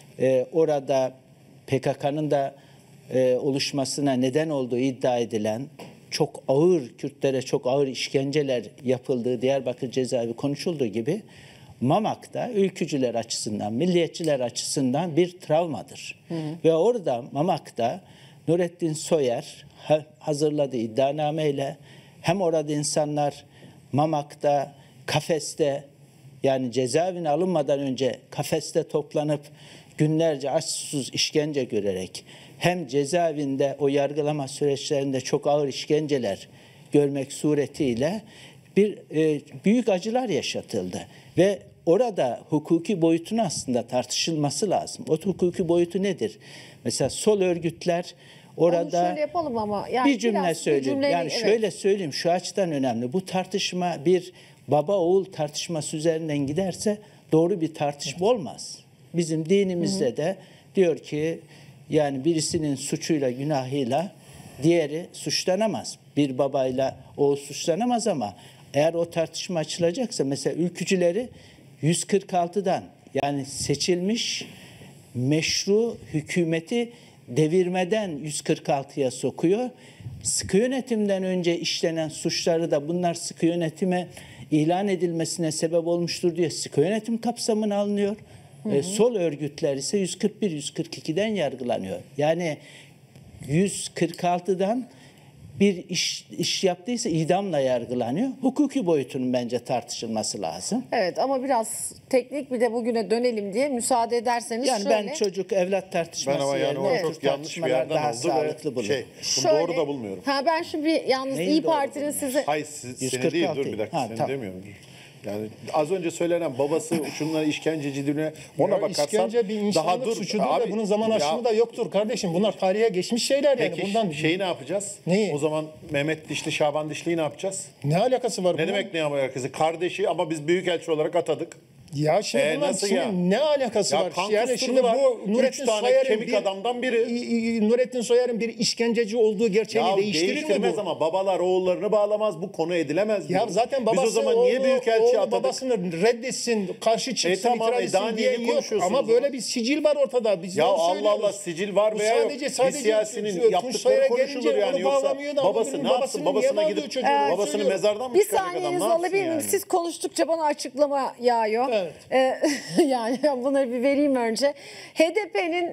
orada PKK'nın da oluşmasına neden olduğu iddia edilen çok ağır Kürtlere çok ağır işkenceler yapıldığı Diyarbakır cezaevi konuşulduğu gibi Mamak'ta ülkücüler açısından, milliyetçiler açısından bir travmadır. Ve orada Mamak'ta Nurettin Soyer hazırladığı iddianameyle hem orada insanlar Mamak'ta, kafeste yani cezaevine alınmadan önce kafeste toplanıp günlerce aç susuz işkence görerek hem cezaevinde o yargılama süreçlerinde çok ağır işkenceler görmek suretiyle bir büyük acılar yaşatıldı. Ve orada hukuki boyutunu aslında tartışılması lazım. O hukuki boyutu nedir? Mesela sol örgütler orada... Onu şöyle yapalım ama. Yani bir cümle söyleyeyim. Yani şöyle söyleyeyim şu açıdan önemli. Bu tartışma bir baba oğul tartışması üzerinden giderse doğru bir tartışma olmaz. Bizim dinimizde de diyor ki yani birisinin suçuyla günahıyla diğeri suçlanamaz. Bir babayla oğul suçlanamaz ama eğer o tartışma açılacaksa mesela ülkücüleri 146'dan yani seçilmiş meşru hükümeti devirmeden 146'ya sokuyor. Sıkı yönetimden önce işlenen suçları da bunlar sıkı yönetime ilan edilmesine sebep olmuştur diye sıkı yönetim kapsamına alınıyor. Sol örgütler ise 141-142'den yargılanıyor. Yani 146'dan bir iş yaptıysa idamla yargılanıyor. Hukuki boyutunun bence tartışılması lazım. Evet ama biraz teknik bir de bugüne dönelim diye müsaade ederseniz Yani şöyle. ben çocuk evlat tartışması Ben ama yani yerine o bu çok yanlış bir tartışmalar yerden daha oldu sağlıklı ve bulurum. bunu doğru da bulmuyorum. Ben şimdi yalnız Neyin İyi doğru Parti'nin bulmuyorum? size... Hayır seni 146 değil dur bir dakika Ha, seni tamam. demiyorum. Yani az önce söylenen babası şunlara işkenceciliğine ona Ya bakarsan işkence bir insanlık suçudur ve bunun zaman aşımı da yoktur kardeşim. Bunlar tarihe geçmiş şeyler yani. Peki Bundan şeyi ne yapacağız? Neyi? O zaman Mehmet Dişli, Şaban Dişli'yi ne yapacağız? ne alakası var Ne bunun? demek ne alakası? Kardeşi ama biz büyükelçi olarak atadık. Ya şimdi bunlar nasıl şimdi ya? ne alakası Ya var? kan Yani kusuru şimdi var. bu Nurettin Üç tane Soyer'in kemik adamdan biri. Nurettin Soyer'in bir işkenceci olduğu gerçeğini Ya değiştirir mi değiştirmez bu? ama babalar oğullarını bağlamaz. Bu konu edilemez. Ya diyorum. zaten babası biz o zaman niye büyükelçi oğlu atadık? babasını reddetsin, karşı çıksın, tamam, itiraz daha etsin niye diyen yok. konuşuyorsunuz Ama o böyle zaman? bir sicil var ortada. Biz Ya de onu Allah söylüyoruz. Allah, sicil var Bu veya yok. Bir siyasinin Tunç yaptıkları Soyer'e konuşulur gelince yani. onu Yoksa bağlamıyor da babası bunun ne yapsın? babasını Babasına niye bağlıyor gidip çocuğu? babasını Söylüyorum. mezardan mı Bir çıkaracak adam? saniyenizi Ne yapsın alabilir miyim? yani? Siz konuştukça bana açıklama yağıyor. Evet. Yani bunları bir vereyim önce. HDP'nin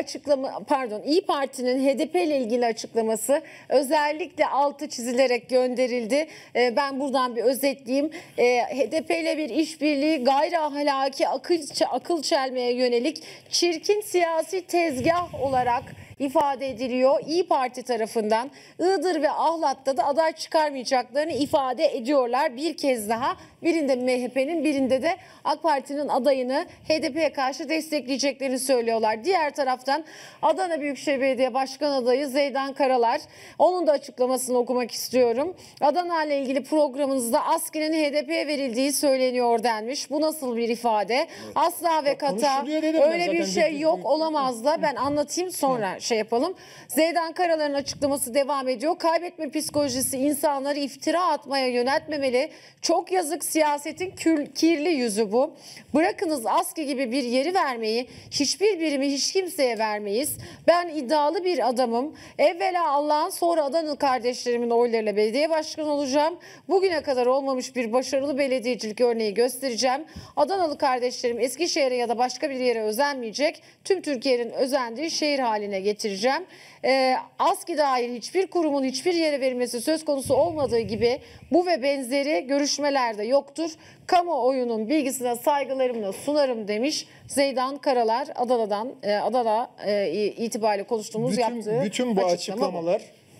İYİ Parti'nin HDP ile ilgili açıklaması özellikle altı çizilerek gönderildi. Ben buradan bir özetleyeyim. HDP ile bir işbirliği gayri ahlaki akıl çelmeye yönelik çirkin siyasi tezgah olarak ifade ediliyor. İYİ Parti tarafından Iğdır ve Ahlat'ta da aday çıkarmayacaklarını ifade ediyorlar. Bir kez daha birinde MHP'nin birinde de AK Parti'nin adayını HDP'ye karşı destekleyeceklerini söylüyorlar. Diğer taraftan Adana Büyükşehir Belediye Başkan adayı Zeydan Karalar, onun da açıklamasını okumak istiyorum. Adana ile ilgili programınızda ASKİ'nin HDP'ye verildiği söyleniyor denmiş. Bu nasıl bir ifade? Asla ve kata konuşuluyor dedim ben öyle bir zaten. şey yok, olamaz da ben anlatayım sonra şey yapalım. Zeydan Karalar'ın açıklaması devam ediyor. Kaybetme psikolojisi insanları iftira atmaya yöneltmemeli. Çok yazık, siyasetin kirli yüzü bu. Bırakınız ASKİ gibi bir yeri vermeyi, hiçbir birimi hiç kimseye vermeyiz. Ben iddialı bir adamım. Evvela Allah'ın, sonra Adanalı kardeşlerimin oylarıyla belediye başkanı olacağım. Bugüne kadar olmamış bir başarılı belediyecilik örneği göstereceğim. Adanalı kardeşlerim Eskişehir'e ya da başka bir yere özenmeyecek. Tüm Türkiye'nin özendiği şehir haline getireceğim. ASKİ dahil hiçbir kurumun hiçbir yere verilmesi söz konusu olmadığı gibi bu ve benzeri görüşmelerde yoktur. Kamuoyunun bilgisine saygılarımla sunarım demiş Zeydan Karalar. Adana itibariyle konuştuğumuz yaptığı bütün bu açıklamalar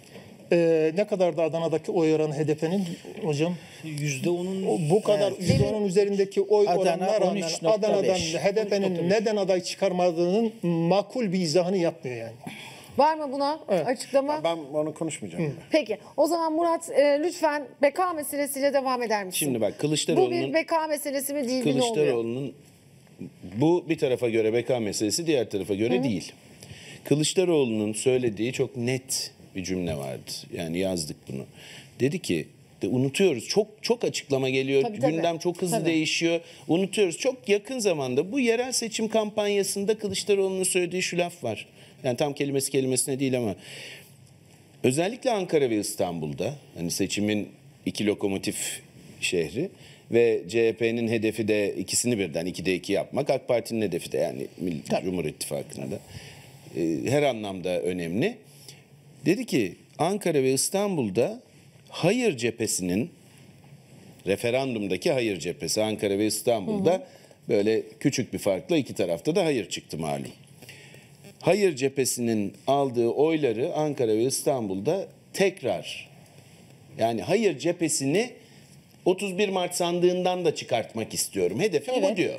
ne kadar da Adana'daki oy oranı HDP'nin hocam? %10'un Bu kadar %10'un üzerindeki oy Adana oranına rağmen 13.5. Adana'dan HDP'nin neden aday çıkarmadığının makul bir izahını yapmıyor yani. Var mı buna açıklama? Ben onu konuşmayacağım. Peki o zaman Murat lütfen beka meselesiyle devam eder misin? Şimdi bak Bu bir Kılıçdaroğlu'nun beka meselesi mi değil mi, ne oluyor? Kılıçdaroğlu'nun bu bir tarafa göre beka meselesi, diğer tarafa göre değil. Kılıçdaroğlu'nun söylediği çok net bir cümle vardı. Yani yazdık bunu. Dedi ki unutuyoruz. Çok açıklama geliyor. Tabii. Gündem çok hızlı değişiyor. Unutuyoruz. Çok yakın zamanda bu yerel seçim kampanyasında Kılıçdaroğlu'nun söylediği şu laf var. Yani tam kelimesine değil ama özellikle Ankara ve İstanbul'da, hani seçimin iki lokomotif şehri ve CHP'nin hedefi de ikisini birden 2'de 2 yapmak. AK Parti'nin hedefi de yani Cumhur İttifakı'nda her anlamda önemli. Dedi ki Ankara ve İstanbul'da hayır cephesinin, referandumdaki hayır cephesi Ankara ve İstanbul'da böyle küçük bir farkla iki tarafta da hayır çıktı malum. Hayır cephesinin aldığı oyları Ankara ve İstanbul'da tekrar, yani hayır cephesini 31 Mart sandığından da çıkartmak istiyorum. Hedefim bu diyor.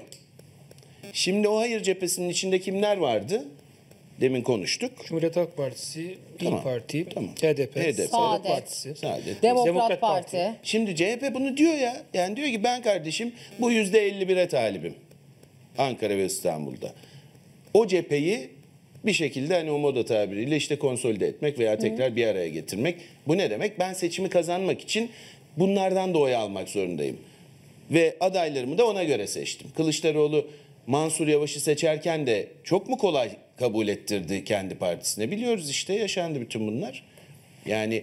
Şimdi o hayır cephesinin içinde kimler vardı? Demin konuştuk. Cumhuriyet Halk Partisi, İYİ Parti, HDP, HDP, Saadet Partisi. Saadet. Demokrat Parti. Şimdi CHP bunu diyor ya. Yani diyor ki ben kardeşim bu %51'e talibim. Ankara ve İstanbul'da. O cepheyi bir şekilde hani o moda tabiriyle işte konsolide etmek veya tekrar bir araya getirmek. Bu ne demek? Ben seçimi kazanmak için bunlardan da oy almak zorundayım. Ve adaylarımı da ona göre seçtim. Kılıçdaroğlu Mansur Yavaş'ı seçerken de çok mu kolay kabul ettirdi kendi partisine? Biliyoruz işte, yaşandı bütün bunlar. Yani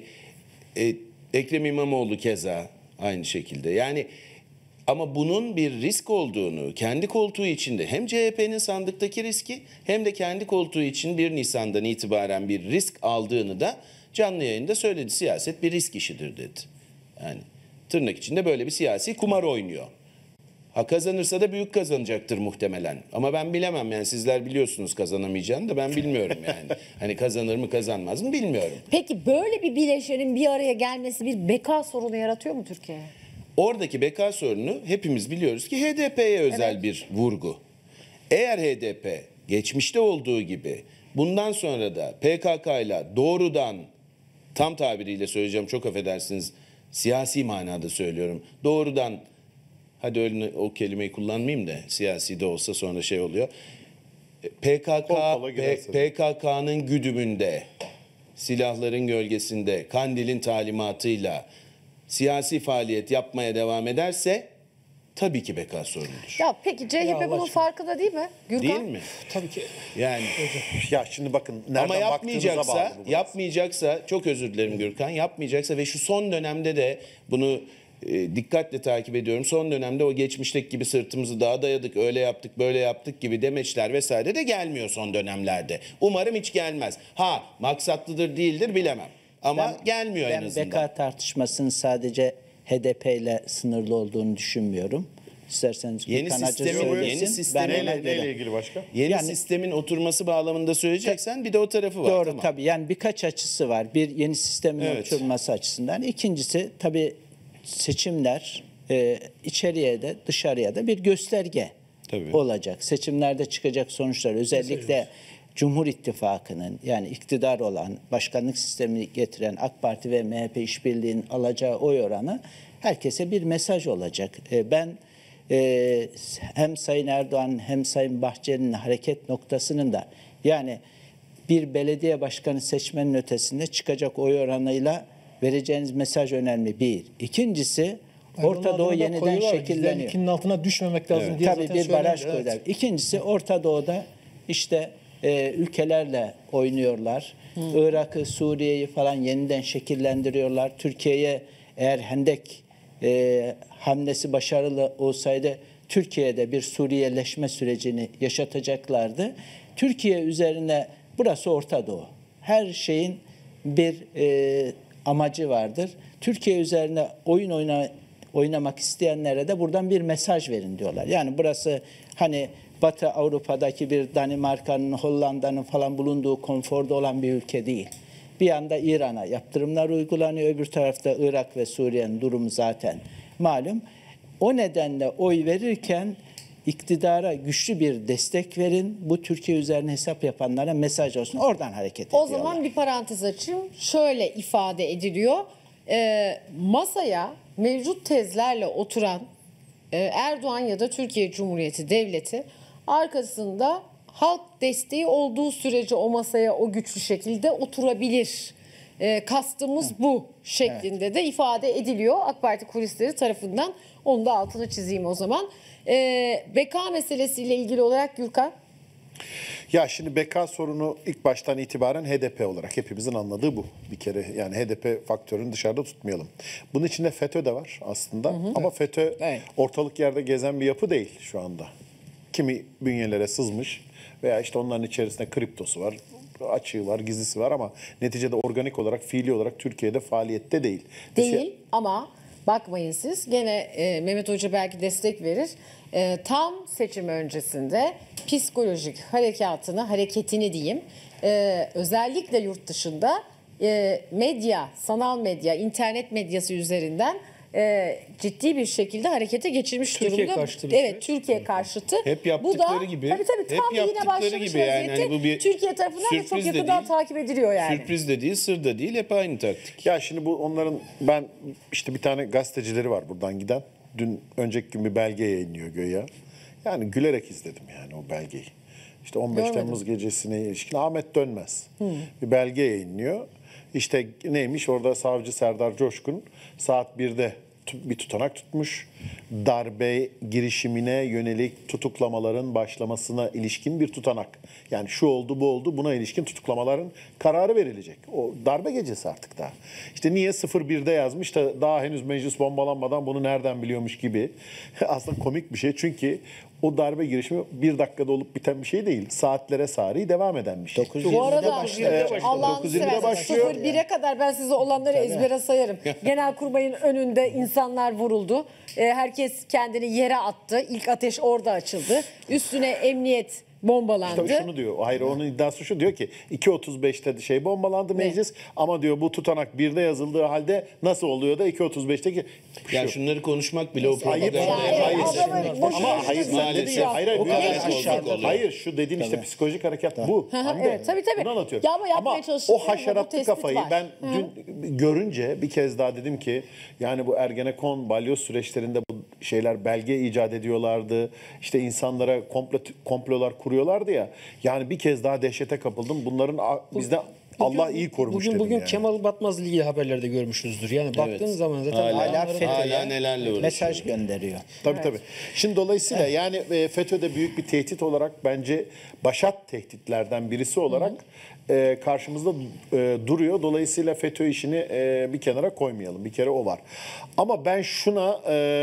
Ekrem İmamoğlu keza aynı şekilde. Yani ama bunun bir risk olduğunu, kendi koltuğu içinde hem CHP'nin sandıktaki riski hem de kendi koltuğu için 1 Nisan'dan itibaren bir risk aldığını da canlı yayında söyledi. Siyaset bir risk işidir dedi. Yani tırnak içinde böyle bir siyasi kumar oynuyor. Ha kazanırsa da büyük kazanacaktır muhtemelen. Ama ben bilemem, yani sizler biliyorsunuz kazanamayacağını da ben bilmiyorum yani. Hani kazanır mı kazanmaz mı bilmiyorum. Peki böyle bir bileşenin bir araya gelmesi bir beka sorunu yaratıyor mu Türkiye'ye? Oradaki beka sorunu hepimiz biliyoruz ki HDP'ye özel bir vurgu. Eğer HDP geçmişte olduğu gibi bundan sonra da PKK ile doğrudan, tam tabiriyle söyleyeceğim, çok affedersiniz, siyasi manada söylüyorum, doğrudan, hadi öyle o kelimeyi kullanmayayım da siyasi de olsa sonra şey oluyor. PKK'nın güdümünde, silahların gölgesinde, Kandil'in talimatıyla siyasi faaliyet yapmaya devam ederse tabii ki beka sorunudur. Ya peki CHP bunun farkında değil mi Gürkan? Değil mi? Tabii ki. Yani Ya şimdi bakın nereden ama baktığınıza bağlı bu. yapmayacaksa çok özür dilerim Gürkan, yapmayacaksa ve şu son dönemde de bunu dikkatle takip ediyorum. Son dönemde o geçmişteki gibi sırtımızı dağa dayadık, öyle yaptık, böyle yaptık gibi demeçler vesaire de gelmiyor son dönemlerde. Umarım hiç gelmez. Ha, maksatlıdır değildir bilemem. Ama gelmiyor en azından. Ben beka tartışmasının sadece HDP ile sınırlı olduğunu düşünmüyorum. İsterseniz Yeni Gürkan Hacı sistemi- söylesin. yeni sistemi- Ben ona göre- Neyle ilgili başka? Yeni Yani- sistemin oturması bağlamında söyleyeceksen bir de o tarafı var. Doğru Tamam. tabii. Yani birkaç açısı var. Bir, yeni sistemin Evet. oturması açısından. İkincisi tabii seçimler içeriye de dışarıya da bir gösterge Tabii. olacak. Seçimlerde çıkacak sonuçlar özellikle Cumhur İttifakı'nın, yani iktidar olan, başkanlık sistemini getiren AK Parti ve MHP işbirliğinin alacağı oy oranı herkese bir mesaj olacak. Ben hem Sayın Erdoğan hem Sayın Bahçeli'nin hareket noktasının da, yani bir belediye başkanı seçmenin ötesinde çıkacak oy oranıyla vereceğiniz mesaj önemli, bir. İkincisi, Orta Doğu yeniden şekilleniyor. %52'nin altına düşmemek lazım diye Tabii zaten bir baraj söylendi. koydular. İkincisi, Orta Doğu'da işte ülkelerle oynuyorlar. Irak'ı, Suriye'yi falan yeniden şekillendiriyorlar. Türkiye'ye eğer Hendek hamlesi başarılı olsaydı Türkiye'de bir Suriyeleşme sürecini yaşatacaklardı. Türkiye üzerine, burası Orta Doğu, her şeyin bir amacı vardır. Türkiye üzerine oynamak isteyenlere de buradan bir mesaj verin diyorlar. Yani burası hani Batı Avrupa'daki bir Danimarka'nın, Hollanda'nın falan bulunduğu konforda olan bir ülke değil. Bir yanda İran'a yaptırımlar uygulanıyor, öbür tarafta Irak ve Suriye'nin durumu zaten malum. O nedenle oy verirken iktidara güçlü bir destek verin. Bu Türkiye üzerine hesap yapanlara mesaj olsun. Oradan hareket ediyorlar. O zaman bir parantez açayım. Şöyle ifade ediliyor. Masaya mevcut tezlerle oturan Erdoğan ya da Türkiye Cumhuriyeti Devleti arkasında halk desteği olduğu sürece o masaya o güçlü şekilde oturabilir. Kastımız bu şeklinde de ifade ediliyor AK Parti kulisleri tarafından. Onu da altını çizeyim o zaman. Beka meselesiyle ilgili olarak Gürkan. Ya şimdi beka sorunu ilk baştan itibaren HDP olarak hepimizin anladığı bu. Bir kere yani HDP faktörünü dışarıda tutmayalım. Bunun içinde FETÖ de var aslında. Ama FETÖ ortalık yerde gezen bir yapı değil şu anda. Kimi bünyelere sızmış veya işte onların içerisinde kriptosu var, açığı var, gizlisi var ama neticede organik olarak, fiili olarak Türkiye'de faaliyette değil. Değil ama bakmayın siz gene Mehmet Hoca belki destek verir. Tam seçim öncesinde psikolojik hareketini diyeyim, özellikle yurt dışında medya, sanal medya, internet medyası üzerinden ciddi bir şekilde harekete geçirmiş Türkiye durumda. karşıtı bir Evet, süreç. Türkiye karşıtı. Hep Bu yaptıkları da, gibi. Tabii Hep tam yine yaptıkları başlamış gibi yani. vaziyette. Hani bu bir Türkiye tarafından da çok sürpriz de yakından değil. takip ediliyor yani. Sürpriz de değil, sır da değil, hep aynı taktik. Ya şimdi bu onların, ben işte bir tane gazetecileri var buradan giden. Dün önceki gün bir belge yayınlıyor göya. Yani gülerek izledim yani o belgeyi. İşte 15 Görmedim. Temmuz gecesine ilişkin Ahmet Dönmez bir belge yayınlıyor. İşte neymiş orada savcı Serdar Coşkun saat 1'de bir tutanak tutmuş. Darbe girişimine yönelik tutuklamaların başlamasına ilişkin bir tutanak. Yani şu oldu bu oldu buna ilişkin tutuklamaların kararı verilecek. O darbe gecesi artık daha. İşte niye 01'de yazmış da daha henüz meclis bombalanmadan bunu nereden biliyormuş gibi. Aslında komik bir şey çünkü o darbe girişimi bir dakikada olup biten bir şey değil. Saatlere sari devam eden bir şey. 9:20'de Bu arada başlıyor. Allah'ını 9:20'de seversen başlıyor. 01'e kadar ben size olanları ezbere sayarım. Genelkurmay'ın önünde insanlar vuruldu. Herkes kendini yere attı. İlk ateş orada açıldı. Üstüne emniyet bombalandı. İşte şunu diyor. Hayır, onun iddiası şu, diyor ki 2.35'te bombalandı meclis ama diyor bu tutanak 1'de yazıldığı halde nasıl oluyor da 2.35'teki Yani şunları konuşmak bile o ayıp. propaganda. Hayır. Boş Ama ver. hayır, sen Maalesef. dedin ya. Hayır, O kadar hayır, aşağıda oluyor. hayır, şu dediğin işte psikolojik harekat bu. Hande. evet, tabii. Bunu anlatıyorum. Ya ama yapmaya çalıştık o ama bu haşeratlı tespit kafayı var. ben dün görünce bir kez daha dedim ki yani bu Ergenekon, balyoz süreçlerinde bu şeyler belge icat ediyorlardı. İşte insanlara komplolar kuruyorlardı ya. Yani bir kez daha dehşete kapıldım. Bunların bizde Allah iyi korumuş dedim Bugün yani. Kemal Batmaz'la ilgili haberlerde görmüşsünüzdür. Yani baktığın zaman zaten Hala adamların- hala nelerle uğraşıyor. mesaj gönderiyor. Tabii. Şimdi dolayısıyla yani FETÖ'de büyük bir tehdit olarak bence başat tehditlerden birisi olarak karşımızda duruyor. Dolayısıyla FETÖ işini bir kenara koymayalım. Bir kere o var. Ama ben şuna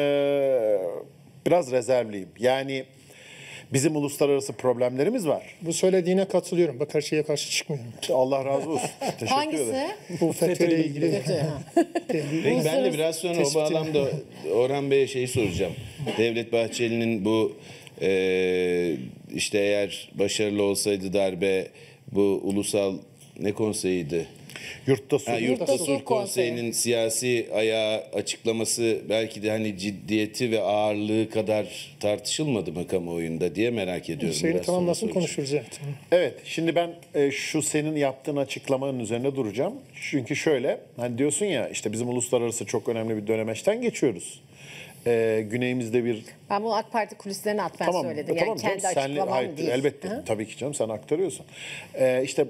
biraz rezervliyim. Yani bizim uluslararası problemlerimiz var. Bu söylediğine katılıyorum. Bak her şeye karşı çıkmıyorum. Allah razı olsun. Teşekkür Hangisi? ederim. Bu FETÖ'yle ilgili. Peki ben de biraz sonra o bağlamda Orhan Bey'e şeyi soracağım. Devlet Bahçeli'nin bu işte eğer başarılı olsaydı darbe, bu ulusal ne konseyiydi? Yurtta sulh. Yurtta Sulh Sulh Konseyi'nin siyasi ayağı açıklaması belki de hani ciddiyeti ve ağırlığı kadar tartışılmadı mı kamuoyunda diye merak ediyorum. Şeyini Biraz sonra tamamlasın soracağım. konuşuruz. Evet. Evet, şimdi ben şu senin yaptığın açıklamanın üzerine duracağım. Çünkü şöyle, hani diyorsun ya işte bizim uluslararası çok önemli bir dönemeçten geçiyoruz. Güneyimizde bir Ben bunu AK Parti kulislerine atfen söyledim. Yani tamam kendi canım, açıklamam hayır, değil. elbette tabii ki canım, sen aktarıyorsun. İşte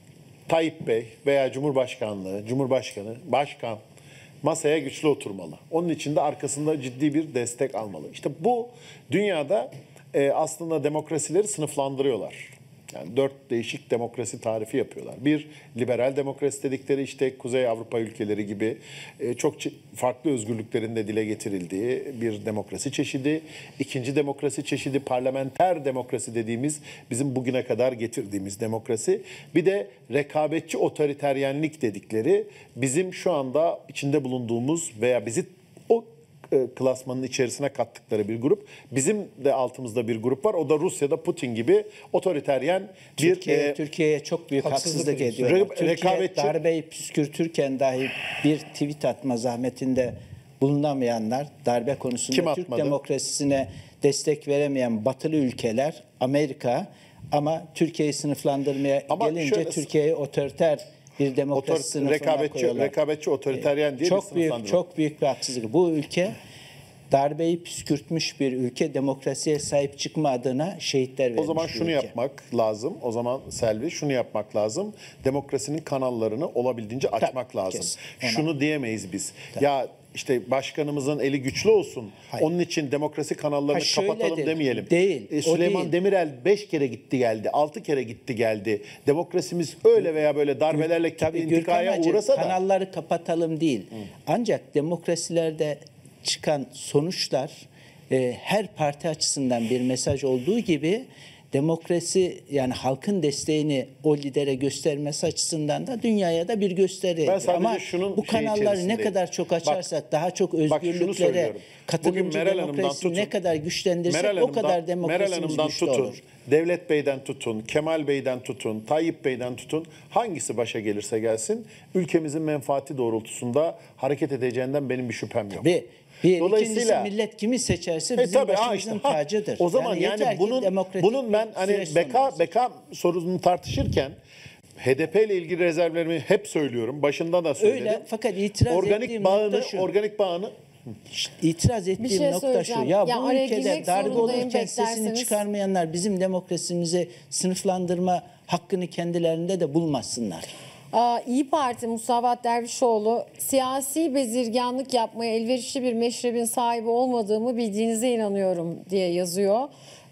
Tayyip Bey veya Cumhurbaşkanı, başkan masaya güçlü oturmalı. Onun için de arkasında ciddi bir destek almalı. İşte bu dünyada aslında demokrasileri sınıflandırıyorlar. Yani 4 değişik demokrasi tarifi yapıyorlar. Bir, liberal demokrasi dedikleri işte Kuzey Avrupa ülkeleri gibi çok farklı özgürlüklerin de dile getirildiği bir demokrasi çeşidi. İkinci demokrasi çeşidi parlamenter demokrasi dediğimiz bizim bugüne kadar getirdiğimiz demokrasi. Bir de rekabetçi otoriteryenlik dedikleri bizim şu anda içinde bulunduğumuz veya bizi o klasmanın içerisine kattıkları bir grup. Bizim de altımızda bir grup var. O da Rusya'da Putin gibi otoriteryen bir Türkiye'ye çok büyük haksızlık haksızlık ediyor. Türkiye rekabetçi- darbeyi püskürtürken dahi bir tweet atma zahmetinde bulunamayanlar, darbe Kim konusunda Türk atmadı? demokrasisine destek veremeyen batılı ülkeler, Amerika, ama Türkiye'yi sınıflandırmaya Ama gelince şöyle- Türkiye'yi otoriter bir demokrasi sınıfına koyuyorlar. rekabetçi otoriteryen diye bir Çok büyük, sınıflandırma. çok büyük bir haksızlık. Bu ülke darbeyi püskürtmüş bir ülke, demokrasiye sahip çıkma adına şehitler vermiş O zaman bir şunu ülke. yapmak lazım. O zaman Selvi şunu yapmak lazım. Demokrasinin kanallarını olabildiğince açmak lazım. kesin. Şunu diyemeyiz biz. Ya işte başkanımızın eli güçlü olsun. Hayır. Onun için demokrasi kanallarını şöyledir, kapatalım demeyelim. değil, o Süleyman değil. Demirel 5 kere gitti geldi. 6 kere gitti geldi. Demokrasimiz öyle veya böyle darbelerle Tabii intikaya Gürkan Hacı, uğrasa da. kanalları kapatalım değil. Ancak demokrasilerde çıkan sonuçlar her parti açısından bir mesaj olduğu gibi demokrasi, yani halkın desteğini o lidere göstermesi açısından da dünyaya da bir gösteri. Ben sadece Ama şunun bu şey kanalları ne içerisindeyim. kadar çok açarsak, daha çok Bak şunu özgürlüklere, söylüyorum. katılımcı Bugün Meral Hanım'dan demokrasiyi ne tutun, kadar güçlendirirsek o kadar demokrasimiz güçlü olur. Devlet Bey'den tutun, Kemal Bey'den tutun, Tayyip Bey'den tutun, hangisi başa gelirse gelsin, ülkemizin menfaati doğrultusunda hareket edeceğinden benim bir şüphem yok. İkincisi millet kimi seçerse bizim başımızın tacıdır. O zaman yani yeter ki demokratik bunun ben bir hani süreç sonrası. beka sorusunu tartışırken HDP ile ilgili rezervlerimi hep söylüyorum. Başında da söyledim. Öyle, fakat itiraz ettiğim nokta şu. Organik bağını İtiraz ettiğim şey nokta şu. söyleyeceğim. Ya, Ya bu araya ülkede girmek darbe zorundayım, olurken sesini beklerseniz. çıkarmayanlar bizim demokrasimizi sınıflandırma hakkını kendilerinde de bulmasınlar. İyi Parti Musavat Dervişoğlu, siyasi bezirganlık yapmaya elverişli bir meşrebin sahibi olmadığımı bildiğinize inanıyorum diye yazıyor.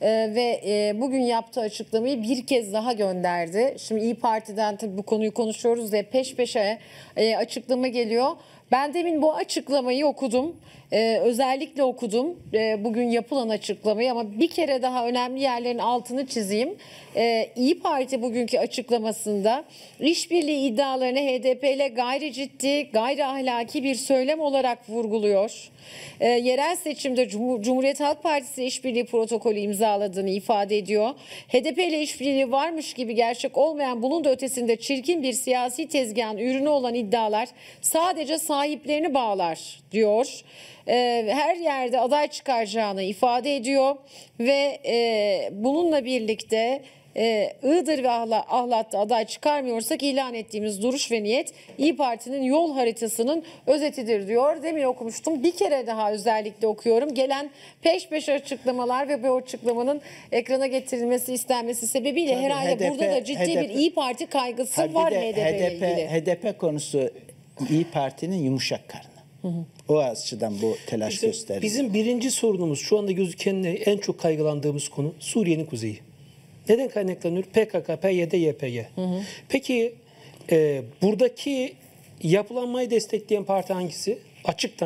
Ve bugün yaptığı açıklamayı bir kez daha gönderdi. Şimdi İyi Parti'den tabii bu konuyu konuşuyoruz diye peş peşe açıklama geliyor. Ben demin bu açıklamayı okudum. Özellikle okudum bugün yapılan açıklamayı ama bir kere daha önemli yerlerin altını çizeyim. İyi Parti bugünkü açıklamasında işbirliği iddialarını HDP ile gayri ciddi, gayri ahlaki bir söylem olarak vurguluyor. Yerel seçimde Cumhuriyet Halk Partisi işbirliği protokolü imzaladığını ifade ediyor. HDP ile işbirliği varmış gibi gerçek olmayan, bunun da ötesinde çirkin bir siyasi tezgahın ürünü olan iddialar sadece sahiplerini bağlar diyor. Her yerde aday çıkaracağını ifade ediyor ve bununla birlikte Iğdır ve Ahlat'ta aday çıkarmıyorsak ilan ettiğimiz duruş ve niyet İyi Parti'nin yol haritasının özetidir diyor. Demin okumuştum. Bir kere daha özellikle okuyorum. Gelen peş peşe açıklamalar ve bu açıklamanın ekrana getirilmesi istenmesi sebebiyle Tabii herhalde burada da ciddi bir İyi Parti kaygısı var HDP ile ilgili. HDP konusu İyi Parti'nin yumuşak karnı. O açıdan bu telaş gösteriyor. Bizim birinci sorunumuz şu anda gözüken en çok kaygılandığımız konu Suriye'nin kuzeyi. Neden kaynaklanıyor? PKK, PYD, YPG. Peki buradaki yapılanmayı destekleyen parti hangisi? Açıktan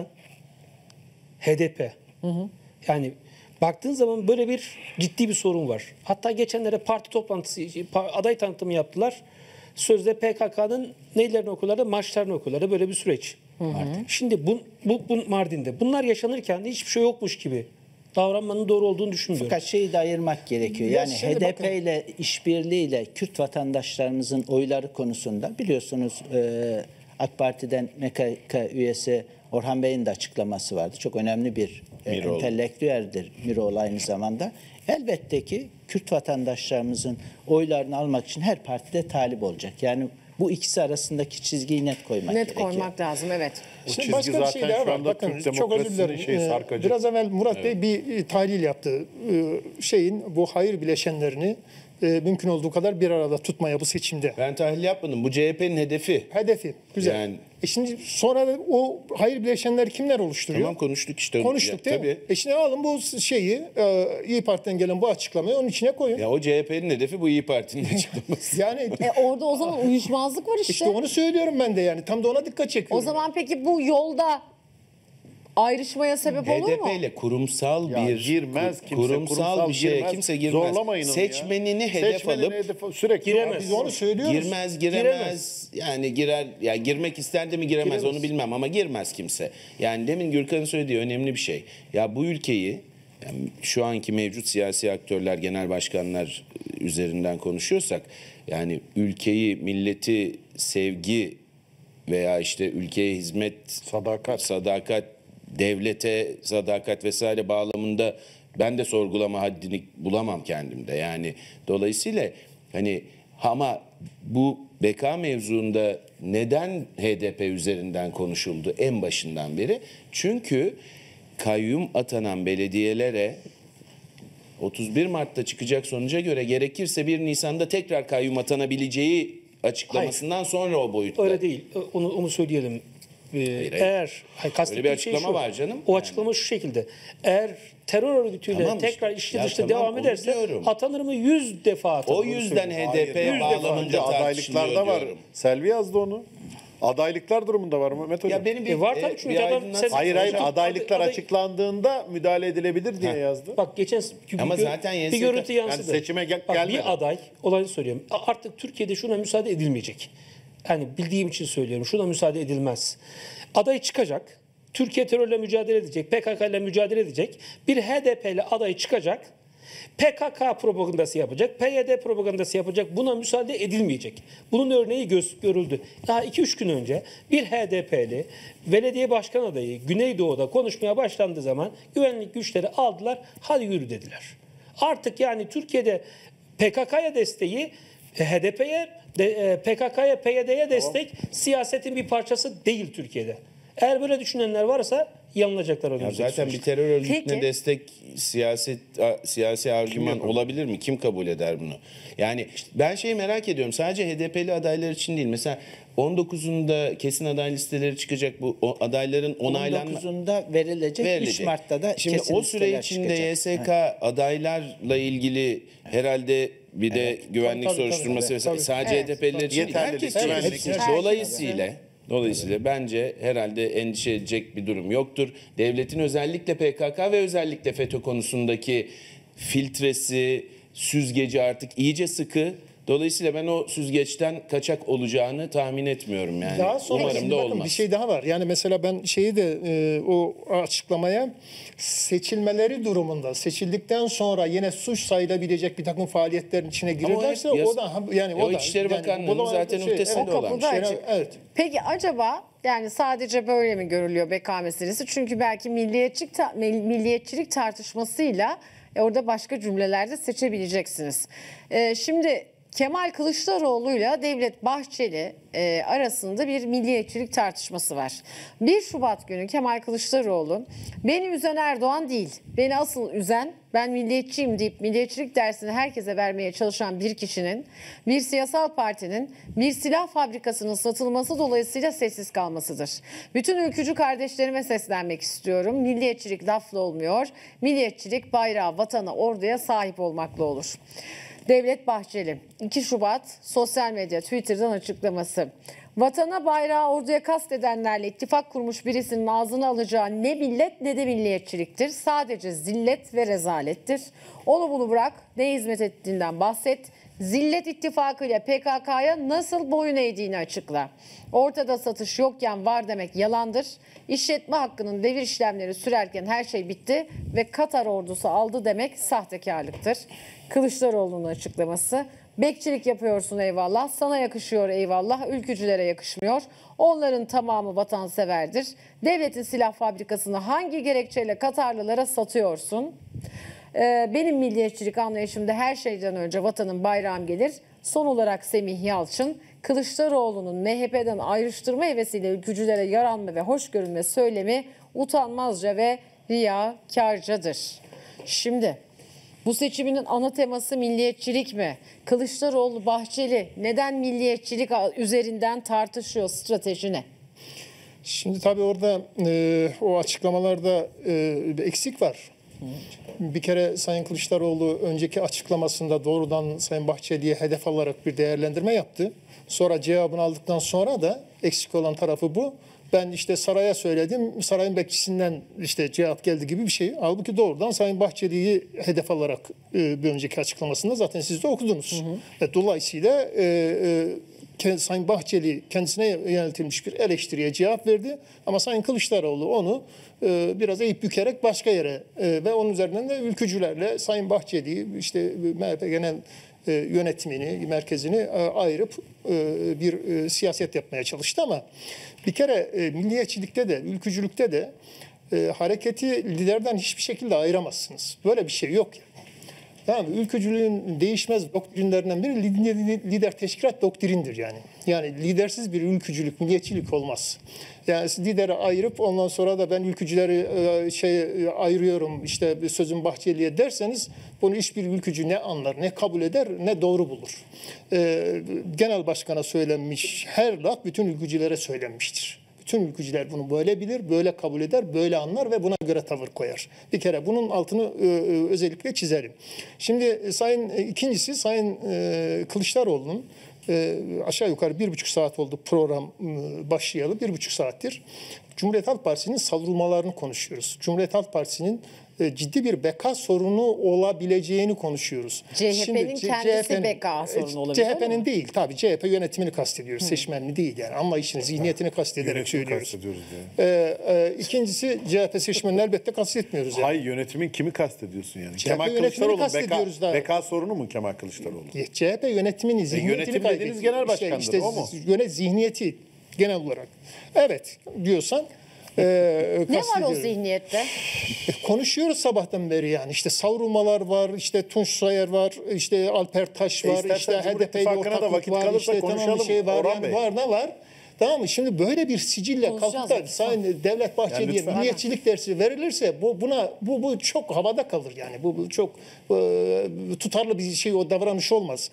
HDP. Yani baktığın zaman böyle bir ciddi bir sorun var. Hatta geçenlerde parti toplantısı, aday tanıtımı yaptılar. Sözde PKK'nın neylerini okurlardı? Marşlarını okurlardı. Böyle bir süreç. Şimdi bu Mardin'de. Bunlar yaşanırken hiçbir şey yokmuş gibi davranmanın doğru olduğunu düşünmüyorum. Fakat şeyi de ayırmak gerekiyor. Ya Yani şimdi HDP bakın. ile işbirliğiyle Kürt vatandaşlarımızın oyları konusunda biliyorsunuz AK Parti'den MKK üyesi Orhan Bey'in de açıklaması vardı. Çok önemli bir entelektüeldir Miroğlu aynı zamanda. Elbette ki Kürt vatandaşlarımızın oylarını almak için her partide talip olacak. Yani bu ikisi arasındaki çizgiyi net koymak gerekiyor. Net koymak lazım, evet. O Şimdi çizgi başka bir zaten şey daha şu var. anda Bakın Türk çok özür demokrasinin dilerim. sarkacı. Biraz evvel Murat Bey bir tahlil yaptı. Bu hayır bileşenlerini mümkün olduğu kadar bir arada tutmaya bu seçimde. Ben tahlil yapmadım. Bu CHP'nin hedefi. Hedefi. Güzel. Yani- Şimdi sonra da o hayır bileşenleri kimler oluşturuyor? Tamam, konuştuk işte. Konuştuk değil tabii. mi? Şimdi alın bu şeyi İyi Parti'den gelen bu açıklamayı onun içine koyun. Ya o CHP'nin hedefi bu İyi Parti'nin açıklaması. Yani Orada o zaman uyuşmazlık var işte. işte onu söylüyorum ben de yani. Tam da ona dikkat çekiyorum. O zaman peki bu yolda ayrışmaya sebep olur mu? HDP ile kurumsal Ya bir girmez kimse, kurumsal bir şeye girmez. kimse girmez. Zorlamayın onu ya. Seçmenini hedef Seçmenini alıp sürekli giremez. Biz onu söylüyoruz. giremez. Yani girer, ya girmek ister de mi giremez onu bilmem ama girmez kimse. Yani demin Gürkan'ın söylediği önemli bir şey. Ya bu ülkeyi, yani şu anki mevcut siyasi aktörler, genel başkanlar üzerinden konuşuyorsak, yani ülkeyi, milleti sevgi veya işte ülkeye hizmet, sadakat, devlete sadakat vesaire bağlamında ben de sorgulama haddini bulamam kendimde. Yani dolayısıyla hani ama bu beka mevzuunda neden HDP üzerinden konuşuldu en başından beri? Çünkü kayyum atanan belediyelere 31 Mart'ta çıkacak sonuca göre gerekirse 1 Nisan'da tekrar kayyum atanabileceği açıklamasından sonra o boyutta. Öyle değil. Onu söyleyelim. Eğer Öyle bir açıklama var canım. O açıklama şu şekilde. Eğer terör örgütüyle Tamam tekrar işte. içli Ya dışta tamam, devam onu ederse diyorum. atanır mı? 100 defa atanır. O onu yüzden söylüyorum. HDP bağlamında adaylıklarda var. diyorum. Selvi yazdı onu. Adaylıklar durumunda var mı Mehmet Hocam? Ya benim var tabii çünkü adam Hayır Hocam, adaylıklar aday- açıklandığında müdahale edilebilir diye yazdı. Bak geçen Ama bir zaten bir YSK görüntü yansıdı. yani seçime Bak, gelmeden. bir aday olayı söylüyorum. Artık Türkiye'de şuna müsaade edilmeyecek. Yani bildiğim için söylüyorum. Şuna müsaade edilmez. Aday çıkacak. Türkiye terörle mücadele edecek. PKK ile mücadele edecek. Bir HDP ile aday çıkacak. PKK propagandası yapacak. PYD propagandası yapacak. Buna müsaade edilmeyecek. Bunun örneği görüldü. Daha 2-3 gün önce bir HDP'li belediye başkan adayı Güneydoğu'da konuşmaya başlandığı zaman güvenlik güçleri aldılar. Hadi yürü dediler. Artık yani Türkiye'de PKK'ya desteği HDP'ye, PKK'ya, PYD'ye destek siyasetin bir parçası değil Türkiye'de. Eğer böyle düşünenler varsa yanılacaklar. Ya zaten bir terör örgütüne Peki. destek siyasi argüman olabilir mi? Kim kabul eder bunu? Yani ben şeyi merak ediyorum. Sadece HDP'li adaylar için değil. Mesela 19'unda kesin aday listeleri çıkacak. Bu adayların onaylanma 19'unda verilecek. 3 Mart'ta da Şimdi kesin o süre listeler içinde çıkacak. YSK adaylarla ilgili herhalde bir de güvenlik Tabii, soruşturması tabii, vesaire. tabii. Sadece HDP'liler için değil. Yeterlilik, Herkes için. güvenlik. Dolayısıyla Dolayısıyla bence herhalde endişe edecek bir durum yoktur. Devletin özellikle PKK ve özellikle FETÖ konusundaki filtresi, süzgeci artık iyice sıkı. Dolayısıyla ben o süzgeçten kaçak olacağını tahmin etmiyorum yani. Daha sonra Umarım şimdi da bakın olmaz. bir şey daha var. Yani mesela ben şeyi de o açıklamaya seçilmeleri durumunda seçildikten sonra yine suç sayılabilecek bir takım faaliyetlerin içine girerlerse hep o da yani o İçişleri Bakanlığı'nın zaten ötesinde o olan bir kapıda şey. açık. Evet. Peki acaba yani sadece böyle mi görülüyor beka meselesi? Çünkü belki milliyetçilik tartışmasıyla orada başka cümlelerde seçebileceksiniz. Şimdi Kemal Kılıçdaroğlu'yla Devlet Bahçeli arasında bir milliyetçilik tartışması var. 1 Şubat günü Kemal Kılıçdaroğlu beni üzen Erdoğan değil, beni asıl üzen ben milliyetçiyim deyip milliyetçilik dersini herkese vermeye çalışan bir kişinin, bir siyasal partinin bir silah fabrikasının satılması dolayısıyla sessiz kalmasıdır. Bütün ülkücü kardeşlerime seslenmek istiyorum. Milliyetçilik lafla olmuyor. Milliyetçilik bayrağa, vatana, orduya sahip olmakla olur. Devlet Bahçeli 2 Şubat sosyal medya Twitter'dan açıklaması. Vatana, bayrağı, orduya kastedenlerle ittifak kurmuş birisinin ağzına alacağı ne millet ne de milliyetçiliktir. Sadece zillet ve rezalettir. Onu bunu bırak, ne hizmet ettiğinden bahset. Zillet ittifakıyla PKK'ya nasıl boyun eğdiğini açıkla. Ortada satış yokken var demek yalandır. İşletme hakkının devir işlemleri sürerken her şey bitti ve Katar ordusu aldı demek sahtekarlıktır. Kılıçdaroğlu'nun açıklaması. Bekçilik yapıyorsun eyvallah, sana yakışıyor eyvallah, ülkücülere yakışmıyor. Onların tamamı vatanseverdir. Devletin silah fabrikasını hangi gerekçeyle Katarlılara satıyorsun? Benim milliyetçilik anlayışımda her şeyden önce vatanın bayrağım gelir. Son olarak Semih Yalçın, Kılıçdaroğlu'nun MHP'den ayrıştırma hevesiyle ülkücülere yaranma ve hoş görünme söylemi utanmazca ve riyakarcadır. Şimdi bu seçiminin ana teması milliyetçilik mi? Kılıçdaroğlu, Bahçeli neden milliyetçilik üzerinden tartışıyor, strateji ne? Şimdi tabii orada o açıklamalarda bir eksik var. Bir kere Sayın Kılıçdaroğlu önceki açıklamasında doğrudan Sayın Bahçeli'ye hedef alarak bir değerlendirme yaptı. Sonra cevabını aldıktan sonra da eksik olan tarafı bu. Ben işte saraya söyledim, sarayın bekçisinden işte cevap geldi gibi bir şey. Halbuki doğrudan Sayın Bahçeli'yi hedef alarak bir önceki açıklamasında zaten siz de okudunuz. Dolayısıyla Sayın Bahçeli kendisine yöneltilmiş bir eleştiriye cevap verdi. Ama Sayın Kılıçdaroğlu onu biraz eğip bükerek başka yere ve onun üzerinden de ülkücülerle Sayın Bahçeli'yi işte MHP genel yönetimini, merkezini ayırıp bir siyaset yapmaya çalıştı ama bir kere milliyetçilikte de, ülkücülükte de hareketi liderden hiçbir şekilde ayıramazsınız. Böyle bir şey yok. Tamam, ülkücülüğün değişmez doktrinlerinden biri lider teşkilat doktrindir yani. Yani lidersiz bir ülkücülük, milliyetçilik olmaz. Yani lideri ayırıp ondan sonra da ben ülkücüleri ayırıyorum işte sözüm Bahçeli'ye derseniz bunu hiçbir ülkücü ne anlar, ne kabul eder, ne doğru bulur. Genel başkana söylenmiş her laf bütün ülkücülere söylenmiştir. Bütün ülkücüler bunu böyle bilir, böyle kabul eder, böyle anlar ve buna göre tavır koyar. Bir kere bunun altını özellikle çizelim. Şimdi ikincisi Sayın Kılıçdaroğlu'nun aşağı yukarı 1,5 saat oldu program başlayalı. 1,5 saattir Cumhuriyet Halk Partisi'nin savrulmalarını konuşuyoruz. Cumhuriyet Halk Partisi'nin ciddi bir beka sorunu olabileceğini konuşuyoruz. CHP'nin kendisi beka sorunu olabilir mi? CHP'nin değil tabii CHP yönetimini kastediyoruz. Seçmenini değil yani anlayışını, zihniyetini kastederek söylüyoruz. İkincisi CHP seçmenini elbette kastetmiyoruz. Yani. Hayır, yönetimin kimi kastediyorsun yani? CHP Kemal yönetimini Kılıçdaroğlu kastediyoruz daha. beka sorunu mu Kemal Kılıçdaroğlu? CHP yönetimini, zihniyetini yönetim dediğiniz genel başkandır, o mu? Zihniyeti genel olarak. Evet diyorsan Ne var o zihniyette? konuşuyoruz sabahtan beri yani işte savrulmalar var, işte Tunç Soyer var, işte Alper Taş var, İstersen işte Cumhur HDP'li İttifakı'na da vakit ortaklık var, kalırsa işte tamam bir konuşalım, şey var Orhan yani Bey. var ne var. Tamam mı? Şimdi böyle bir sicille kalkıp Konuşacağız da lütfen. Sayın Devlet Bahçeli'ye lütfen. milliyetçilik dersi verilirse bu çok havada kalır yani. Bu çok tutarlı bir şey, o davranış olmaz.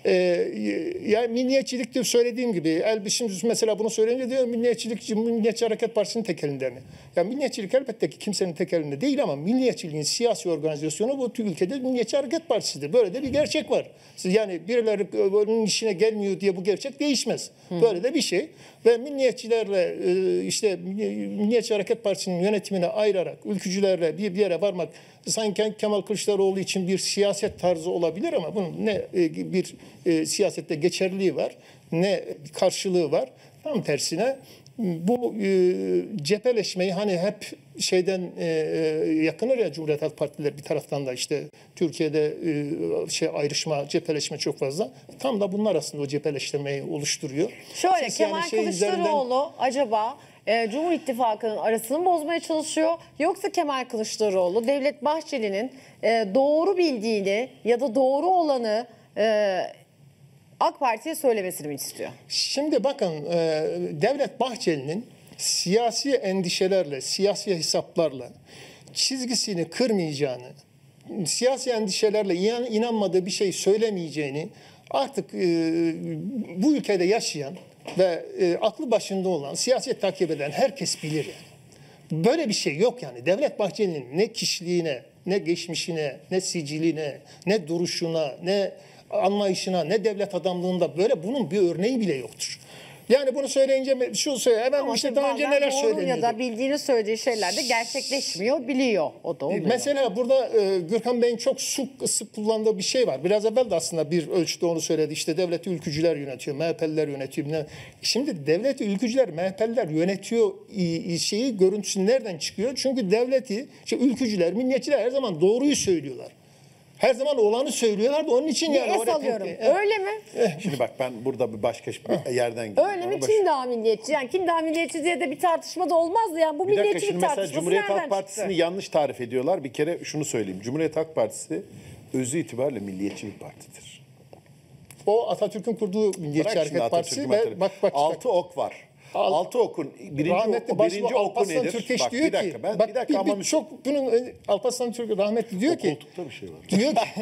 Yani milliyetçilik de söylediğim gibi şimdi mesela bunu söyleyince diyor Milliyetçi Hareket Partisi'nin tek elinde mi? Ya milliyetçilik elbette ki kimsenin tek elinde değil ama milliyetçiliğin siyasi organizasyonu bu ülkede Milliyetçi Hareket Partisi'dir. Böyle de bir gerçek var. Yani birilerinin işine gelmiyor diye bu gerçek değişmez. Böyle de bir şey. ve milliyetçilerle işte Milliyetçi Hareket Partisi'nin yönetimine ayırarak ülkücülerle bir yere varmak sanki Kemal Kılıçdaroğlu için bir siyaset tarzı olabilir ama bunun ne bir siyasette geçerliliği var ne karşılığı var. Tam tersine bu cepheleşmeyi hani hep şeyden yakınır ya Cumhuriyet Halk Partileri bir taraftan da işte Türkiye'de ayrışma, cepheleşme çok fazla. Tam da bunlar aslında o cepheleşmeyi oluşturuyor. Şöyle Siz yani Kemal şey Kılıçdaroğlu acaba Cumhur İttifakı'nın arasını mı bozmaya çalışıyor? Yoksa Kemal Kılıçdaroğlu Devlet Bahçeli'nin doğru bildiğini ya da doğru olanı AK Parti'ye söylemesini mi istiyor? Şimdi bakın Devlet Bahçeli'nin siyasi endişelerle, siyasi hesaplarla çizgisini kırmayacağını, siyasi endişelerle inanmadığı bir şey söylemeyeceğini artık bu ülkede yaşayan ve aklı başında olan, siyaset takip eden herkes bilir yani. Böyle bir şey yok yani. Devlet Bahçeli'nin ne kişiliğine, ne geçmişine, ne siciline, ne duruşuna, ne anlayışına, ne devlet adamlığında böyle bunun bir örneği bile yoktur. Yani bunu söyleyince şu söylüyor. Hemen işte daha önce neler söyleniyordu. Ya da bildiğini söylediği şeyler de gerçekleşmiyor, biliyor. O da oluyor. Mesela burada Gürkan Bey'in çok sık kullandığı bir şey var. Biraz evvel de aslında bir ölçüde onu söyledi. İşte devleti ülkücüler yönetiyor, MHP'liler yönetiyor. Şimdi devleti ülkücüler, MHP'liler yönetiyor şeyi görüntüsü nereden çıkıyor? Çünkü devleti ülkücüler, milliyetçiler her zaman doğruyu söylüyorlar. Her zaman olanı söylüyorlar da onun için yani. Es alıyorum. Öyle mi? Şimdi bak ben burada bir başka yerden gidiyorum. Öyle mi? Kim daha milliyetçi? Yani kim daha milliyetçi diye de bir tartışma da olmazdı. Yani bu Bir dakika, milliyetçilik şimdi mesela tartışması Cumhuriyet nereden Halk Partisi'ni çıktı? yanlış tarif ediyorlar. Bir kere şunu söyleyeyim. Cumhuriyet Halk Partisi özü itibariyle milliyetçi bir partidir. O Atatürk'ün kurduğu Milliyetçi Bırak şimdi Hareket Partisi Atatürk'ü, ve bak 6 ok var. 6 okun rahmetli birinci oku Alparslan nedir? Türkeş Bak diyor bir dakika, ki, ben bak bir dakika ama çok bunun Alparslan Türkeş rahmetli diyor ki, koltukta bir şey var. diyor ki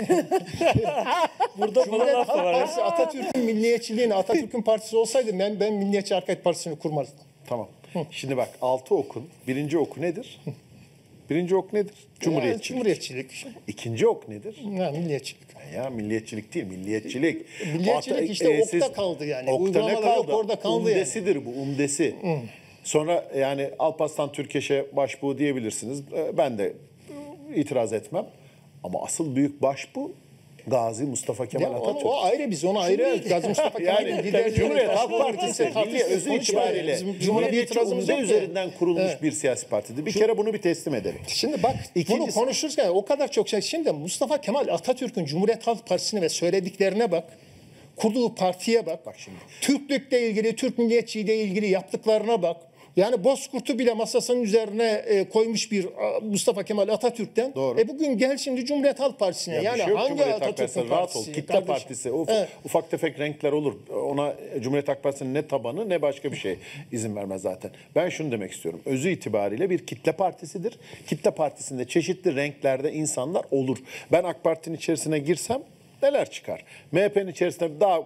burada Cumhuriyet Halk Partisi Atatürk'ün milliyetçiliğini, Atatürk'ün partisi olsaydı ben Milliyetçi Hareket Partisi'ni kurmazdım. Tamam. Şimdi bak 6 okun birinci oku nedir? Birinci ok nedir? Cumhuriyetçilik. Cumhuriyetçilik. İkinci ok nedir? Ya, milliyetçilik. Ya milliyetçilik değil, milliyetçilik. Milliyetçilik işte siz- okta kaldı yani. Okta ne Uygulamalar yok, kaldı? orada kaldı yani. Umdesidir bu, umdesi. Sonra yani Alparslan Türkeş'e başbuğ diyebilirsiniz. Ben de itiraz etmem. Ama asıl büyük başbuğ Gazi Mustafa Kemal Ya, Atatürk. o ayrı biz onu ayrı. Gazi Mustafa Kemal'in Yani liderliği. Cumhuriyet Halk Partisi Tartışma milli özü itibariyle Bizim Cumhuriyetçi itirazımız umde yok üzerinden kurulmuş Evet. bir siyasi partidir. Bir kere bunu bir teslim edelim. Şimdi bak bunu İkincisi- konuşurken o kadar çok şey. Şimdi Mustafa Kemal Atatürk'ün Cumhuriyet Halk Partisi'ne ve söylediklerine bak. Kurduğu partiye bak. Bak şimdi. Türklükle ilgili, Türk milliyetçiliğiyle ilgili yaptıklarına bak. Yani Bozkurt'u bile masasının üzerine koymuş bir Mustafa Kemal Atatürk'ten. Doğru. Bugün gel şimdi Cumhuriyet Halk Partisi'ne. Ya bir yani şey yok hangi Cumhuriyet Halk Atatürk'ün Partisi, rahat ol. partisi? Kitle kardeşim? partisi. Evet. Ufak tefek renkler olur. Ona Cumhuriyet Halk Partisi'nin ne tabanı ne başka bir şey izin vermez zaten. Ben şunu demek istiyorum. Özü itibariyle bir kitle partisidir. Kitle partisinde çeşitli renklerde insanlar olur. Ben AK Parti'nin içerisine girsem neler çıkar? MHP'nin içerisinde daha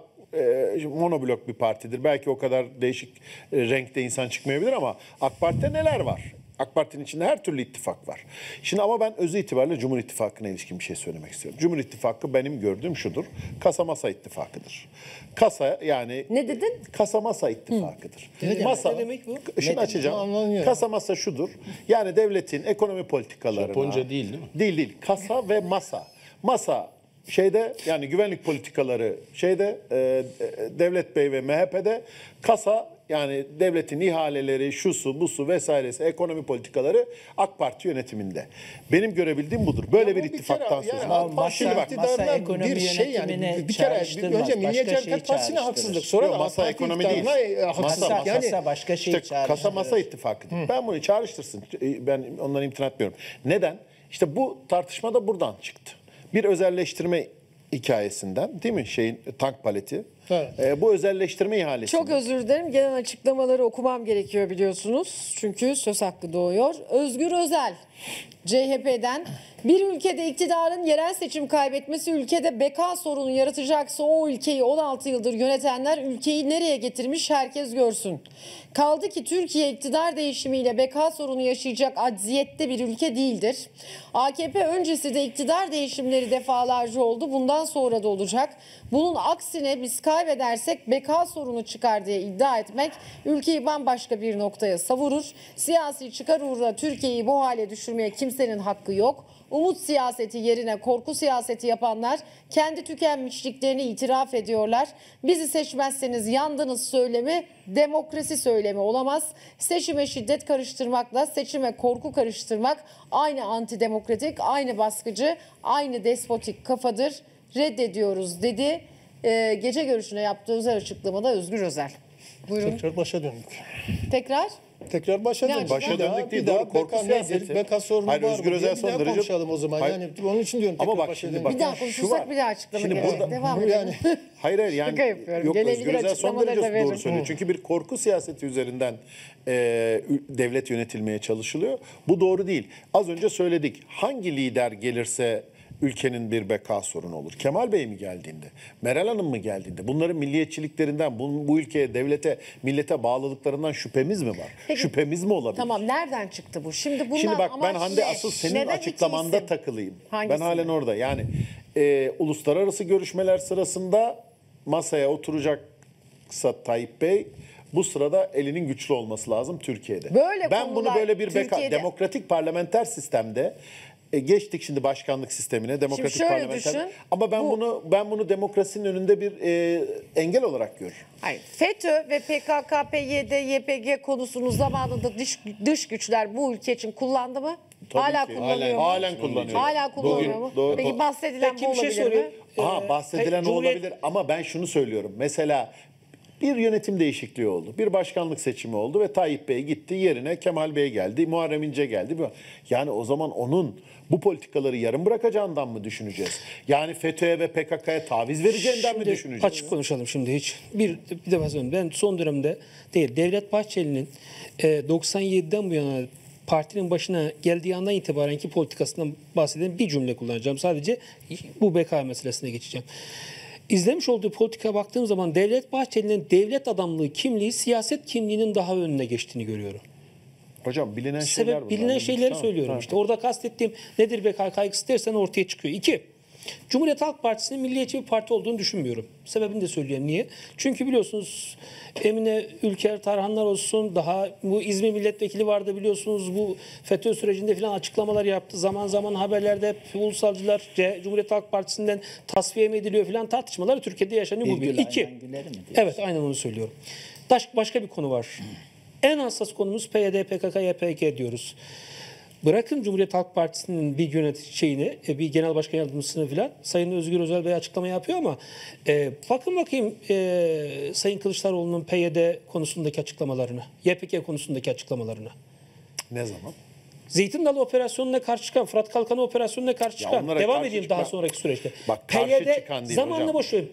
monoblok bir partidir. Belki o kadar değişik renkte insan çıkmayabilir ama AK Parti'de neler var? AK Parti'nin içinde her türlü ittifak var. Şimdi ama ben özü itibariyle Cumhur İttifakı'na ilişkin bir şey söylemek istiyorum. Cumhur İttifakı benim gördüğüm şudur. Kasa masa ittifakıdır. Kasa yani... Ne dedin? Kasa masa ittifakıdır. Ne demek bu? Işını açacağım. Anlamıyorum. Kasa masa şudur. Yani devletin ekonomi politikalarına... Japonca değil mi? Değil. Kasa ve masa. Masa şeyde yani güvenlik politikaları şeyde Devlet Bey ve MHP'de, kasa yani devletin ihaleleri, şusu, busu vesairesi, ekonomi politikaları AK Parti yönetiminde. Benim görebildiğim budur. Böyle Ya bir bu bir ittifaktan kere, söz. yani AK Parti Şimdi bak, iktidarına masa ekonomi bir şey yani yönetimini bir kere çağrıştırmaz, önce Milliyetçi başka şeyi Hareket Partisi'ne çağrıştırır. haksızlık. Sonra Yok, da masa AK Parti ekonomi değil. iktidarına haksızlık. Masa, Yani Kasa başka şeyi İşte kasa çağrıştırır. masa ittifakıdır. Ben bunu çağrıştırsın. Ben ondan imtina etmiyorum. Neden? İşte bu tartışma da buradan çıktı. Bir özelleştirme hikayesinden değil mi tank paleti? Evet. Bu özelleştirme ihalesi. Çok özür dilerim. Gelen açıklamaları okumam gerekiyor biliyorsunuz. Çünkü söz hakkı doğuyor. Özgür Özel, CHP'den bir ülkede iktidarın yerel seçim kaybetmesi ülkede beka sorunu yaratacaksa o ülkeyi 16 yıldır yönetenler ülkeyi nereye getirmiş herkes görsün. Kaldı ki Türkiye iktidar değişimiyle beka sorunu yaşayacak acziyette bir ülke değildir. AKP öncesi de iktidar değişimleri defalarca oldu. Bundan sonra da olacak. Bunun aksine biz kaybedersek beka sorunu çıkar diye iddia etmek ülkeyi bambaşka bir noktaya savurur. Siyasi çıkar uğruna Türkiye'yi bu hale düşürmeye kimsenin hakkı yok. Umut siyaseti yerine korku siyaseti yapanlar kendi tükenmişliklerini itiraf ediyorlar. Bizi seçmezseniz yandınız söylemi demokrasi söylemi olamaz. Seçime şiddet karıştırmakla seçime korku karıştırmak aynı antidemokratik, aynı baskıcı, aynı despotik kafadır. Reddediyoruz dedi. Gece görüşüne yaptığı özel açıklamada Özgür Özel. Buyurun. Tekrar başa döndük. Tekrar. Tekrar başa döndük. Başa döndük değil, bir daha doğru, korku beka siyaseti. nedir? Beka sorunu Hayır, var mı Özgür diye Özel bir son daha derece- konuşalım o zaman. Hayır. Yani onun için diyorum Ama tekrar bak başa şimdi döndük. bak. Bir daha Şu konuşursak var. bir daha açıklama Şimdi gelecek. burada- Devam Bu edelim. yani Hayır yani Şaka yapıyorum. yok, Geleneği Özgür Özel son açıklamaları da derece doğru verin. söylüyor. Çünkü bir korku siyaseti üzerinden devlet yönetilmeye çalışılıyor. Bu doğru değil. Az önce söyledik. Hangi lider gelirse ülkenin bir beka sorunu olur. Kemal Bey mi geldiğinde, Meral Hanım mı geldiğinde, bunların milliyetçiliklerinden, bu ülkeye, devlete, millete bağlılıklarından şüphemiz mi var? Peki, şüphemiz mi olabilir? Tamam, nereden çıktı bu? Şimdi bundan Şimdi bak ben amaç Hande ne? asıl senin Neden iki açıklamanda isim? takılayım. Hangisi? Ben halen orada. Yani uluslararası görüşmeler sırasında masaya oturacaksa Tayyip Bey, bu sırada elinin güçlü olması lazım Türkiye'de. Böyle ben bunu konular böyle bir Türkiye'de- demokratik parlamenter sistemde geçtik şimdi başkanlık sistemine, demokratik şöyle parlamenter. düşün, Ama ben bunu demokrasinin önünde bir engel olarak görüyorum. Hayır, FETÖ ve PKK, PYD, YPG konusunu zamanında dış güçler bu ülke için kullandı mı? Tabii Hala ki. kullanıyor mu? Halen kullanıyor. Hala kullanıyor Doğru, mu? doğru. Peki bahsedilen Peki bu bir şey olabilir sorayım. mi? Aha, bahsedilen o Cumhuriyet- olabilir ama ben şunu söylüyorum. Mesela bir yönetim değişikliği oldu. Bir başkanlık seçimi oldu ve Tayyip Bey gitti. Yerine Kemal Bey geldi. Muharrem İnce geldi. Yani o zaman onun bu politikaları yarım bırakacağından mı düşüneceğiz? Yani FETÖ'ye ve PKK'ya taviz vereceğinden mi Şimdi düşüneceğiz? açık konuşalım şimdi hiç. Bir defa söyleyeyim. Ben son dönemde değil, Devlet Bahçeli'nin 97'den bu yana partinin başına geldiği andan itibarenki politikasından bahseden bir cümle kullanacağım. Sadece bu beka meselesine geçeceğim. İzlemiş olduğu politika baktığım zaman Devlet Bahçeli'nin devlet adamlığı kimliği siyaset kimliğinin daha önüne geçtiğini görüyorum. Hocam bilinen şeyler Sebep bunlar. bilinen şeyleri Tamam, söylüyorum tamam. işte. Orada kastettiğim nedir beka kaygısı dersen ortaya çıkıyor. 2. Cumhuriyet Halk Partisi'nin milliyetçi bir parti olduğunu düşünmüyorum. Sebebini de söyleyeyim. Niye? Çünkü biliyorsunuz Emine Ülker Tarhanlar olsun, daha bu İzmir milletvekili vardı biliyorsunuz, bu FETÖ sürecinde falan açıklamalar yaptı. Zaman zaman haberlerde hep ulusalcılar Cumhuriyet Halk Partisi'nden tasfiye mi ediliyor falan tartışmalar Türkiye'de yaşanıyor. Bu bir. Virgül 2. aynen güleri mi diyorsun? Evet, aynen onu söylüyorum. Başka bir konu var. En hassas konumuz PYD, PKK, YPG diyoruz. Bırakın Cumhuriyet Halk Partisi'nin bir yöneticiğini, bir genel başkan yardımcısını falan, Sayın Özgür Özel Bey açıklama yapıyor ama bakın bakayım Sayın Kılıçdaroğlu'nun PYD konusundaki açıklamalarını, YPG konusundaki açıklamalarını. Ne zaman? Zeytin Dalı operasyonuna karşı çıkan, Fırat Kalkanı operasyonuna karşı çıkan, onlara devam karşı edeyim çıkan- daha sonraki süreçte. Bak, karşı çıkan değil zamanla hocam. boş verin.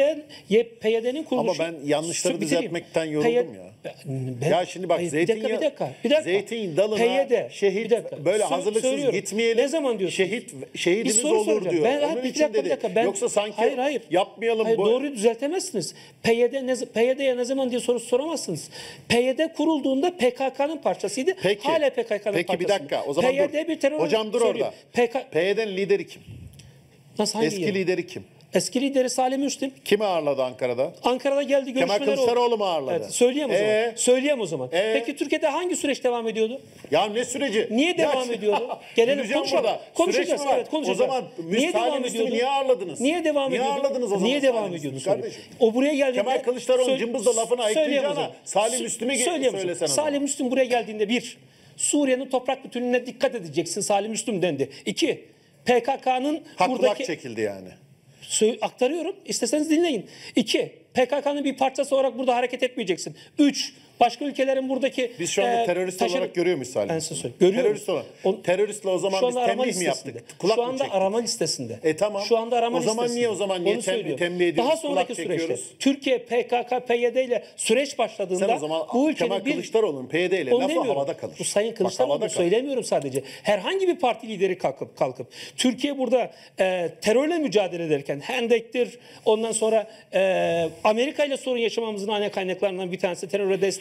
PYD'nin kuruluşu. Ama ben yanlışları Bitireyim. düzeltmekten yoruldum ya. Ya şimdi bak, Hayır, bir dakika. Zeytin dalına PYD, şehit bir dakika. böyle hazırlıksız Söylüyorum. gitmeyelim. Ne zaman diyorsunuz? Şehidimiz Bir soru olur soracağım. diyor. Ben, Onun bir için dakika, dedi. bir dakika. Ben, Yoksa sanki hayır. yapmayalım. Hayır, doğruyu düzeltemezsiniz. PYD'ye ne zaman diye soru soramazsınız. PYD kurulduğunda PKK'nın parçasıydı. Peki. Hala PKK'nın parçası. Peki bir dakika. O zaman PYD dur. bir terör Hocam dur söyleyeyim. orada. PYD'nin lideri kim? Nasıl, hangi Eski yeri? lideri kim? Eski lideri Salih Müslim. Kimi ağırladı Ankara'da? Ankara'da geldi, Kemal görüşmeler oldu. Kılıçdaroğlu mu ağırladı? Evet, söyleyeyim o zaman. Peki Türkiye'de hangi süreç devam ediyordu? Ya ne süreci? Niye devam ediyordu? Gelelim Güleceğim konuşalım. burada. Konuşacağız. Süreç mi var? Evet, konuşacağız. O zaman Niye Salih devam Müslim'i ediyordu? niye ağırladınız? Niye devam ediyordu? Niye ağırladınız o zaman Niye Salih devam Müslim'i ediyordu? kardeşim? O buraya geldiğinde... Kemal Kılıçdaroğlu'nun cımbızla lafını Söyleyeyim o ayıklayacağına zaman. Salih Müslim'i Söyleyeyim o zaman. söylesene o Salih zaman. Müslim buraya geldiğinde bir, Suriye'nin toprak bütünlüğüne dikkat edeceksin Salih Müslim dendi. İki, PKK'nın Haklak buradaki... çekildi yani. Aktarıyorum. İsterseniz dinleyin. 2. PKK'nın bir parçası olarak burada hareket etmeyeceksin. 3. Başka ülkelerin buradaki... Biz şu anda terörist olarak görüyor muyuz Salih Ben Müslim'i? size söyleyeyim. Görüyoruz. Terörist olarak. Teröristle o zaman Şu biz anda arama tembih mi listesinde. yaptık? Kulak Şu mı anda çektik? arama listesinde. Tamam. Şu anda arama O zaman listesinde. niye Onu söylüyorum. tembih ediyoruz? Daha sonraki kulak süreçte çekiyoruz? Türkiye PKK, PYD ile süreç başladığında Sen o zaman bu ülkenin Kemal bir... Kılıçdaroğlu'nun PYD ile Onu lafı demiyorum. havada kalır. Bu Sayın Bak, Kılıçdaroğlu havada kalır. söylemiyorum sadece. Herhangi bir parti lideri kalkıp Türkiye burada terörle mücadele ederken Hendek'tir, ondan sonra Amerika ile sorun yaşamamızın ana kaynaklarından bir tanesi teröre destek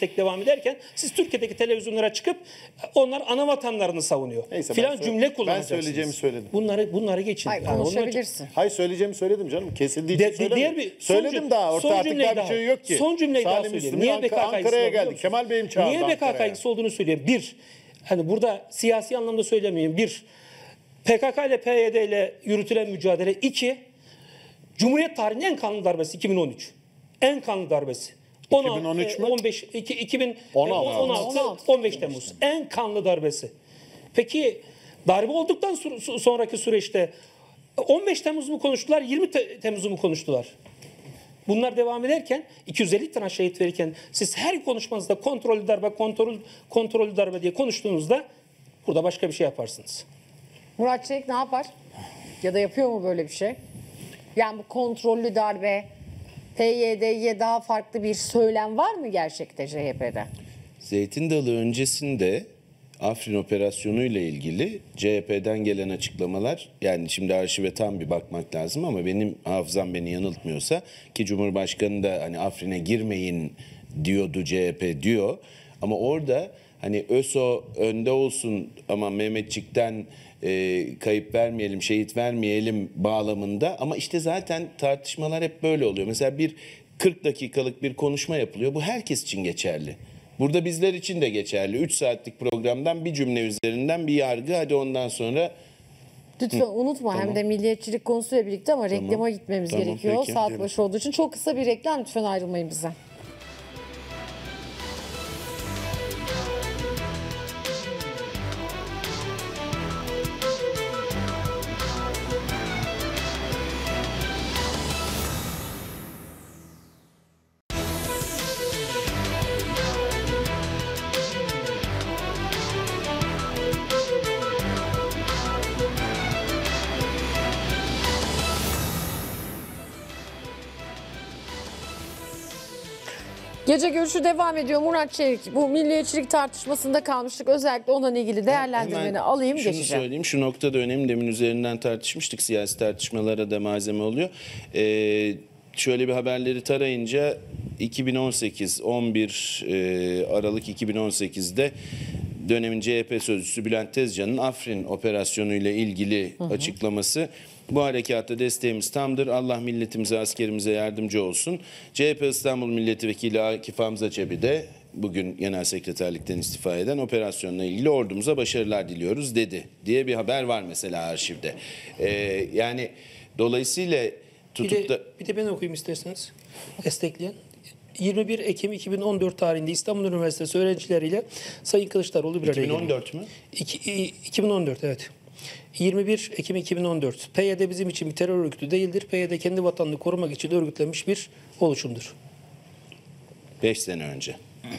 diyerek devam ederken siz Türkiye'deki televizyonlara çıkıp onlar ana vatanlarını savunuyor. Neyse, Filan ben cümle kullanacaksınız. Ben söyleyeceğimi söyledim. Bunları geçin. Hayır, Yani onun konuşabilirsin. Hayır, söyleyeceğimi söyledim canım. Kesildiği için söylemedim. diğer bir- Söyledim son daha. cüm- Orta son artık cümleyi daha bir daha- şey yok ki. son cümleyi daha Salim söyleyeyim. Müslüm'ün Niye BK kaygısı Ankara'ya var biliyor geldik. musunuz? Kemal Bey'im çağırdı Niye BK Ankara'ya. kaygısı olduğunu söyleyeyim. Bir, hani burada siyasi anlamda söylemeyeyim. Bir, PKK ile PYD ile yürütülen mücadele. İki, Cumhuriyet tarihinin en kanlı darbesi 2013. En kanlı darbesi. 2013 mü? 15, 16. 15 Temmuz. En kanlı darbesi. Peki darbe olduktan sonraki süreçte 15 Temmuz mu konuştular, 20 Temmuz'u mu konuştular? Bunlar devam ederken 250 tane şehit verirken siz her konuşmanızda kontrollü darbe, kontrollü darbe diye konuştuğunuzda burada başka bir şey yaparsınız. Murat Çelik ne yapar? Ya da yapıyor mu böyle bir şey? Yani bu kontrollü darbe, PYD'ye daha farklı bir söylem var mı gerçekte CHP'de? Zeytin Dalı öncesinde Afrin operasyonu ile ilgili CHP'den gelen açıklamalar, yani şimdi arşive tam bir bakmak lazım ama benim hafızam beni yanıltmıyorsa, ki Cumhurbaşkanı da hani Afrin'e girmeyin diyordu, CHP diyor ama orada hani ÖSO önde olsun ama Mehmetçik'ten kayıp vermeyelim, şehit vermeyelim bağlamında, ama işte zaten tartışmalar hep böyle oluyor. Mesela bir 40 dakikalık bir konuşma yapılıyor. Bu herkes için geçerli. Burada bizler için de geçerli. 3 saatlik programdan bir cümle üzerinden bir yargı, hadi ondan sonra Lütfen unutma, hem de milliyetçilik konusuyla birlikte ama reklama gitmemiz Tamam, gerekiyor. peki. Saat başı olduğu için çok kısa bir reklam, lütfen ayrılmayın bizden. Gece görüşü devam ediyor. Murat Çelik, bu milliyetçilik tartışmasında kalmıştık. Özellikle onunla ilgili değerlendirmeni Hemen alayım, şunu geçeceğim. söyleyeyim. Şu noktada önemli. Demin üzerinden tartışmıştık. Siyasi tartışmalara da malzeme oluyor. Şöyle bir haberleri tarayınca 2018, 11 Aralık 2018'de dönemin CHP sözcüsü Bülent Tezcan'ın Afrin operasyonu ile ilgili açıklaması: bu harekatta desteğimiz tamdır. Allah milletimize, askerimize yardımcı olsun. CHP İstanbul Milletvekili Akif Hamza Çebi de bugün genel sekreterlikten istifa eden operasyonla ilgili ordumuza başarılar diliyoruz dedi diye bir haber var mesela arşivde. Yani dolayısıyla tutup da... Bir de ben okuyayım isterseniz. Destekleyen. 21 Ekim 2014 tarihinde İstanbul Üniversitesi öğrencileriyle Sayın Kılıçdaroğlu bir araya geldi. 2014 mü? 2014, evet. 21 Ekim 2014. PYD bizim için bir terör örgütü değildir. PYD kendi vatanını korumak için örgütlenmiş bir oluşumdur. 5 sene önce.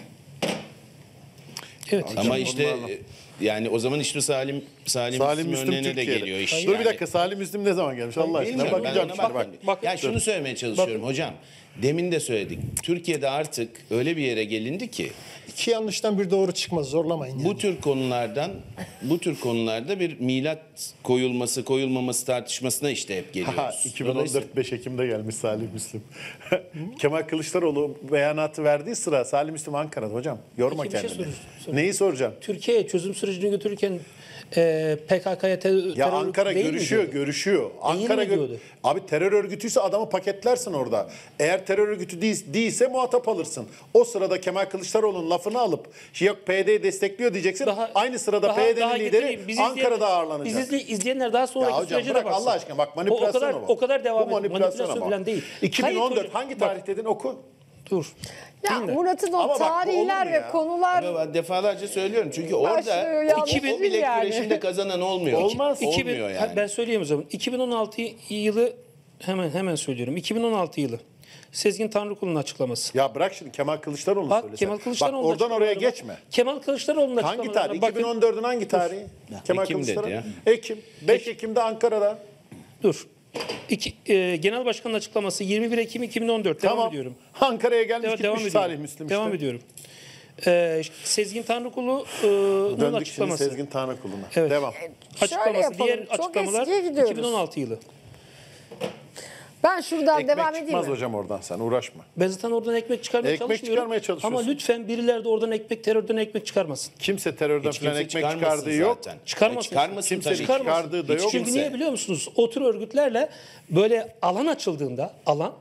Evet. Ama işte yani o zaman işte Salim Müslüm örneğine de Türkiye'de. geliyor iş. Dur bir yani. dakika, Salim Müslüm ne zaman gelmiş Allah aşkına? Bilmiyorum, ben Bakacağım ona şimdi bak. bakmadım. Ya şunu söylemeye çalışıyorum hocam. Demin de söyledik. Türkiye'de artık öyle bir yere gelindi ki İki yanlıştan bir doğru çıkmaz. Zorlamayın yani. bu tür konularda bir milat koyulmaması tartışmasına işte hep geliyoruz. Ha, 2014 5 Ekim'de gelmiş Salim Müslüm. Kemal Kılıçdaroğlu beyanatı verdiği sıra Salim Müslüm Ankara'da hocam. Yorma Peki, bir şey kendini. soracağım. Neyi soracağım? Türkiye çözüm sürecini götürürken PKK'ya terör Ya Ankara değil mi görüşüyor, diyordu? görüşüyor. Ankara mi diyordu? Abi terör örgütüyse adamı paketlersin orada. Eğer terör örgütü değilse muhatap alırsın. O sırada Kemal Kılıçdaroğlu'nun lafını alıp yok PYD'yi destekliyor diyeceksin. Aynı sırada PYD'nin lideri getireyim. Bizi Ankara'da ağırlanacak. izleyenler daha sonraki Ya hocam sürece de bırak baksın. Allah aşkına, bak manipülasyon o kadar devam Bu ediyor. Manipülasyon falan değil. 2014 Kayıt- hangi Bak, tarih dedin, oku. Dur. Ya Değil mi? Murat'ın Ama o bak, bu olur tarihler mu ve ya? konular... Ama ben defalarca söylüyorum. Çünkü Başlıyor orada yanlış 2000 değil bilek yani. güreşinde kazanan olmuyor. Olmaz. Olmuyor yani. Ben söyleyeyim o zaman. 2016 yılı hemen söylüyorum. 2016 yılı. Sezgin Tanrıkulu'nun açıklaması. Ya bırak şimdi Kemal Kılıçdaroğlu Bak söylesen. Kemal Kılıçdaroğlu'nun Bak oradan oraya açıklamalarına bak. geçme. Kemal Kılıçdaroğlu'nun Hangi açıklamalarına tarih? bakın. 2014'ün hangi tarihi? Kemal Ekim dedi Kılıçdaroğlu. ya. Ekim. 5 Ekim'de Ankara'da. Dur. Genel Başkan'ın açıklaması 21 Ekim 2014. Devam Tamam. ediyorum. Ankara'ya gelmiş Devam gitmiş ediyorum. Salih Müslüm Devam işte. ediyorum. Sezgin Tanrıkulu'nun Döndük şimdi açıklaması. Sezgin Tanrıkulu'na. Evet. Devam. Şöyle Açıklaması. yapalım, Diğer çok açıklamalar eskiye gidiyoruz. 2016 yılı. Ben şuradan devam Ekmek edeyim çıkmaz mi? hocam oradan, sen uğraşma. Ben zaten oradan ekmek çıkarmaya Ekmek çalışmıyorum. çıkarmaya çalışıyorsun. Ama lütfen birileri de oradan ekmek, terörden ekmek çıkarmasın. Kimse terörden Hiç falan kimse ekmek çıkarmasın çıkardığı yok. zaten. Çıkarmasın. Çıkarmasın Kimse tabii. çıkardığı da yok. Çünkü kimse. niye biliyor musunuz? O tür örgütlerle böyle alan açıldığında,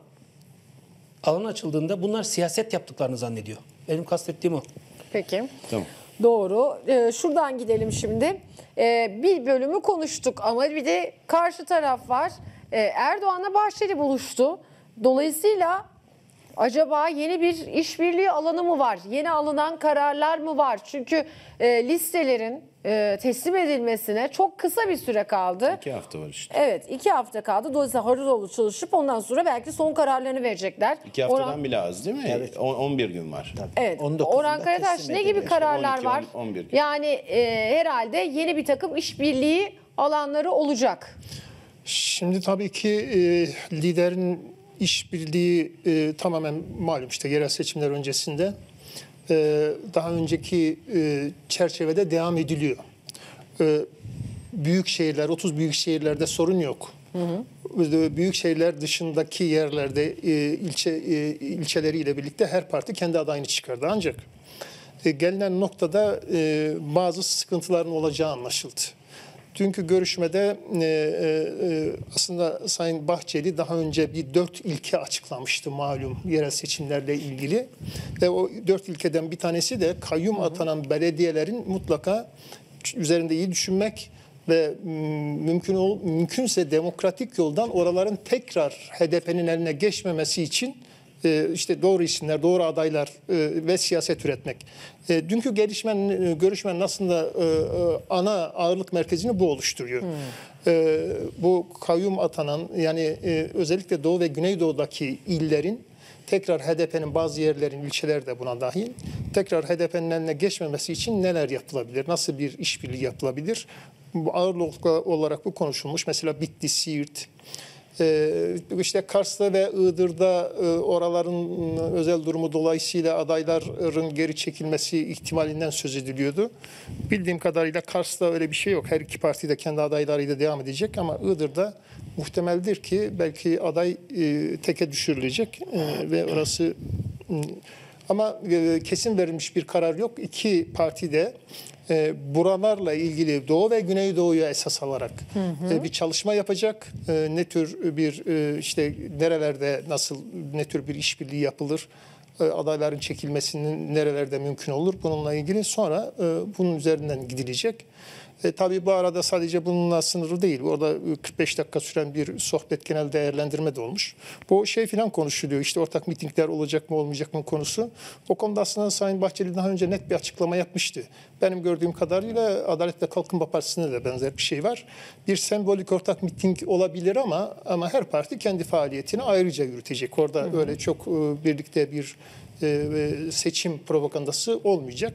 alan açıldığında bunlar siyaset yaptıklarını zannediyor. Benim kastettiğim o. Peki. Tamam. Doğru. Şuradan gidelim şimdi. Bir bölümü konuştuk ama bir de karşı taraf var. Erdoğan'la Bahçeli buluştu. Dolayısıyla acaba yeni bir işbirliği alanı mı var? Yeni alınan kararlar mı var? Çünkü listelerin teslim edilmesine çok kısa bir süre kaldı. 2 hafta var işte. Evet, 2 hafta kaldı. Dolayısıyla Haruroğlu çalışıp ondan sonra belki son kararlarını verecekler. 2 haftadan Orhan- bile az değil mi? Evet. 11 gün var. Evet. 19'unda Orhan Karataş teslim ne gibi ediliyor. kararlar 12, var? 11 gün. Yani herhalde yeni bir takım işbirliği alanları olacak. Şimdi tabii ki liderin işbirliği tamamen malum işte yerel seçimler öncesinde daha önceki çerçevede devam ediliyor. Büyük şehirler, 30 büyük şehirlerde sorun yok. Büyük şehirler dışındaki yerlerde ilçeleriyle birlikte her parti kendi adayını çıkardı. Ancak gelinen noktada bazı sıkıntıların olacağı anlaşıldı. Dünkü görüşmede aslında Sayın Bahçeli daha önce bir 4 ilke açıklamıştı malum yerel seçimlerle ilgili. Ve o 4 ilkeden bir tanesi de kayyum atanan belediyelerin mutlaka üzerinde iyi düşünmek ve mümkünse demokratik yoldan oraların tekrar HDP'nin eline geçmemesi için işte doğru isimler, doğru adaylar ve siyaset üretmek. Dünkü görüşmenin aslında ana ağırlık merkezini bu oluşturuyor. Bu kayyum atanan yani özellikle Doğu ve Güneydoğu'daki illerin tekrar HDP'nin bazı yerlerin, ilçeler de buna dahil, tekrar HDP'nin eline geçmemesi için neler yapılabilir, nasıl bir işbirliği yapılabilir? Bu ağırlıklı olarak bu konuşulmuş. Mesela Bitlis, Siirt, işte Kars'ta ve Iğdır'da oraların özel durumu dolayısıyla adayların geri çekilmesi ihtimalinden söz ediliyordu. Bildiğim kadarıyla Kars'ta öyle bir şey yok. Her iki parti de kendi adaylarıyla devam edecek ama Iğdır'da muhtemeldir ki belki aday teke düşürülecek ve orası ama kesin verilmiş bir karar yok. İki parti de buralarla ilgili Doğu ve Güneydoğu'ya esas alarak bir çalışma yapacak. Ne tür bir işte nerelerde nasıl ne tür bir işbirliği yapılır? Adayların çekilmesinin nerelerde mümkün olur? Bununla ilgili sonra bunun üzerinden gidilecek. Tabii bu arada sadece bununla sınırlı değil. Orada 45 dakika süren bir sohbet, genel değerlendirme de olmuş. Bu şey filan konuşuluyor. İşte ortak mitingler olacak mı olmayacak mı konusu. O konuda aslında Sayın Bahçeli daha önce net bir açıklama yapmıştı. Benim gördüğüm kadarıyla Adalet ve Kalkınma Partisi'nde de benzer bir şey var. Bir sembolik ortak miting olabilir ama her parti kendi faaliyetini ayrıca yürütecek. Orada öyle çok birlikte bir seçim propagandası olmayacak.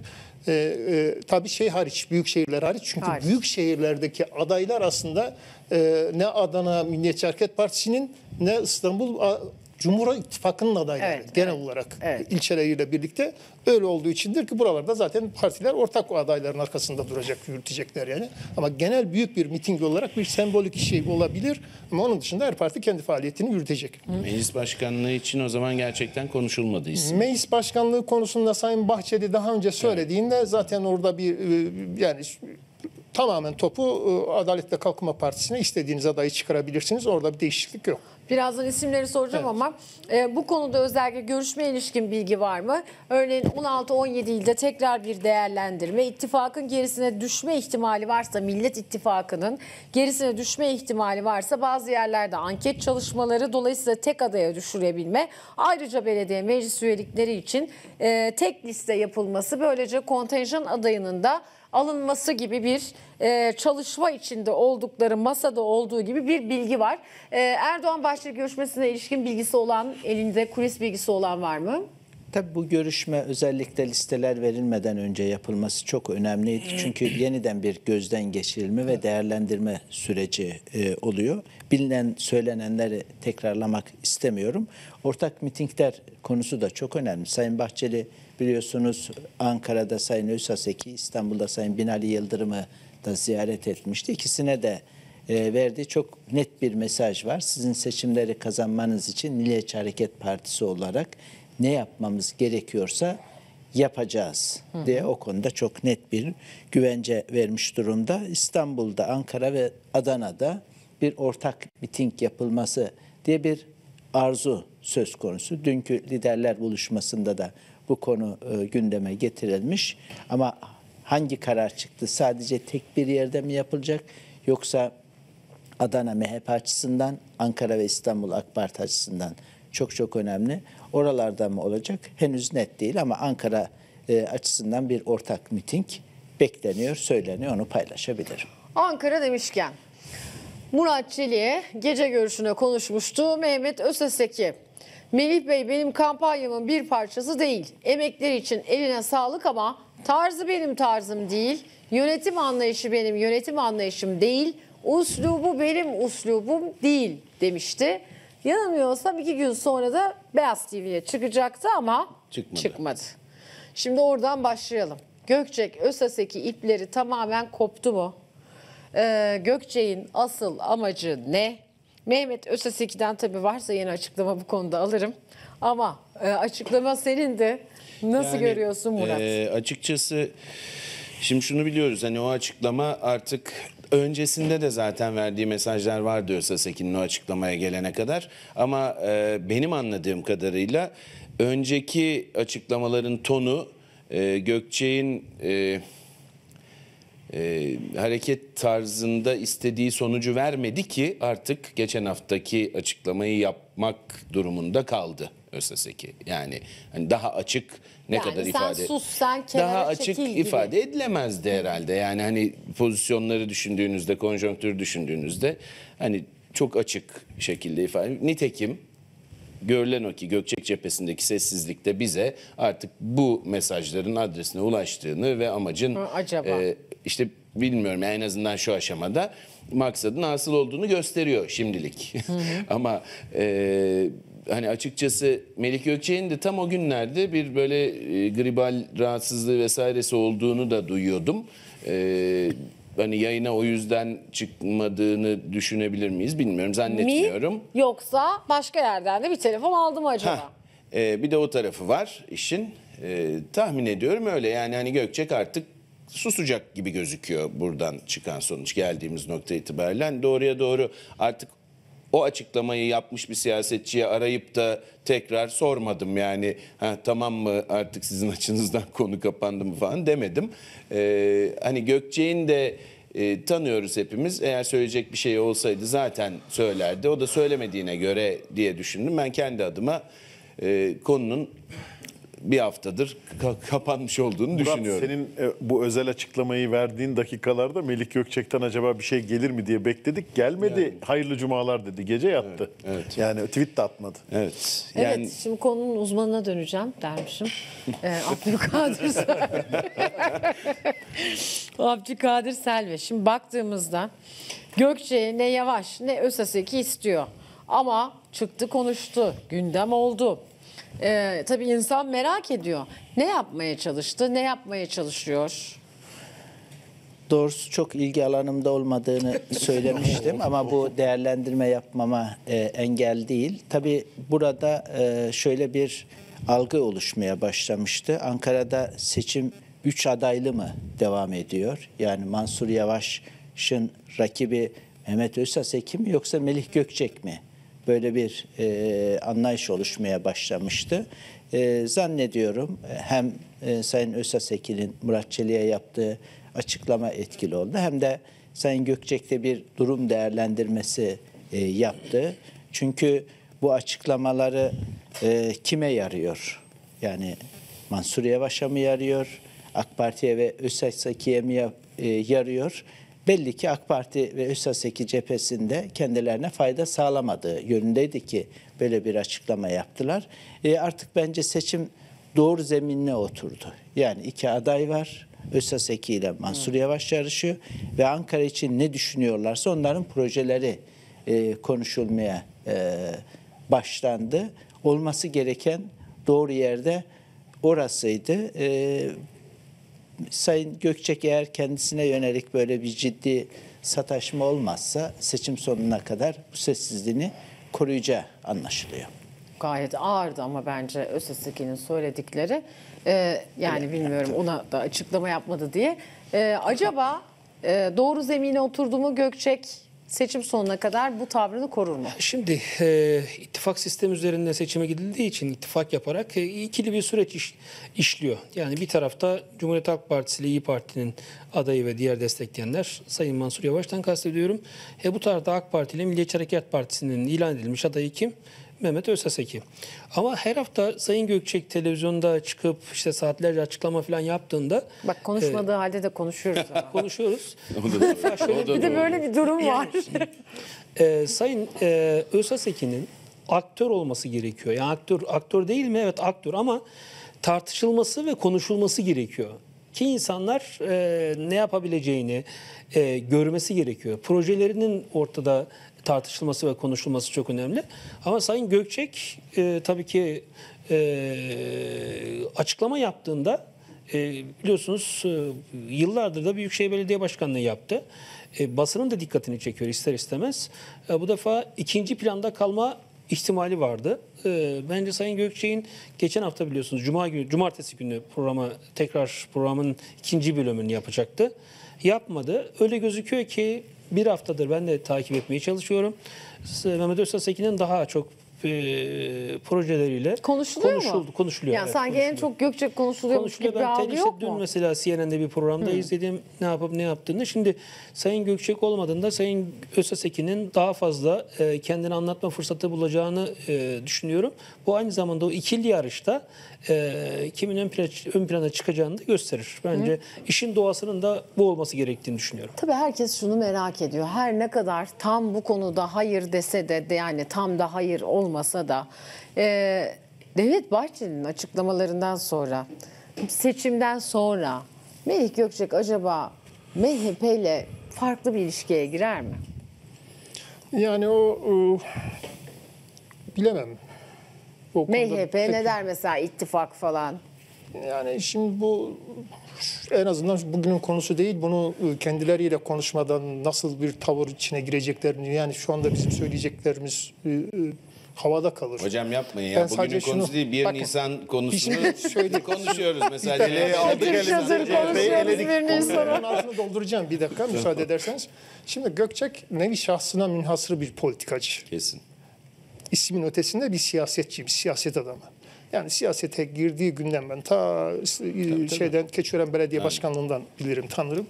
Tabii şey hariç, büyük şehirler hariç. Çünkü büyük şehirlerdeki adaylar aslında ne Adana Milliyetçi Hareket Partisi'nin ne İstanbul Cumhur İttifakı'nın adayları genel olarak ilçeleriyle birlikte öyle olduğu içindir ki buralarda zaten partiler ortak o adayların arkasında duracak, yürütecekler yani. Ama genel büyük bir miting olarak bir sembolik şey olabilir ama onun dışında her parti kendi faaliyetini yürütecek. Meclis başkanlığı için o zaman gerçekten konuşulmadı isim. Meclis başkanlığı konusunda Sayın Bahçeli daha önce söylediğinde zaten orada bir yani tamamen topu Adalet ve Kalkınma Partisi'ne istediğiniz adayı çıkarabilirsiniz. Orada bir değişiklik yok. Birazdan isimleri soracağım ama bu konuda özellikle görüşmeye ilişkin bilgi var mı? Örneğin 16-17 ilde tekrar bir değerlendirme, ittifakın gerisine düşme ihtimali varsa, Millet İttifakı'nın gerisine düşme ihtimali varsa bazı yerlerde anket çalışmaları, dolayısıyla tek adaya düşürebilme, ayrıca belediye meclis üyelikleri için tek liste yapılması, böylece kontenjan adayının da alınması gibi bir çalışma içinde oldukları, masada olduğu gibi bir bilgi var. Erdoğan-Bahçeli görüşmesine ilişkin bilgisi olan, elinde kulis bilgisi olan var mı? Tabii bu görüşme özellikle listeler verilmeden önce yapılması çok önemliydi. Çünkü yeniden bir gözden geçirilme ve değerlendirme süreci oluyor. Bilinen, söylenenleri tekrarlamak istemiyorum. Ortak mitingler konusu da çok önemli. Sayın Bahçeli biliyorsunuz Ankara'da Sayın Özaseki, İstanbul'da Sayın Binali Yıldırım'ı da ziyaret etmişti. İkisine de verdiği çok net bir mesaj var. Sizin seçimleri kazanmanız için Milliyetçi Hareket Partisi olarak ne yapmamız gerekiyorsa yapacağız diye o konuda çok net bir güvence vermiş durumda. İstanbul'da, Ankara ve Adana'da bir ortak miting yapılması diye bir arzu söz konusu. Dünkü liderler buluşmasında da bu konu gündeme getirilmiş. Ama hangi karar çıktı? Sadece tek bir yerde mi yapılacak? Yoksa Adana MHP açısından, Ankara ve İstanbul AK Parti açısından çok önemli. Oralarda mı olacak? Henüz net değil ama Ankara açısından bir ortak miting bekleniyor, söyleniyor. Onu paylaşabilirim. Ankara demişken Murat Çelik'e gece görüşüne konuşmuştu Mehmet Özeseki. Melih Bey benim kampanyamın bir parçası değil. Emekler için eline sağlık ama tarzı benim tarzım değil. Yönetim anlayışı benim yönetim anlayışım değil. Uslubu benim uslubum değil demişti. Yanılmıyorsam 2 gün sonra da Beyaz TV'ye çıkacaktı ama çıkmadı. Şimdi oradan başlayalım. Gökçek Özeseki ipleri tamamen koptu mu? Gökçek'in asıl amacı ne? Mehmet Özeseki'den tabii varsa yeni açıklama bu konuda alırım. Ama açıklama senin de. Nasıl görüyorsun Murat? Açıkçası şimdi şunu biliyoruz, hani o açıklama artık öncesinde de zaten verdiği mesajlar vardı Özeseki'nin o açıklamaya gelene kadar. Ama benim anladığım kadarıyla önceki açıklamaların tonu Gökçek'in hareket tarzında istediği sonucu vermedi ki artık geçen haftaki açıklamayı yapmak durumunda kaldı Özeseki. Yani hani daha açık ne Yani kadar sen ifade sus, sen kenara daha açık çekil gibi. ifade edilemezdi herhalde. Yani hani pozisyonları düşündüğünüzde, konjonktürü düşündüğünüzde hani çok açık şekilde ifade. Nitekim görülen o ki Gökçek cephesindeki sessizlikte bize artık bu mesajların adresine ulaştığını ve amacın acaba? işte bilmiyorum en azından şu aşamada maksadın hasıl olduğunu gösteriyor şimdilik. Ama hani açıkçası Melih Gökçek'in de tam o günlerde bir böyle gribal rahatsızlığı vesairesi olduğunu da duyuyordum. Hani yayına o yüzden çıkmadığını düşünebilir miyiz bilmiyorum, zannetmiyorum. Mi? Yoksa başka yerden de bir telefon aldı mı acaba? Bir de o tarafı var işin. Tahmin ediyorum öyle. Yani hani Gökçek artık susacak gibi gözüküyor buradan çıkan sonuç geldiğimiz nokta itibariyle. Hani doğruya doğru artık o açıklamayı yapmış bir siyasetçiye arayıp da tekrar sormadım. Yani tamam mı artık sizin açınızdan konu kapandı mı falan demedim. Hani Gökçek'in de tanıyoruz hepimiz. Eğer söyleyecek bir şey olsaydı zaten söylerdi. O da söylemediğine göre diye düşündüm. Ben kendi adıma konunun bir haftadır kapanmış olduğunu düşünüyorum. Senin bu özel açıklamayı verdiğin dakikalarda Melih Gökçek'ten acaba bir şey gelir mi diye bekledik. Gelmedi. Yani. Hayırlı cumalar dedi. Gece yattı. Evet. Yani tweet de atmadı. Evet. Evet, Yani... şimdi konunun uzmanına döneceğim dermişim. Abdülkadir Selvi. Abdülkadir Selvi. Şimdi baktığımızda Gökçek'e ne Yavaş ne Özeseki istiyor. Ama çıktı konuştu. Gündem oldu. Tabii insan merak ediyor. Ne yapmaya çalıştı? Ne yapmaya çalışıyor? Doğrusu çok ilgi alanımda olmadığını söylemiştim ama bu değerlendirme yapmama engel değil. Tabii burada şöyle bir algı oluşmaya başlamıştı. Ankara'da seçim 3 adaylı mı devam ediyor? Yani Mansur Yavaş'ın rakibi Mehmet Özeseki mi yoksa Melih Gökçek mi? Böyle bir anlayış oluşmaya başlamıştı. Zannediyorum hem Sayın Özeseki'nin Murat Çelik'e yaptığı açıklama etkili oldu. Hem de Sayın Gökçek'te bir durum değerlendirmesi yaptı. Çünkü bu açıklamaları kime yarıyor? Yani Mansur Yavaş'a mı yarıyor? AK Parti'ye ve Özeseki'ye mi yarıyor? Belli ki AK Parti ve Özeseki cephesinde kendilerine fayda sağlamadığı yönündeydi ki böyle bir açıklama yaptılar. Artık bence seçim doğru zeminine oturdu. Yani 2 aday var. Özeseki ile Mansur Yavaş yarışıyor ve Ankara için ne düşünüyorlarsa onların projeleri konuşulmaya başlandı. Olması gereken doğru yerde orasıydı. Sayın Gökçek eğer kendisine yönelik böyle bir ciddi sataşma olmazsa seçim sonuna kadar bu sessizliğini koruyacağı anlaşılıyor. Gayet ağırdı ama bence ÖSSEK'in söyledikleri. Yani bilmiyorum, ona da açıklama yapmadı diye. Acaba doğru zemine oturdu mu Gökçek, seçim sonuna kadar bu tavrını korur mu? Şimdi ittifak sistemi üzerinde seçime gidildiği için ittifak yaparak ikili bir süreç işliyor. Yani bir tarafta Cumhuriyet Halk Partisi ile İYİ Parti'nin adayı ve diğer destekleyenler, Sayın Mansur Yavaş'tan kastediyorum. Bu tarafta AK Parti ile Milliyetçi Hareket Partisi'nin ilan edilmiş adayı kim? Mehmet Özseseki. Ama her hafta Sayın Gökçek televizyonda çıkıp işte saatlerce açıklama falan yaptığında Bak, konuşmadığı halde de konuşuyoruz ama. konuşuyoruz. Bir de böyle bir durum var. Sayın Özseseki'nin aktör olması gerekiyor. Yani aktör değil mi? Evet, aktör, ama tartışılması ve konuşulması gerekiyor. Ki insanlar ne yapabileceğini görmesi gerekiyor. Projelerinin ortada tartışılması ve konuşulması çok önemli. Ama Sayın Gökçek tabii ki açıklama yaptığında biliyorsunuz yıllardır da Büyükşehir Belediye Başkanlığı yaptı. Basının da dikkatini çekiyor ister istemez. Bu defa ikinci planda kalma ihtimali vardı. Bence Sayın Gökçek'in geçen hafta biliyorsunuz cumartesi günü programın ikinci bölümünü yapacaktı. Yapmadı. Öyle gözüküyor ki bir haftadır ben de takip etmeye çalışıyorum. Mehmet Özseseki'nin daha çok projeleriyle Konuşuluyor mu? Konuşuluyor. Yani evet, sanki en çok Gökçek konuşuluyormuş gibi bir Ben algı yok dün mu? mesela CNN'de bir programda izledim ne yapıp ne yaptığını. Şimdi Sayın Gökçek olmadığında Sayın Özseseki'nin daha fazla kendini anlatma fırsatı bulacağını düşünüyorum. Bu aynı zamanda o ikili yarışta kimin ön plana çıkacağını da gösterir. Bence işin doğasının da bu olması gerektiğini düşünüyorum. Tabii herkes şunu merak ediyor. Her ne kadar tam bu konuda hayır dese de, yani tam da hayır olmasa da Devlet Bahçeli'nin açıklamalarından sonra, seçimden sonra Melih Gökçek acaba MHP ile farklı bir ilişkiye girer mi? Yani bilemem. O konuda MHP ne der mesela, ittifak falan? Yani şimdi bu en azından bugünün konusu değil. Bunu kendileriyle konuşmadan nasıl bir tavır içine gireceklerini, yani şu anda bizim söyleyeceklerimiz havada kalır. Hocam yapmayın Ben ya. Bugünün sadece konusu şunu- değil. 1 bakın, Nisan konusunu şöyle- konuşuyoruz mesela. Çadır konuşuyoruz 1 Nisan'a. Onun altını dolduracağım bir dakika müsaade ederseniz. Şimdi Gökçek nevi şahsına münhasır bir politikacı. Kesin. İsmin ötesinde bir siyasetçi, bir siyaset adamı. Yani siyasete girdiği günden ben ta Keçiören Belediye Başkanlığından bilirim, tanırım.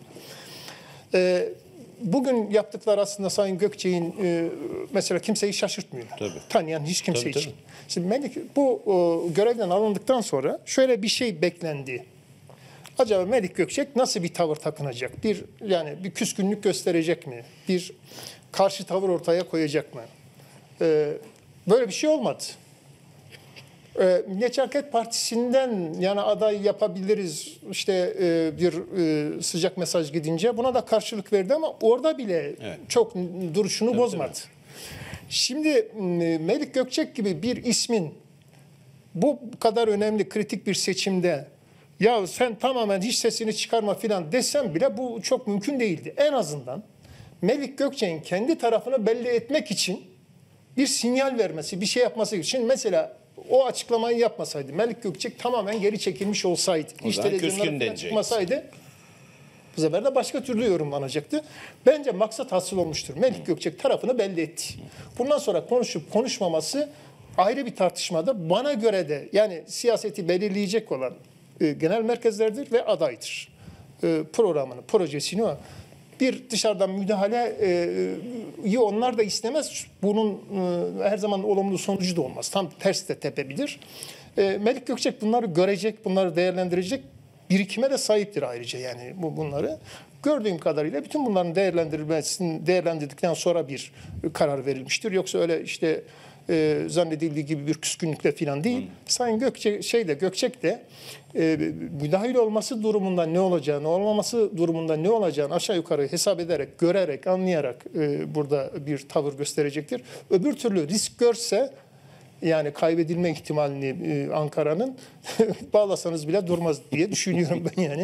Bugün yaptıkları aslında Sayın Gökçek'in mesela kimseyi şaşırtmıyor. Tabii. Tanıyan hiç kimse Tabii, için. tabii. Şimdi Melik bu görevden alındıktan sonra şöyle bir şey beklendi. Acaba Melik Gökçek nasıl bir tavır takınacak? Yani bir küskünlük gösterecek mi? Bir karşı tavır ortaya koyacak mı? Böyle bir şey olmadı. Milliyetçi Hareket Partisi'nden yani aday yapabiliriz işte bir sıcak mesaj gidince buna da karşılık verdi ama orada bile çok duruşunu bozmadı. Şimdi Melik Gökçek gibi bir ismin bu kadar önemli kritik bir seçimde ya sen tamamen hiç sesini çıkarma filan desem bile bu çok mümkün değildi. En azından Melik Gökçek'in kendi tarafını belli etmek için bir sinyal vermesi, bir şey yapması için mesela o açıklamayı yapmasaydı, Melik Gökçek tamamen geri çekilmiş olsaydı, hiç zaman televizyonlara küskün falan denecekti. çıkmasaydı bu sefer de başka türlü yorumlanacaktı. Bence maksat hasıl olmuştur. Melik Gökçek tarafını belli etti. Bundan sonra konuşup konuşmaması ayrı bir tartışmada. Bana göre de yani siyaseti belirleyecek olan genel merkezlerdir ve adaydır. Programını, projesini o. Bir dışarıdan müdahaleyi onlar da istemez. Bunun her zaman olumlu sonucu da olmaz. Tam ters de tepebilir. Melik Gökçek bunları görecek, bunları değerlendirecek birikime de sahiptir ayrıca yani bunları. Gördüğüm kadarıyla bütün bunların değerlendirdikten sonra bir karar verilmiştir. Yoksa öyle işte zannedildiği gibi bir küskünlükle falan değil. Sayın Gökçek de müdahil olması durumunda ne olacağını, olmaması durumunda ne olacağını aşağı yukarı hesap ederek, görerek, anlayarak burada bir tavır gösterecektir. Öbür türlü risk görse yani kaybedilme ihtimalini Ankara'nın bağlasanız bile durmaz diye düşünüyorum ben yani.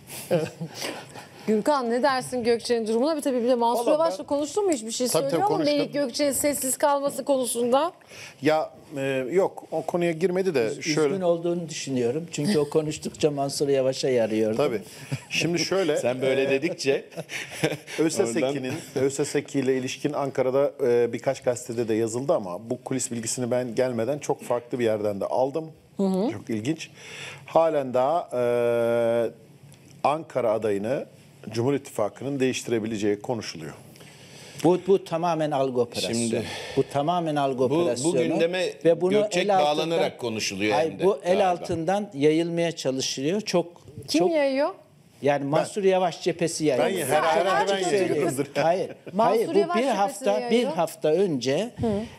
Gürkan ne dersin Gökçe'nin durumuna? Bir tabii bir de Mansur Vallahi Yavaş'la ben- konuştun mu? Hiçbir şey Tabii, söylüyor mu? konuştum. Melik Gökçe'nin sessiz kalması konusunda. Ya yok o konuya girmedi de şöyle. Üzgün olduğunu düşünüyorum. Çünkü o konuştukça Mansur Yavaş'a yarıyordu. Tabii. Şimdi şöyle. Sen böyle dedikçe ÖSSEKİ ile ilişkin Ankara'da birkaç gazetede de yazıldı ama bu kulis bilgisini ben gelmeden çok farklı bir yerden de aldım. Çok ilginç. Halen daha Ankara adayını Cumhur İttifakı'nın değiştirebileceği konuşuluyor. Bu tamamen algı operasyonu. Şimdi- bu tamamen algı bu operasyonu. gündeme Gökçek bağlanarak konuşuluyor Hayır, hem de bu el galiba. altından yayılmaya çalışılıyor. Kim çok yayıyor? yani Mansur Yavaş cephesi yayıyor. herhalde ben yayıyorumdur. Hayır. Mansur Hayır, bu Yavaş bir cephesini hafta yayıyor. önce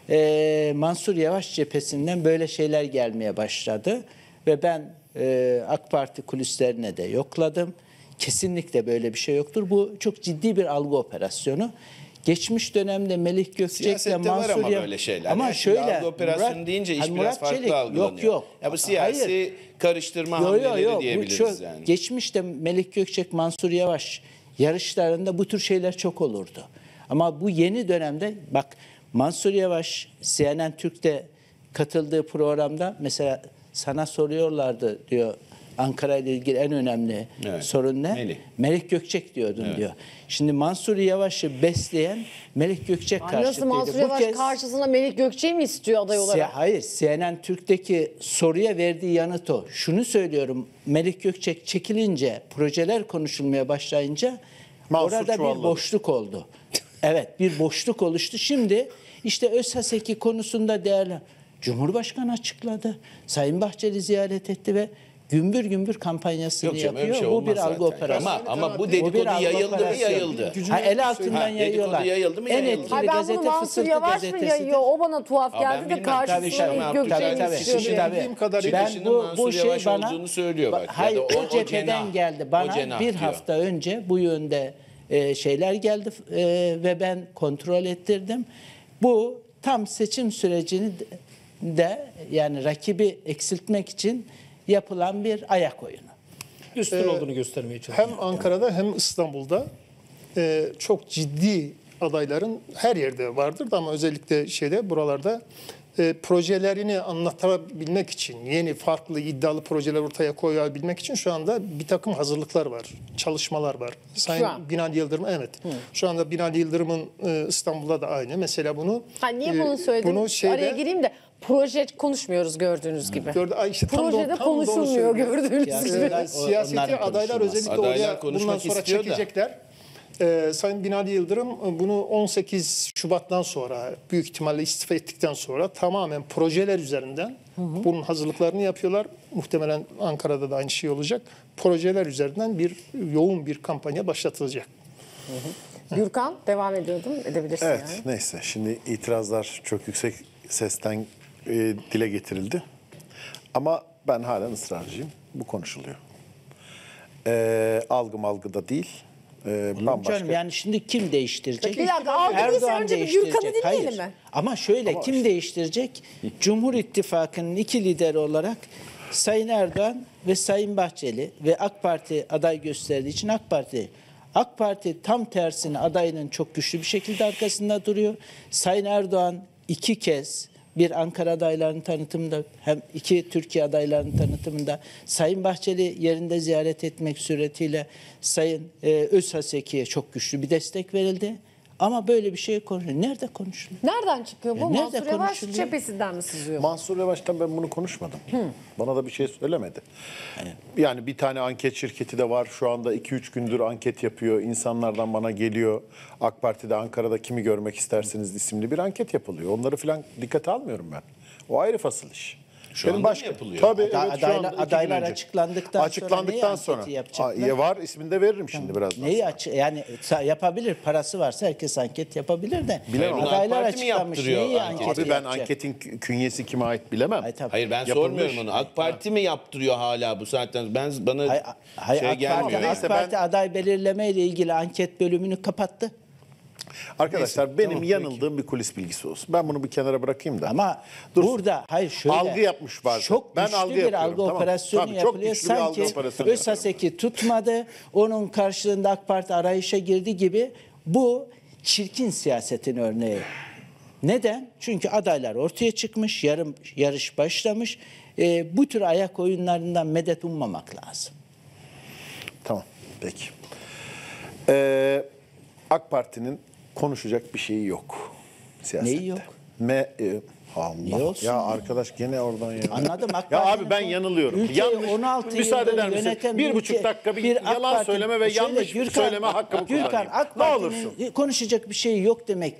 Mansur Yavaş cephesinden böyle şeyler gelmeye başladı ve ben AK Parti kulislerine de yokladım. Kesinlikle böyle bir şey yoktur. Bu çok ciddi bir algı operasyonu. Geçmiş dönemde Melih Gökçek'le Siyasette var Mansur ama Yavaş... böyle şeyler. Ama Yani şimdi şöyle... algı operasyonu Murat- deyince iş Hayır, biraz Murat farklı Çelik, algılanıyor. Yok. Ya bu siyasi Hayır. karıştırma Yo, hamleleri yo, yo. diyebiliriz yani. Geçmişte Melih Gökçek, Mansur Yavaş yarışlarında bu tür şeyler çok olurdu. Ama bu yeni dönemde bak Mansur Yavaş CNN Türk'te katıldığı programda mesela sana soruyorlardı diyor Ankara ile ilgili en önemli Evet. sorun ne? Melih. Gökçek diyordun diyor. Şimdi Mansur Yavaş'ı besleyen Melih Gökçek Ay, karşıtıydı. nasıl Mansur Bu Yavaş kez- karşısında Melik Gökçe'yi mi istiyor aday olarak? Hayır, CNN Türk'teki soruya verdiği yanıt o. Şunu söylüyorum, Melik Gökçek çekilince, projeler konuşulmaya başlayınca Mansur orada çuvalladı. bir boşluk oldu. Evet, bir boşluk oluştu. Şimdi işte ÖSSEKİ konusunda değerli. Cumhurbaşkanı açıkladı. Sayın Bahçeli ziyaret etti ve gümbür gümbür kampanyasını Yok canım, öyle yapıyor. bir şey bu olmaz bir algı zaten. operasyonu. Ama bu Bu bir dedikodu algı yayıldı mı operasyonu. yayıldı. Ha, el altından Ha, yayıyorlar. dedikodu yayıldı mı En yayıldı. etkili Hayır, ben gazete bunu Mansur Fısıltı Yavaş mı gazetesidir. yayıyor? O bana tuhaf Aa, ben geldi de bilmem. karşısında Tabii, Melik tabii, Gökçe'yi tabii. istiyor Şimdi diye. Bildiğim kadarıyla Ben Çıkışının Mansur Yavaş olduğunu söylüyor bak. Hayır, Ya da o cepheden cenah. geldi. O Bana cenah bir diyor. hafta önce bu yönde şeyler geldi ve ben kontrol ettirdim. Bu tam seçim sürecini de yani rakibi eksiltmek için yapılan bir ayak oyunu. Üstün olduğunu göstermeye çalışıyor. hem Ankara'da hem İstanbul'da çok ciddi adayların her yerde vardır da ama özellikle buralarda projelerini anlatabilmek için, yeni farklı iddialı projeler ortaya koyabilmek için şu anda bir takım hazırlıklar var, çalışmalar var. Sayın an. Binali Yıldırım, evet. Şu anda Binali Yıldırım'ın İstanbul'da da aynı. Mesela bunu... Niye e, bunu söyledim? Bunu Araya gireyim de proje konuşmuyoruz gördüğünüz gibi. işte tam da- Projede tam da onu konuşulmuyor söylüyorum. gördüğünüz Ya, gibi. onlar- Siyaseti onların adaylar konuşulmaz. özellikle Adaylar oraya bundan konuşmak sonra istiyor da. çekecekler. Sayın Binali Yıldırım bunu 18 Şubat'tan sonra büyük ihtimalle istifa ettikten sonra tamamen projeler üzerinden bunun hazırlıklarını yapıyorlar. Muhtemelen Ankara'da da aynı şey olacak. Projeler üzerinden yoğun bir kampanya başlatılacak. Gürkan devam ediyordum. Edebilirsin Evet yani. neyse şimdi itirazlar çok yüksek sesten dile getirildi. Ama ben halen ısrarcıyım. Bu konuşuluyor. Algı malgı da değil. Bambaşka. Canım yani şimdi kim değiştirecek? Bir dakika, algılıysa önce bir Gürkan'ı dinleyelim Hayır. mi? Ama şöyle kim değiştirecek? Cumhur İttifakı'nın iki lideri olarak Sayın Erdoğan ve Sayın Bahçeli ve AK Parti aday gösterdiği için AK Parti tam tersine adayının çok güçlü bir şekilde arkasında duruyor. Sayın Erdoğan iki kez bir Ankara adaylarının tanıtımında hem iki Türkiye adaylarının tanıtımında Sayın Bahçeli yerinde ziyaret etmek suretiyle Sayın Özhaseki'ye çok güçlü bir destek verildi. Ama böyle bir şey konuşuluyor. Nerede konuşuluyor? Nereden çıkıyor bu? Nerede Mansur Yavaş konuşuluyor? cephesinden mi sızıyor? Mansur Yavaş'tan ben bunu konuşmadım. Bana da bir şey söylemedi. Yani bir tane anket şirketi de var. Şu anda 2-3 gündür anket yapıyor. İnsanlardan bana geliyor. AK Parti'de Ankara'da kimi görmek istersiniz isimli bir anket yapılıyor. Onları falan dikkate almıyorum ben. O ayrı fasıl iş. Şu anda mı yapılıyor? Tabii evet, şu Adaylar- anda 2 gün adaylar önce. açıklandıktan sonra neyi sonra. anketi yapacaklar? Var ismini de veririm şimdi birazdan. Neyi yani yapabilir, parası varsa herkes anket yapabilir de. Bilemem. Bunu AK Adaylar Parti mi açıklanmış. yaptırıyor Neyi anketi? anketi Abi ben yapacak? anketin künyesi kime ait bilemem. Ay, tabii. Hayır ben Yapılmış. sormuyorum onu. AK Parti mi yaptırıyor hala bu saatten? Bana Hayır, şey AK gelmiyor. Parti, Neyse, AK Parti ben- aday belirleme ile ilgili anket bölümünü kapattı. Arkadaşlar benim tamam, yanıldığım bir kulis bilgisi olsun. Ben bunu bir kenara bırakayım da. Ama Dursun. burada hayır şöyle. Algı yapmış bazen. Çok Ben güçlü algı bir yapıyorum, algı tamam. operasyonu Tabii, çok yapılıyor. güçlü bir algı Sanki operasyonu ÖSAS'eki tutmadı. Onun karşılığında AK Parti arayışa girdi gibi. Bu çirkin siyasetin örneği. Neden? Çünkü adaylar ortaya çıkmış, yarış başlamış. Bu tür ayak oyunlarından medet ummamak lazım. Tamam, peki. AK Parti'nin konuşacak bir şeyi yok siyasette. Neyi yok? Allah. Niye olsun Ya ya? arkadaş gene oradan ya. Anladım. AK Ya Parti'nin abi ben yanılıyorum. ülkeyi Yanlış. 16 Müsaade yıldır eder misin? yöneten 1,5 dakika bir AK yalan Parti- söyleme ve Şöyle, yanlış söyleme hakkımı Gürkan, kullanayım. AK Ne olursun. Parti'nin konuşacak bir şey yok demek.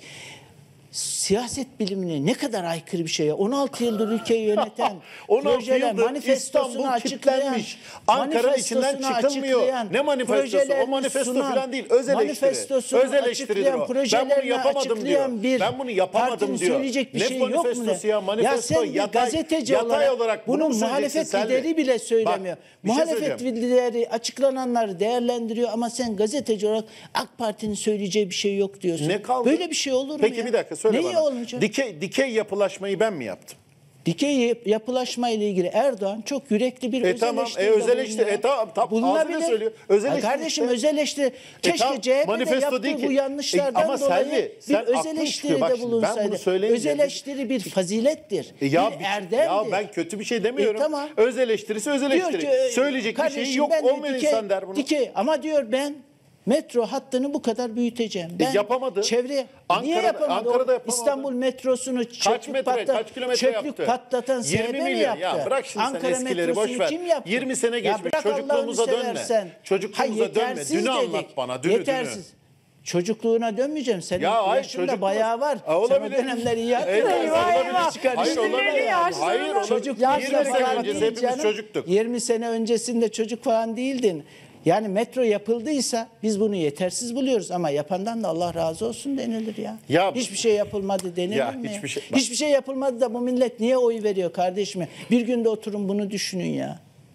Siyaset bilimine ne kadar aykırı bir şey ya. 16 yıldır ülkeyi yöneten, 16 projeler, yıldır manifestosunu İstanbul açıklayan, kilitlenmiş. Ankara'nın içinden manifestosunu çıkılmıyor. açıklayan, Ne manifestosu? O projelerini manifesto sunan, falan değil. Öz eleştiri. manifestosunu Öz eleştiridir açıklayan, o. Ben bunu projelerini yapamadım diyor. açıklayan bir Ben bunu yapamadım partinin diyor. söyleyecek bir Ne şey yok mu? manifestosu ya? Manifesto sen bir yatay- gazeteci yatay olarak, olarak bunu bunu mu muhalefet söyleyeceksin Selvi? lideri bile söylemiyor. Bak, bir şey Muhalefet söyleyeceğim. lideri açıklananları değerlendiriyor ama sen gazeteci olarak AK Parti'nin söyleyeceği bir şey yok diyorsun. Ne kaldı? Böyle bir şey olur mu Peki ya? bir dakika söyle Neyi bana. olmayacak? Dikey yapılaşmayı ben mi yaptım? Dikey yapılaşma ile ilgili Erdoğan çok yürekli bir öz Tamam, eleştiride öz eleştiri. bulunuyor. Tamam, Bulunabilir. ağzıyla söylüyor. Öz Ay eleştiri kardeşim işte. öz eleştiri. Keşke tamam, CHP'de manifesto yaptığı değil ki. bu yanlışlardan Ama dolayı Selvi, sen bir öz aklın çıkıyor. eleştiride Bak şimdi, ben bunu bulunsaydı. söyleyince- Öz eleştiri bir fazilettir. Ya, bir erdemdir. ya ben kötü bir şey demiyorum. Tamam. Öz eleştirisi öz Diyor eleştiri. ki, Söyleyecek bir şey kardeşim yok. ben de Olmayan insan der bunu. Dikey ama diyor ben metro hattını bu kadar büyüteceğim. Ben yapamadı. Niye Ankara'da- yapamadı? Ankara'da O yapamadı. İstanbul metrosunu Kaç metre, kaç kilometre çöplük yaptı? patlatan 20 SHP mi milyon. yaptı? Ya bırak şimdi sen Ankara eskileri metrosunu boş ver. kim yaptı? 20 sene Ya geçmiş. bırak Çocukluğumuza Allah'ını dönme. seversen. Çocukluğumuza dönme. yetersiz Dünü anlat dedik. bana, dünü. Yetersiz. Çocukluğuna dönmeyeceğim. Senin Ya hayır, yaşında çocukluk- bayağı var. Ha, Sen o olabilir. dönemleri iyi Eyvah, hatırlıyorsun. olabilir. Hayır, Çıkarırsın. olabilir. Hayır, olabilir. Çocuk 20 sene falan öncesi değil hepimiz canım. çocuktuk. 20 sene öncesinde çocuk falan değildin. Yani metro yapıldıysa biz bunu yetersiz buluyoruz ama yapandan da Allah razı olsun denilir ya. Ya- hiçbir şey yapılmadı denilir Ya mi? hiçbir şey- bak. Hiçbir şey yapılmadı da bu millet niye oy veriyor kardeşim? Bir günde oturun bunu düşünün ya.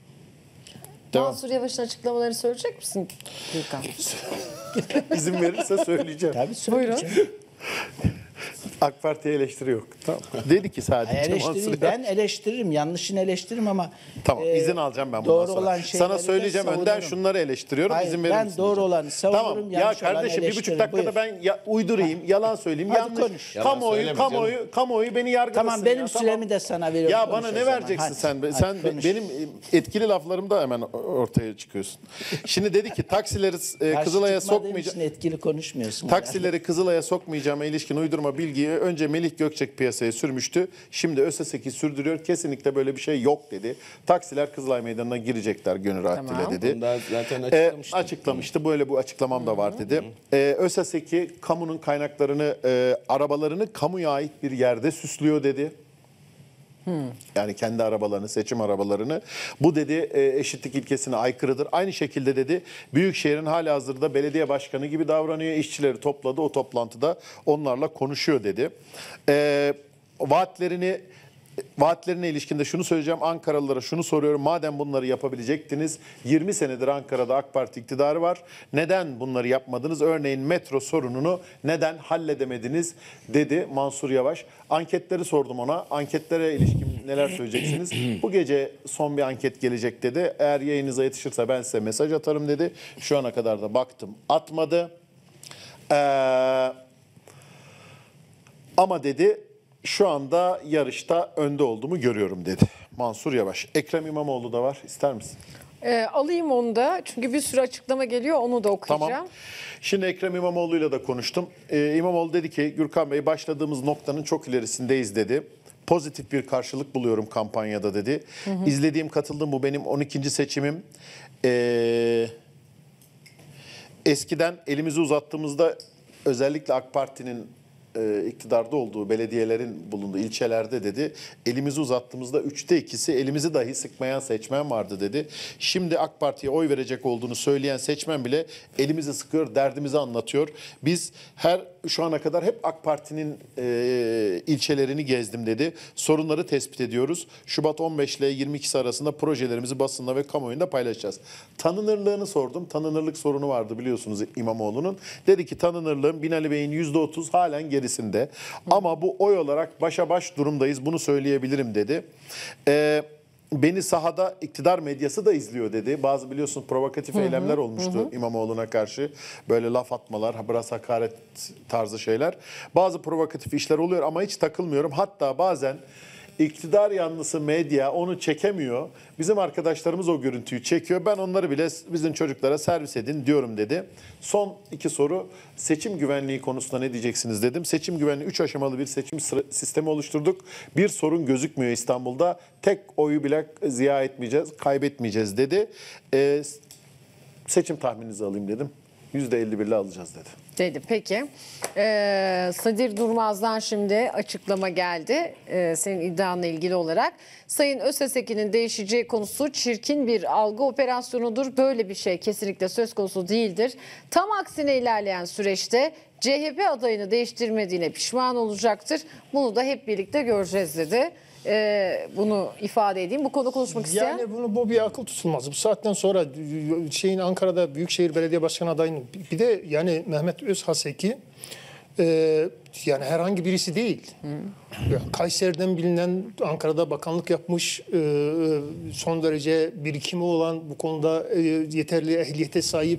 Mansur Yavaş'ın açıklamalarını söyleyecek misin Gürkan? İzin verirse söyleyeceğim. Tabii söyleyeceğim. AK Parti'ye eleştiri yok. Tamam. Dedi ki sadece Eleştiri, ben eleştiririm, yanlışını eleştiririm ama Tamam, izin alacağım ben bundan doğru sonra. olan şeyleri Sana de söyleyeceğim önden savunurum. şunları eleştiriyorum. Hayır, izin verir ben misin doğru diyeceğim. olanı savunurum, Tamam. Ya yanlış olanı kardeşim 1,5 eleştiririm. dakikada Buyur. ben uydurayım, yalan söyleyeyim. Hadi yanlış. konuş. Yalan söyleme canım. Kamuoyu beni yargılasın. Tamam, benim ya, süremi de sana veriyorum. Ya Konuş bana o ne zaman. vereceksin Hadi, sen? hadi Sen konuş. benim etkili laflarımda hemen ortaya çıkıyorsun. Şimdi dedi ki taksileri Karşı Kızılay'a çıkmadığın sokmayacağım. için etkili konuşmuyorsun. Taksileri Kızılay'a sokmayacağıma ilişkin uydurma bilgiyi önce Melih Gökçek piyasaya sürmüştü. Şimdi ÖSS'ki sürdürüyor. Kesinlikle böyle bir şey yok dedi. Taksiler Kızılay Meydanı'na girecekler gönül rahatlığıyla Tamam. dedi. Bunu da zaten açıklamıştı. Açıklamıştı. Böyle bu açıklamam da var dedi. ÖSS'ki kamunun kaynaklarını, arabalarını kamuya ait bir yerde süslüyor dedi. Yani kendi arabalarını, seçim arabalarını. Bu dedi eşitlik ilkesine aykırıdır. Aynı şekilde dedi Büyükşehir'in halihazırda belediye başkanı gibi davranıyor. İşçileri topladı o toplantıda onlarla konuşuyor dedi. Vaatlerine ilişkin de şunu söyleyeceğim. Ankaralılara şunu soruyorum. Madem bunları yapabilecektiniz, 20 senedir Ankara'da AK Parti iktidarı var. Neden bunları yapmadınız? Örneğin metro sorununu neden halledemediniz dedi Mansur Yavaş. Anketleri sordum ona. Anketlere ilişkin neler söyleyeceksiniz? Bu gece son bir anket gelecek dedi. Eğer yayınıza yetişirse ben size mesaj atarım dedi. Şu ana kadar da baktım atmadı. Ama dedi şu anda yarışta önde olduğumu görüyorum dedi Mansur Yavaş. Ekrem İmamoğlu da var. İster misin? Alayım onu da çünkü bir sürü açıklama geliyor, onu da okuyacağım. Tamam. Şimdi Ekrem İmamoğlu'yla da konuştum. İmamoğlu dedi ki Gürkan Bey başladığımız noktanın çok ilerisindeyiz dedi. Pozitif bir karşılık buluyorum kampanyada dedi. İzlediğim, katıldığım bu benim 12. seçimim. Eskiden elimizi uzattığımızda özellikle AK Parti'nin iktidarda olduğu belediyelerin bulunduğu ilçelerde dedi elimizi uzattığımızda 2/3'ü elimizi dahi sıkmayan seçmen vardı dedi. Şimdi AK Parti'ye oy verecek olduğunu söyleyen seçmen bile elimizi sıkıyor, derdimizi anlatıyor. Biz şu ana kadar hep AK Parti'nin ilçelerini gezdim dedi. Sorunları tespit ediyoruz. Şubat 15 ile 22'si arasında projelerimizi basınla ve kamuoyunda paylaşacağız. Tanınırlığını sordum. Tanınırlık sorunu vardı biliyorsunuz İmamoğlu'nun. Dedi ki tanınırlığım Binali Bey'in %30 halen gerisinde. Ama bu oy olarak başa baş durumdayız. Bunu söyleyebilirim dedi. Beni sahada iktidar medyası da izliyor dedi. Bazı biliyorsunuz provokatif eylemler olmuştu İmamoğlu'na karşı. Böyle laf atmalar, biraz hakaret tarzı şeyler. Bazı provokatif işler oluyor ama hiç takılmıyorum. Hatta bazen iktidar yanlısı medya onu çekemiyor. Bizim arkadaşlarımız o görüntüyü çekiyor. Ben onları bile bizim çocuklara servis edin diyorum dedi. Son 2 soru. Seçim güvenliği konusunda ne diyeceksiniz dedim. Seçim güvenliği 3 aşamalı bir seçim sistemi oluşturduk. Bir sorun gözükmüyor İstanbul'da. Tek oyu bile ziya etmeyeceğiz, kaybetmeyeceğiz dedi. Seçim tahmininizi alayım dedim. %51'le alacağız dedi. Dedi. Peki. Sadir Durmaz'dan şimdi açıklama geldi. Senin iddianla ilgili olarak. Sayın Öztesekin'in değişeceği konusu çirkin bir algı operasyonudur. Böyle bir şey kesinlikle söz konusu değildir. Tam aksine ilerleyen süreçte CHP adayını değiştirmediğine pişman olacaktır. Bunu da hep birlikte göreceğiz dedi. Bunu ifade edeyim. Bu konuda konuşmak isteyen? Yani bu bir akıl tutulmaz. Bu saatten sonra Ankara'da Büyükşehir Belediye Başkanı adayının bir de yani Mehmet Özhaseki yani herhangi birisi değil. Ya, Kayseri'den bilinen, Ankara'da bakanlık yapmış, son derece birikimi olan, bu konuda yeterli ehliyete sahip,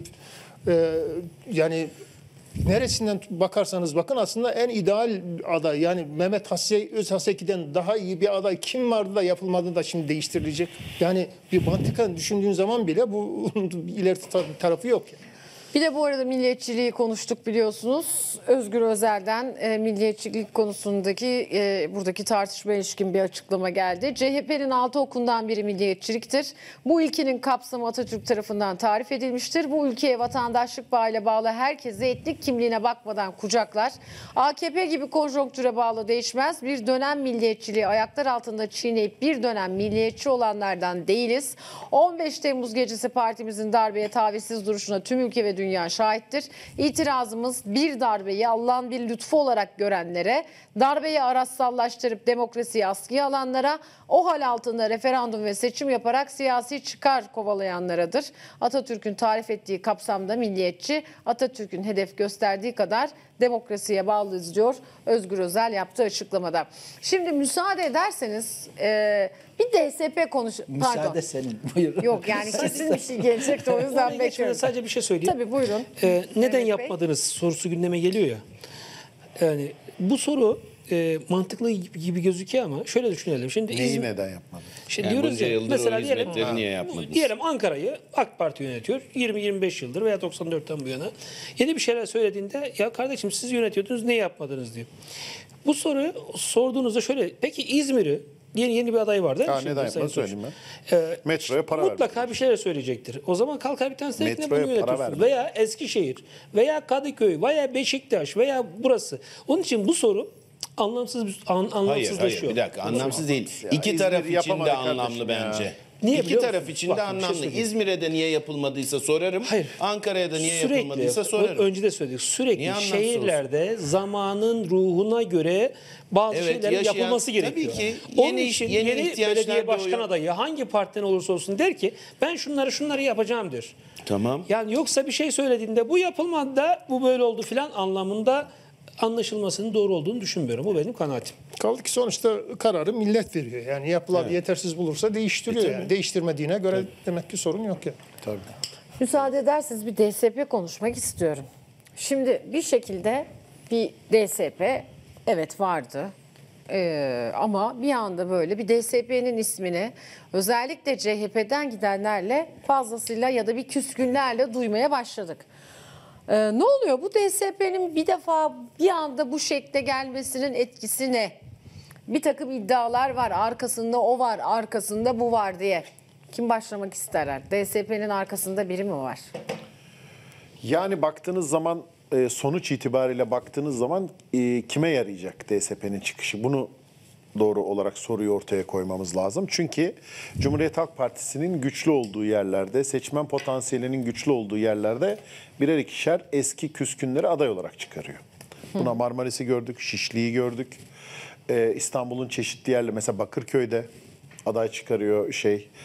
yani neresinden bakarsanız bakın aslında en ideal aday, yani Mehmet Özhaseki'den daha iyi bir aday kim vardı da yapılmadı da şimdi değiştirilecek. Yani bir mantıken düşündüğün zaman bile bu ileri tarafı yok. Bir de bu arada milliyetçiliği konuştuk biliyorsunuz. Özgür Özel'den milliyetçilik konusundaki buradaki tartışmaya ilişkin bir açıklama geldi. CHP'nin 6 okundan biri milliyetçiliktir. Bu ilkenin kapsamı Atatürk tarafından tarif edilmiştir. Bu ülkeye vatandaşlık bağıyla bağlı herkesi etnik kimliğine bakmadan kucaklar. AKP gibi konjonktüre bağlı değişmez. Bir dönem milliyetçiliği ayaklar altında çiğneyip bir dönem milliyetçi olanlardan değiliz. 15 Temmuz gecesi partimizin darbeye tavizsiz duruşuna tüm ülke ve dünya şahittir. İtirazımız bir darbeyi Allah'ın bir lütfu olarak görenlere, darbeyi araçsallaştırıp demokrasiyi askıya alanlara, o hal altında referandum ve seçim yaparak siyasi çıkar kovalayanlaradır. Atatürk'ün tarif ettiği kapsamda milliyetçi, Atatürk'ün hedef gösterdiği kadar demokrasiye bağlıyız diyor Özgür Özel yaptığı açıklamada. Şimdi müsaade ederseniz bir DSP Müsaade senin. Buyurun. Yok yani kesin bir şey gelecekti o yüzden bekliyorum. Sadece bir şey söyleyeyim. Tabii buyurun. Neden Mehmet Bey. yapmadınız sorusu gündeme geliyor ya. Yani bu soru mantıklı gibi gözüküyor ama şöyle düşünelim. Şimdi Neyi neden yapmadı? Şimdi Yani diyoruz bunca ya, yıldır mesela o hizmetleri niye yapmadınız? Diyelim Ankara'yı AK Parti yönetiyor. 20-25 yıldır veya 94'ten bu yana. Yeni bir şeyler söylediğinde ya kardeşim siz yönetiyordunuz ne yapmadınız diyor. Bu soruyu sorduğunuzda şöyle, peki İzmir'i yeni bir aday var değil mi? Ha, şimdi neden Sayın yapmadı Tunç? söyleyeyim ben. Metroya para Mutlaka bir şeyler söyleyecektir. O zaman kalkar bir tanesi de Metroya bunu para yönetiyorsun. vermedi. Veya Eskişehir veya Kadıköy veya Beşiktaş veya burası. Onun için bu soru anlamsızlaşıyor. Hayır bir dakika anlamsız değil. Ya, İki İzmir taraf için yapamadı de kardeşim anlamlı ya. bence. Niye İki biliyor taraf musun? için Bak, de bir şey anlamlı. söyleyeyim. İzmir'e de niye yapılmadıysa sorarım. Hayır. Ankara'ya da niye yapılmadıysa sorarım. Önce de söyledik. Sürekli Niye anlamsız şehirlerde zamanın ruhuna göre bazı Evet, şeylerin yaşayan- yapılması gerekiyor. tabii ki Onun yeni için yeni yeni ihtiyaçlar belediye başkan doğuyor. adayı hangi partiden olursa olsun der ki ben şunları yapacağım der. Tamam. Yani yoksa bir şey söylediğinde bu yapılmadı da bu böyle oldu filan anlamında anlaşılmasının doğru olduğunu düşünmüyorum. Bu benim kanaatim. Kaldı ki sonuçta kararı millet veriyor. Yani yapılan yetersiz bulursa değiştiriyor. Yani değiştirmediğine göre demek ki sorun yok ya. Tabii. Müsaade ederseniz bir DSP konuşmak istiyorum. Şimdi bir şekilde bir DSP evet vardı. Ama bir anda böyle bir DSP'nin ismini özellikle CHP'den gidenlerle fazlasıyla ya da bir küskünlerle duymaya başladık. Ne oluyor? Bu DSP'nin bir defa bir anda bu şekle gelmesinin etkisi ne? Bir takım iddialar var. Arkasında o var, arkasında bu var diye. Kim başlamak ister? DSP'nin arkasında biri mi var? Yani baktığınız zaman sonuç itibariyle baktığınız zaman kime yarayacak DSP'nin çıkışı? Bunu doğru olarak soruyu ortaya koymamız lazım. Çünkü Cumhuriyet Halk Partisi'nin güçlü olduğu yerlerde, seçmen potansiyelinin güçlü olduğu yerlerde birer ikişer eski küskünleri aday olarak çıkarıyor. Buna Marmaris'i gördük, Şişli'yi gördük. İstanbul'un çeşitli yerleri, mesela Bakırköy'de aday çıkarıyor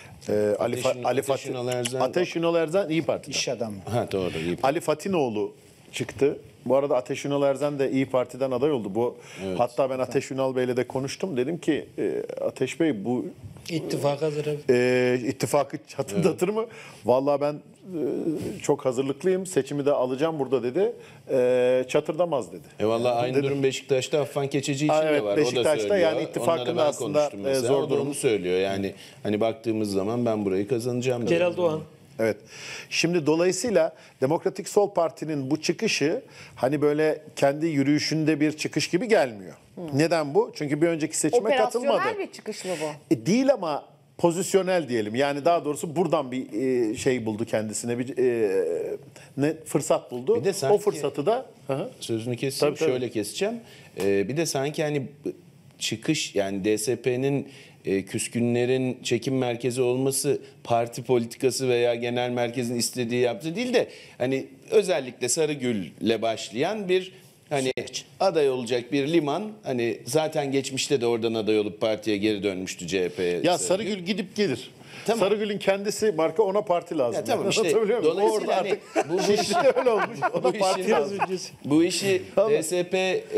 Ateş Ünal Erzan İyi Parti'den. İş adamı. Ha doğru. iyi. Ali Fatinoğlu çıktı. Bu arada Ateş Ünal Erzan de İyi Parti'den aday oldu. Hatta ben Ateş Ünal Bey'le de konuştum. Dedim ki Ateş Bey bu İttifak hazır. ittifakı çatırdatır mı? Vallahi ben çok hazırlıklıyım. Seçimi de alacağım burada dedi. Çatırdamaz dedi. Vallahi aynı durum Beşiktaş'ta Affan Keçeci için Evet, de var. Beşiktaş'ta o da söylüyor. yani ittifakın Onunla ben aslında, konuştum mesela. zor O da durum. onu söylüyor. Yani hani baktığımız zaman ben burayı kazanacağım. Celal diyor. Doğan. Evet. Şimdi dolayısıyla Demokratik Sol Parti'nin bu çıkışı hani böyle kendi yürüyüşünde bir çıkış gibi gelmiyor. Neden bu? Çünkü bir önceki seçime katılmadı. Operasyonel bir çıkış mı bu? Değil ama pozisyonel diyelim. Yani daha doğrusu buradan bir şey buldu kendisine, bir fırsat buldu. Bir de sanki- o fırsatı da Sözünü keseceğim. Tabii, tabii. Şöyle keseceğim. Bir de sanki hani çıkış, yani DSP'nin küskünlerin çekim merkezi olması parti politikası veya genel merkezin istediği yaptı değil de hani özellikle Sarıgül'le başlayan bir hani aday olacak bir liman, hani zaten geçmişte de oradan aday olup partiye geri dönmüştü CHP'ye. ya Sarıgül gidip gelir. Tamam. Sarıgül'ün kendisi marka, ona parti lazım. Ya tamam Yani işte, anlatabiliyor muyum? dolayısıyla Orada hani artık bu Şişli'de öyle olmuş. Ona parti lazım. Bu işi DSP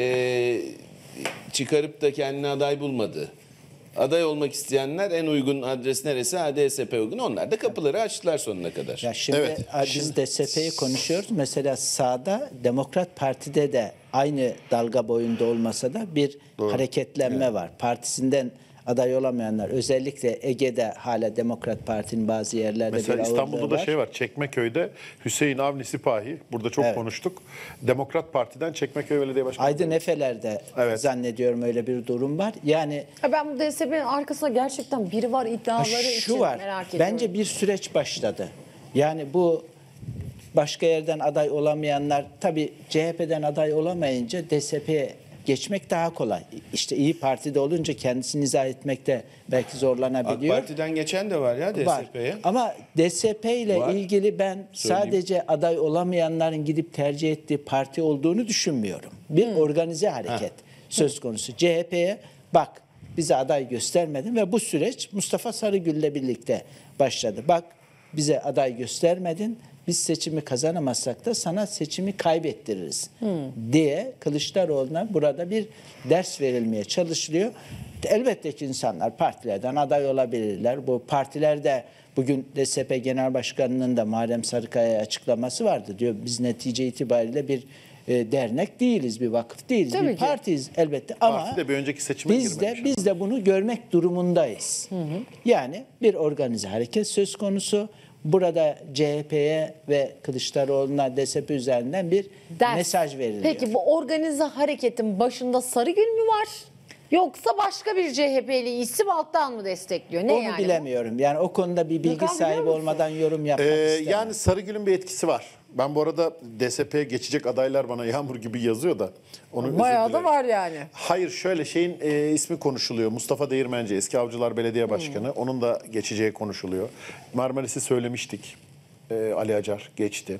çıkarıp da kendine aday bulmadı. Aday olmak isteyenler en uygun adres neresi? DSP uygun. Onlar da kapıları açtılar sonuna kadar. Ya şimdi Evet. biz DSP'yi konuşuyoruz. Mesela sağda Demokrat Parti'de de aynı dalga boyunda olmasa da bir hareketlenme var. Partisinden aday olamayanlar, özellikle Ege'de hala Demokrat Parti'nin bazı yerlerde Mesela bir İstanbul'da ağırlığı da var. şey var. Çekmeköy'de Hüseyin Avni Sipahi. Burada çok Evet. konuştuk. Demokrat Parti'den Çekmeköy Belediye Başkanı. Aydın Efeler'de Evet. zannediyorum öyle bir durum var. Yani Ben bu DSP'nin arkasında gerçekten biri var iddiaları için şu var. merak ediyorum. Bence bir süreç başladı. Yani bu başka yerden aday olamayanlar, tabii CHP'den aday olamayınca DSP'ye geçmek daha kolay. İşte İyi Parti'de olunca kendisini izah etmekte belki AK zorlanabiliyor. Parti'den geçen de var ya Var. DSP'ye. Ama DSP ile Var. ilgili ben Söyleyeyim. sadece aday olamayanların gidip tercih ettiği parti olduğunu düşünmüyorum. Bir organize hareket söz konusu. CHP'ye bak bize aday göstermedin ve bu süreç Mustafa Sarıgül'le birlikte başladı. Bak bize aday göstermedin. Biz seçimi kazanamazsak da sana seçimi kaybettiririz diye Kılıçdaroğlu'na burada bir ders verilmeye çalışılıyor. Elbette ki insanlar partilerden aday olabilirler. Bu partilerde bugün DSP Genel Başkanı'nın da Muharrem Sarıkaya'ya açıklaması vardı. Diyor biz netice itibariyle bir dernek değiliz, bir vakıf değiliz. Tabii bir ki. partiyiz elbette ama Parti de bir önceki seçime girmemiş. biz de bunu görmek durumundayız. Yani bir organize hareket söz konusu. Burada CHP'ye ve Kılıçdaroğlu'na DSP üzerinden bir Ders. mesaj veriliyor. Peki bu organize hareketin başında Sarıgül mü var? Yoksa başka bir CHP'li isim alttan mı destekliyor? Ne onu yani? bilemiyorum. Yani o konuda bir bilgi Gökhan, biliyor sahibi musun? olmadan yorum yapmak istemem. Yani Sarıgül'ün bir etkisi var. Ben bu arada DSP'ye geçecek adaylar bana yağmur gibi yazıyor da. Onu özür Bayağı da dilerim. var yani. Hayır, şöyle şeyin ismi konuşuluyor. Mustafa Değirmenci, eski Avcılar Belediye Başkanı. Onun da geçeceği konuşuluyor. Marmaris'i söylemiştik. Ali Acar geçti.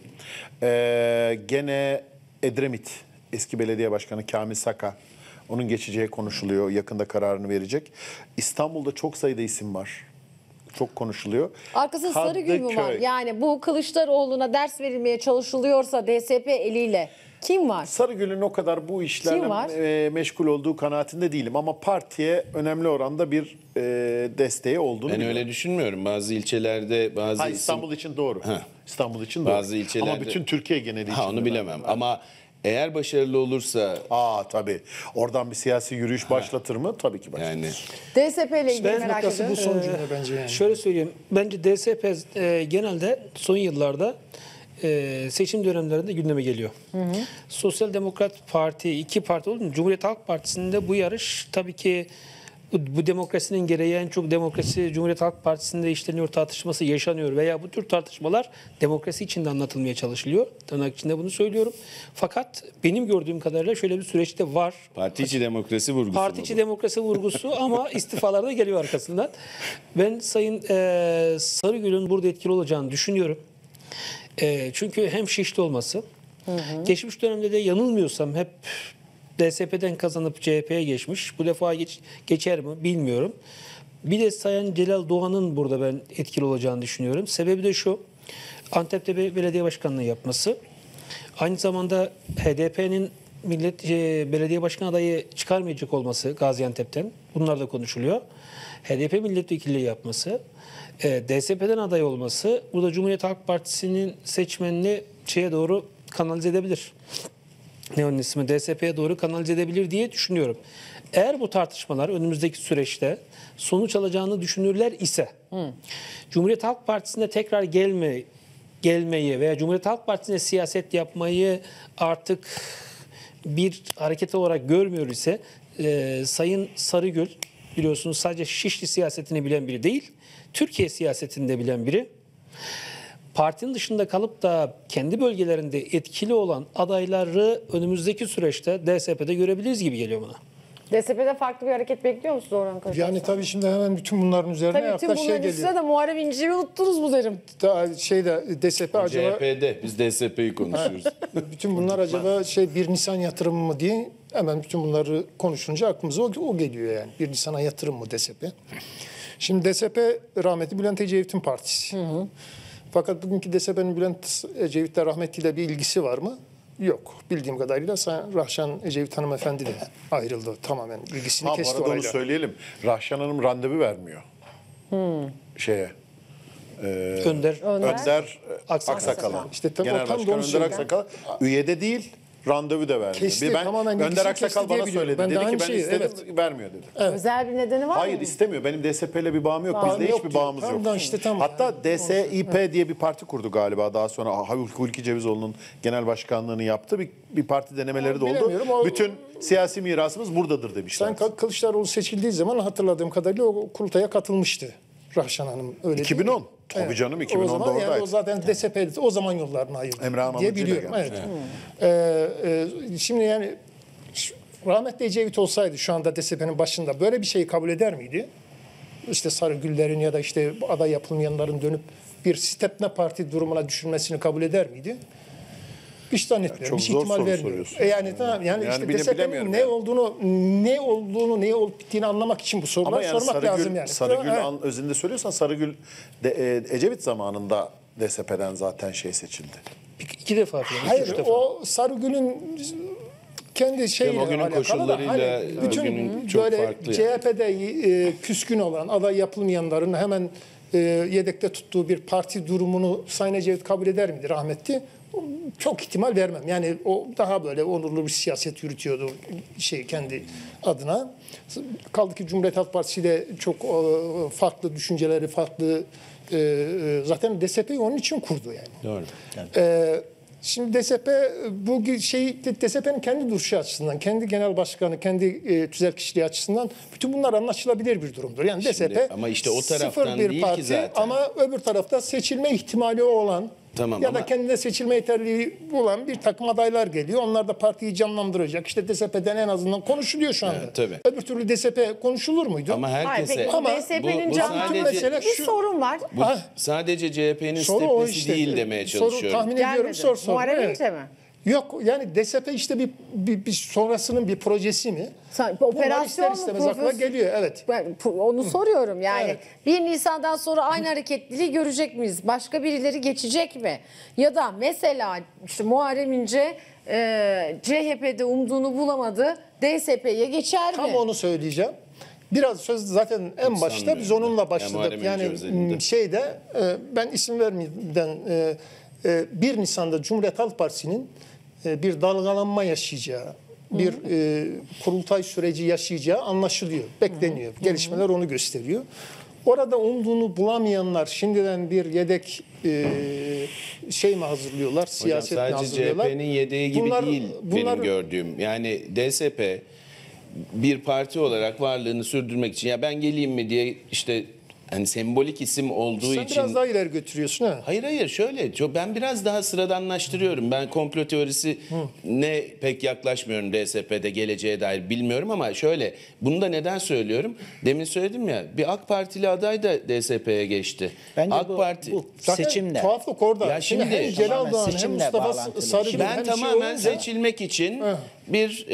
Gene Edremit, eski belediye başkanı Kamil Saka. Onun geçeceği konuşuluyor. Yakında kararını verecek. İstanbul'da çok sayıda isim var. Çok konuşuluyor. Arkasında Sarıgül mü var? Kadıköy. Yani bu Kılıçdaroğlu'na ders verilmeye çalışılıyorsa DSP eliyle kim var? Sarıgül'ün o kadar bu Kim var? işlerle meşgul olduğu kanaatinde değilim. Ama partiye önemli oranda bir desteği olduğunu Ben biliyorum. öyle düşünmüyorum. Bazı ilçelerde bazı isim... İstanbul için doğru. Ha. İstanbul için doğru. Bazı ilçelerde- Ama bütün Türkiye geneli için. onu de bilemem. ben- Ama eğer başarılı olursa Tabii. Oradan bir siyasi yürüyüş başlatır mı? Tabii ki başlatır. yani DSP ile ilgili Ben merak noktası bu ediyorum. son cümle bence yani. Şöyle söyleyeyim. Bence DSP genelde son yıllarda seçim dönemlerinde gündeme geliyor. Sosyal Demokrat Parti, iki parti oldu mu? Cumhuriyet Halk Partisi'nde bu yarış tabii ki bu demokrasinin gereği en çok demokrasi Cumhuriyet Halk Partisi'nde işleniyor tartışması yaşanıyor veya bu tür tartışmalar demokrasi içinde anlatılmaya çalışılıyor. Tırnak içinde bunu söylüyorum. Fakat benim gördüğüm kadarıyla şöyle bir süreçte var. Parti içi demokrasi vurgusu. Parti içi demokrasi vurgusu ama istifalar da geliyor arkasından. Ben Sayın Sarıgül'ün burada etkili olacağını düşünüyorum. Çünkü hem Şişli olması, geçmiş dönemde de yanılmıyorsam hep DSP'den kazanıp CHP'ye geçmiş. Bu defa geçer mi bilmiyorum. Bir de Sayın Celal Doğan'ın burada ben etkili olacağını düşünüyorum. Sebebi de şu, Antep'te belediye başkanlığı yapması. Aynı zamanda HDP'nin belediye başkan adayı çıkarmayacak olması Gaziantep'ten. Bunlar da konuşuluyor. HDP milletvekilliği yapması. DSP'den aday olması. Burada Cumhuriyet Halk Partisi'nin seçmenini şeye doğru kanalize edebilir. Ne onun ismi? DSP'ye doğru kanalize edebilir diye düşünüyorum. Eğer bu tartışmalar önümüzdeki süreçte sonuç alacağını düşünürler ise Cumhuriyet Halk Partisi'ne tekrar gelmeyi veya Cumhuriyet Halk Partisi'ne siyaset yapmayı artık bir hareket olarak görmüyor ise Sayın Sarıgül biliyorsunuz sadece Şişli siyasetini bilen biri değil, Türkiye siyasetini de bilen biri. Partinin dışında kalıp da kendi bölgelerinde etkili olan adayları önümüzdeki süreçte DSP'de görebiliriz gibi geliyor bana. DSP'de farklı bir hareket bekliyor musunuz Orhan Karataş? Yani tabii şimdi hemen bütün bunların üzerine Tabii tüm yaklaşık şey bunların üstüne geliyor. de Muharrem İnce'yi unuttunuz mu derim. Daha DSP acaba CHP'de biz DSP'yi konuşuyoruz. bütün bunlar acaba 1 Nisan yatırımı mı diye hemen bütün bunları konuşunca aklımıza o geliyor yani. 1 Nisan'a yatırım mı DSP? Şimdi DSP rahmetli Bülent Ecevit'in partisi. Fakat bugünkü DSP'nin Bülent Ecevit'le rahmetliyle bir ilgisi var mı? Yok. Bildiğim kadarıyla Rahşan Ecevit hanımefendi de ayrıldı tamamen. İlgisini Bu kesti arada onu orayla. söyleyelim. Rahşan Hanım randevu vermiyor. Şeye. Önder Aksakal'a. İşte tam- Genel o tam da Başkan onu Önder söylüyorum. Aksakal'a üyede değil, randevu da vermiyor. Kesti, tamamen Önder ilgisini Aksakal kesti diye bana biliyorum. söyledi. Ben de Dedi ki aynı ben şeyi, istedim, vermiyor dedi. Özel bir nedeni var Hayır mı? istemiyor. Benim DSP'yle bir bağım yok. Bağım Bizde yok hiçbir diyor. bağımız yok. Tamam, işte tamam. Hatta DSİP diye bir parti kurdu galiba. Daha sonra Hulki Cevizoğlu'nun genel başkanlığını yaptı. Bir parti denemeleri de oldu. Bilemiyorum, o- Bütün siyasi mirasımız buradadır demişler. Sen Kılıçdaroğlu seçildiği zaman hatırladığım kadarıyla o kurultaya katılmıştı. Rahşan Hanım öyle değil mi? 2010. Tabii canım, 2010'da o zaman yani oradaydı. o zaten DSP'de o zaman yollarını ayırdı Emre Han diye Alıcı da biliyorum. gelmişti. Evet. Şimdi yani rahmetli Ecevit olsaydı şu anda DSP'nin başında böyle bir şeyi kabul eder miydi? İşte Sarıgüllerin ya da işte aday yapılmayanların dönüp bir stepne parti durumuna düşürmesini kabul eder miydi? Hiç zannetmiyorum. çok Hiç zor ihtimal soru vermiyorum. soruyorsun. Yani tamam yani işte DSP'nin ne olduğunu, ne olup bittiğini anlamak için bu sorular Ama yani sormak lazım yani. Sarıgül Evet. özünde söylüyorsan Sarıgül Ecevit zamanında DSP'den zaten seçildi. İki defa falan. Hayır, üç defa. o Sarıgül'ün kendi şeyle o günün alakalı da koşullarıyla bütün bugünün çok böyle farklı CHP'de küskün olan, aday yapılmayanların hemen yedekte tuttuğu bir parti durumunu Sayın Ecevit kabul eder miydi rahmetli? Çok ihtimal vermem. Yani o daha böyle onurlu bir siyaset yürütüyordu kendi adına. Kaldı ki Cumhuriyet Halk Partisi de çok farklı düşünceleri, farklı zaten DSP'yi onun için kurdu yani. Doğru. Şimdi DSP bu DSP'nin kendi duruşu açısından, kendi genel başkanı, kendi tüzel kişiliği açısından bütün bunlar anlaşılabilir bir durumdur. Yani DSP ama işte o taraftan sıfır bir değil ki parti zaten. ama öbür tarafta seçilme ihtimali olan Tamam, ya ama- da kendine seçilme yeterliliği olan bir takım adaylar geliyor. Onlar da partiyi canlandıracak. İşte DSP'den en azından konuşuluyor şu anda. Evet, tabii. Öbür türlü DSP konuşulur muydu? Ama Hayır, herkese peki Ama DSP'nin bu canlı sadece- mesele bir şu- sorun var. bu sadece CHP'nin Soru o stepnesi işte. değil demeye Soru çalışıyorum. tahmin ediyorum Gelmedi. sor. Muharrem Evet. İnce mi? Yok yani DSP işte bir sonrasının bir projesi mi? Bunlar Operasyon ister mu? istemez akla geliyor. Evet. Ben onu soruyorum yani. Evet. 1 Nisan'dan sonra aynı hareketliliği görecek miyiz? Başka birileri geçecek mi? Ya da mesela işte Muharrem İnce CHP'de umduğunu bulamadı. DSP'ye geçer mi? Tam onu söyleyeceğim. Biraz söz zaten en başta sanmıyorum biz onunla ben. başladık. Muharrem İnce Yani özelinde. ben isim vermeden 1 Nisan'da Cumhuriyet Halk Partisi'nin bir dalgalanma yaşayacağı, bir kurultay süreci yaşayacağı anlaşılıyor, bekleniyor. Gelişmeler onu gösteriyor. Orada umduğunu bulamayanlar şimdiden bir yedek mi hazırlıyorlar, Hocam siyaset mi sadece hazırlıyorlar? CHP'nin yedeği gibi Bunlar- değil bunlar- benim gördüğüm. Yani DSP bir parti olarak varlığını sürdürmek için ya ben geleyim mi diye işte hani sembolik isim olduğu Sen için. biraz daha ileri götürüyorsun ha. Hayır şöyle ben biraz daha sıradanlaştırıyorum. Ben komplo teorisi ne pek yaklaşmıyorum DSP'de geleceğe dair bilmiyorum ama şöyle bunu da neden söylüyorum? Demin söyledim ya bir AK Partili aday da DSP'ye geçti. Bence AK bu Parti Zaten seçimle. tuhaflık orada. Ya Şimdi şimdi- hem Celal Tamamen Doğan hem seçimle Mustafa bağlantılı. Sarıgül ben hem şey tamamen olunca- seçilmek için bir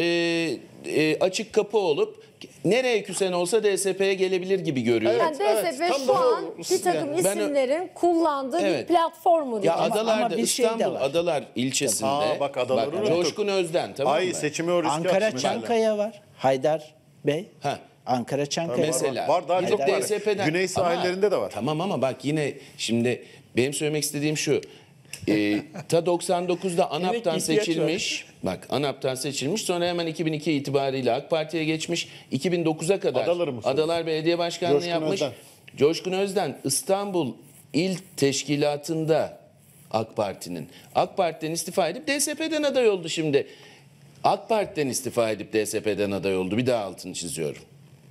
açık kapı olup nereye küsen olsa DSP'ye gelebilir gibi görüyorum. Yani DSP tam şu da an o- bir takım yani. isimlerin kullandığı bir Evet. platformu Ya diyor. Adalar'da bir şey de İstanbul var. Adalar ilçesinde bak Adalar'ı unuttuk. Coşkun Özden tamam Ay mı? seçimi o riske Ankara atmış mesela. Çankaya var. Haydar Bey. Ha. Ankara Çankaya Mesela. Var, daha Gidip çok var. DSP'den Güney sahillerinde de var. Tamam ama bak yine şimdi benim söylemek istediğim şu. Ta 99'da ANAP'tan ihtiyaç seçilmiş. Bak ANAP'tan seçilmiş. Sonra hemen 2002 itibariyle AK Parti'ye geçmiş. 2009'a kadar Adaları mı Adalar Belediye Başkanlığı Coşkun yapmış. Özden. Coşkun Özden İstanbul İl Teşkilatı'nda AK Parti'nin. AK Parti'den istifa edip DSP'den aday oldu şimdi. AK Parti'den istifa edip DSP'den aday oldu. Bir daha altını çiziyorum.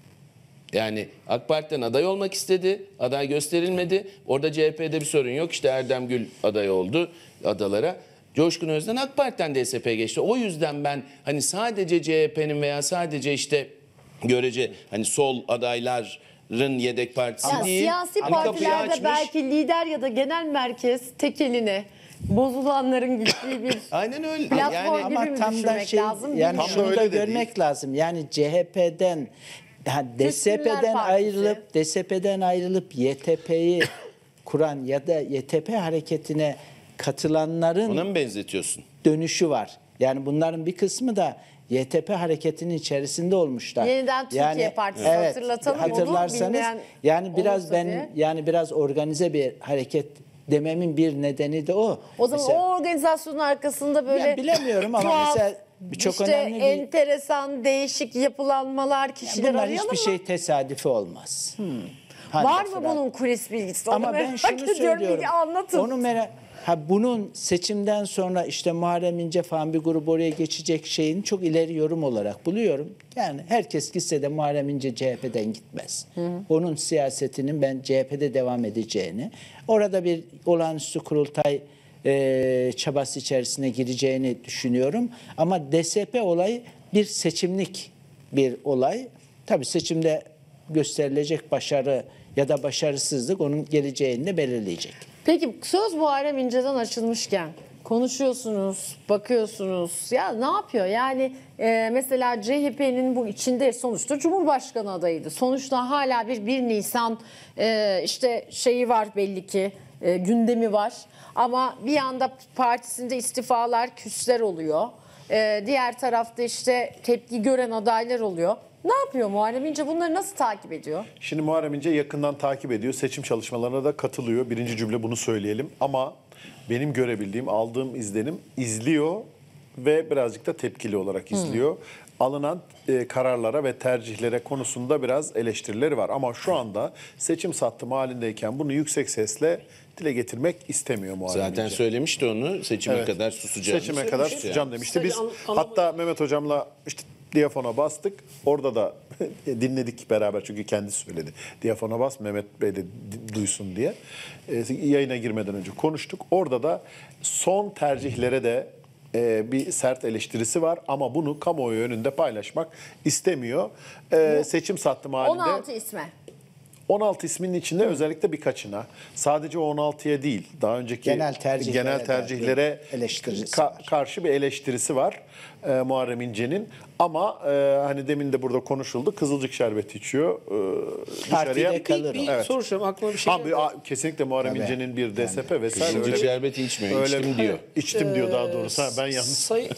Yani AK Parti'den aday olmak istedi. Aday gösterilmedi. Orada CHP'de bir sorun yok. İşte Erdem Gül aday oldu adalara. Coşkun Özden AK Parti'den DSP'ye geçti. O yüzden ben hani sadece CHP'nin veya sadece işte görece hani sol adayların yedek partisi Ya değil. siyasi Hani kapıyı partilerde açmış. belki lider ya da genel merkez tek eline bozulanların gittiği bir Aynen öyle. platform Yani gibi Ama mi tam da düşünmek şey lazım? yani Tam da şunu öyle da de görmek lazım. Yani CHP'den Küskünler DSP'den ayrılıp YTP'yi kuran ya da YTP hareketine katılanların ona mı benzetiyorsun? dönüşü var. Yani bunların bir kısmı da YTP hareketinin içerisinde olmuşlar. Yeniden Türkiye Partisi, hatırlatalım onu, hatırlarsanız bilmeyen yani biraz olursa ben diye. yani biraz organize bir hareket dememin bir nedeni de o. O zaman Mesela- o organizasyonun arkasında böyle Ya bilemiyorum ama tuhaf, mesela çok işte önemli bir enteresan, değişik yapılanmalar, kişiler bunlar arayalım hiçbir mı? şey tesadüfi olmaz. Hani Var mı mesela- bunun kulis bilgisi? Ama Onu ben merak şunu ediyorum. söylüyorum. Bir anlatın. Onu bunun seçimden sonra işte Muharrem İnce falan bir grup oraya geçecek şeyini çok ileri yorum olarak buluyorum. Yani herkes gitse de Muharrem İnce CHP'den gitmez. Onun siyasetinin ben CHP'de devam edeceğini, orada bir olağanüstü kurultay çabası içerisine gireceğini düşünüyorum. Ama DSP olayı bir seçimlik bir olay. Tabii seçimde gösterilecek başarı ya da başarısızlık onun geleceğini de belirleyecek. Peki söz Muharrem İnce'den açılmışken konuşuyorsunuz, bakıyorsunuz. Ya ne yapıyor? Yani mesela CHP'nin bu içinde sonuçta Cumhurbaşkanı adayıydı. Sonuçta hala bir 1 Nisan işte şeyi var belli ki gündemi var. Ama bir yanda partisinde istifalar, küsler oluyor. Diğer tarafta işte tepki gören adaylar oluyor. Ne yapıyor Muharrem İnce? Bunları nasıl takip ediyor? Şimdi Muharrem İnce yakından takip ediyor. Seçim çalışmalarına da katılıyor. Birinci cümle bunu söyleyelim. Ama benim görebildiğim, aldığım izlenim izliyor ve birazcık da tepkili olarak izliyor. Alınan kararlara ve tercihlere konusunda biraz eleştirileri var. Ama şu anda seçim sattım halindeyken bunu yüksek sesle dile getirmek istemiyor Muharrem Zaten İnce. söylemişti onu seçime Evet. kadar susacağını. Seçime kadar söylemişti susacağım demişti. Biz Sadece hatta Mehmet Hocam'la işte diyafona bastık. Orada da dinledik beraber çünkü kendisi söyledi. Diyafona bas Mehmet Bey de duysun diye. Yayına girmeden önce konuştuk. Orada da son tercihlere de bir sert eleştirisi var ama bunu kamuoyu önünde paylaşmak istemiyor. Seçim sattım halinde. 16 isme. 16 isminin içinde özellikle birkaçına, sadece o 16'ya değil, daha önceki Genel tercihlere bir eleştirisi var. karşı bir eleştirisi var Muharrem İnce'nin. Ama hani demin de burada konuşuldu, Kızılcık şerbeti içiyor. Partide kalır o. Bir soru sorayım aklıma bir şey geldi. Kesinlikle Muharrem Tabii. İnce'nin bir DSP vesaire Kızılcık öyle bir... şerbeti içmiyor, Öyle içtim diyor. İçtim diyor daha doğrusu. Ha, ben yanlış Sayı